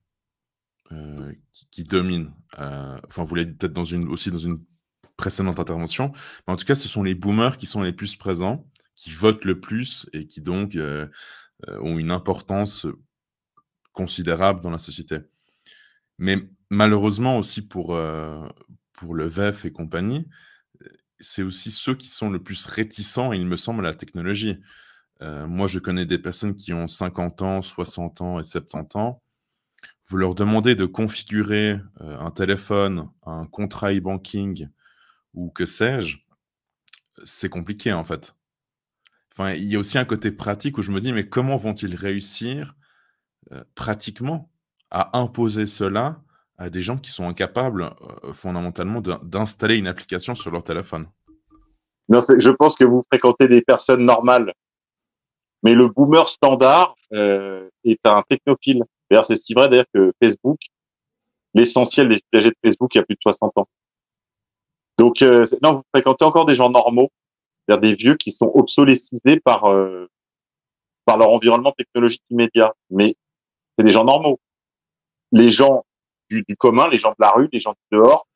qui dominent. Enfin, vous l'avez dit peut-être aussi dans une précédente intervention, mais en tout cas, ce sont les boomers qui sont les plus présents, qui votent le plus et qui donc ont une importance considérable dans la société. Mais malheureusement aussi pour le VEF et compagnie, c'est aussi ceux qui sont le plus réticents, il me semble, à la technologie. Moi, je connais des personnes qui ont 50 ans, 60 ans et 70 ans. Vous leur demandez de configurer un téléphone, un contrat e-banking ou que sais-je, c'est compliqué en fait. Enfin, il y a aussi un côté pratique où je me dis, mais comment vont-ils réussir pratiquement à imposer cela à des gens qui sont incapables fondamentalement d'installer une application sur leur téléphone? Non, je pense que vous fréquentez des personnes normales. Mais le boomer standard est un technophile. D'ailleurs, c'est si vrai d'ailleurs que Facebook, l'essentiel des usagers de Facebook, il y a plus de 60 ans. Donc, non, vous fréquentez encore des gens normaux, c'est-à-dire des vieux qui sont obsolescisés par leur environnement technologique immédiat. Mais c'est des gens normaux. Les gens du commun, les gens de la rue, les gens du dehors,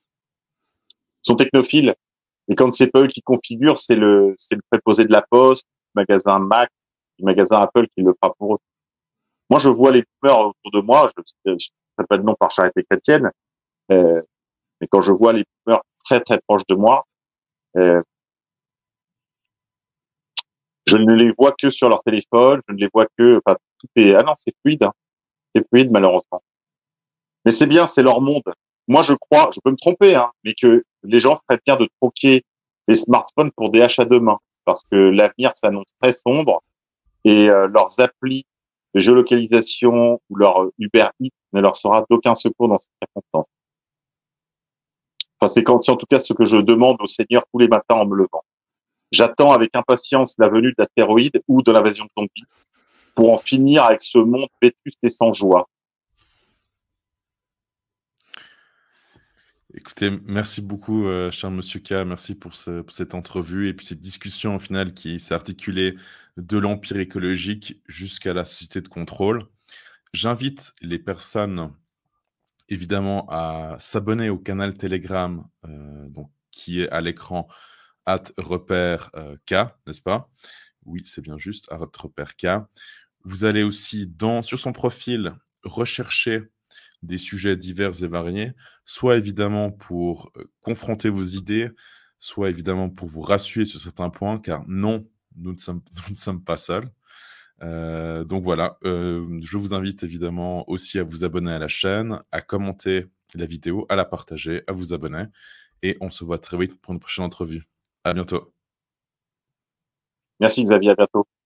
sont technophiles. Et quand c'est pas eux qui configurent, c'est le préposé de la Poste, du magasin Mac, du magasin Apple qui le fera pour eux. Moi, je vois les boomers autour de moi, je ne sais pas de nom par charité chrétienne, mais quand je vois les boomers très très proches de moi, euh, je ne les vois que sur leur téléphone, je ne les vois que, enfin, tout est, ah non, c'est fluide, hein. C'est fluide malheureusement. Mais c'est bien, c'est leur monde. Moi, je crois, je peux me tromper, hein, mais que les gens feraient bien de troquer les smartphones pour des achats de main, parce que l'avenir s'annonce très sombre et leurs applis de géolocalisation ou leur Uber Eats ne leur sera d'aucun secours dans ces circonstances. Enfin, c'est en tout cas ce que je demande au Seigneur tous les matins en me levant. J'attends avec impatience la venue de l'astéroïde ou de l'invasion de zombies pour en finir avec ce monde vétuste et sans joie. Écoutez, merci beaucoup, cher monsieur K. Merci pour cette entrevue et puis cette discussion au final qui s'est articulée de l'empire écologique jusqu'à la société de contrôle. J'invite les personnes évidemment à s'abonner au canal Telegram donc, qui est à l'écran @repère K, n'est-ce pas? Oui, c'est bien juste, @repère K. Vous allez aussi sur son profil rechercher des sujets divers et variés, soit évidemment pour confronter vos idées, soit évidemment pour vous rassurer sur certains points, car non, nous ne sommes pas seuls. Donc voilà, je vous invite évidemment aussi à vous abonner à la chaîne, à commenter la vidéo, à la partager, à vous abonner. Et on se voit très vite pour une prochaine entrevue. À bientôt. Merci Xavier, à bientôt.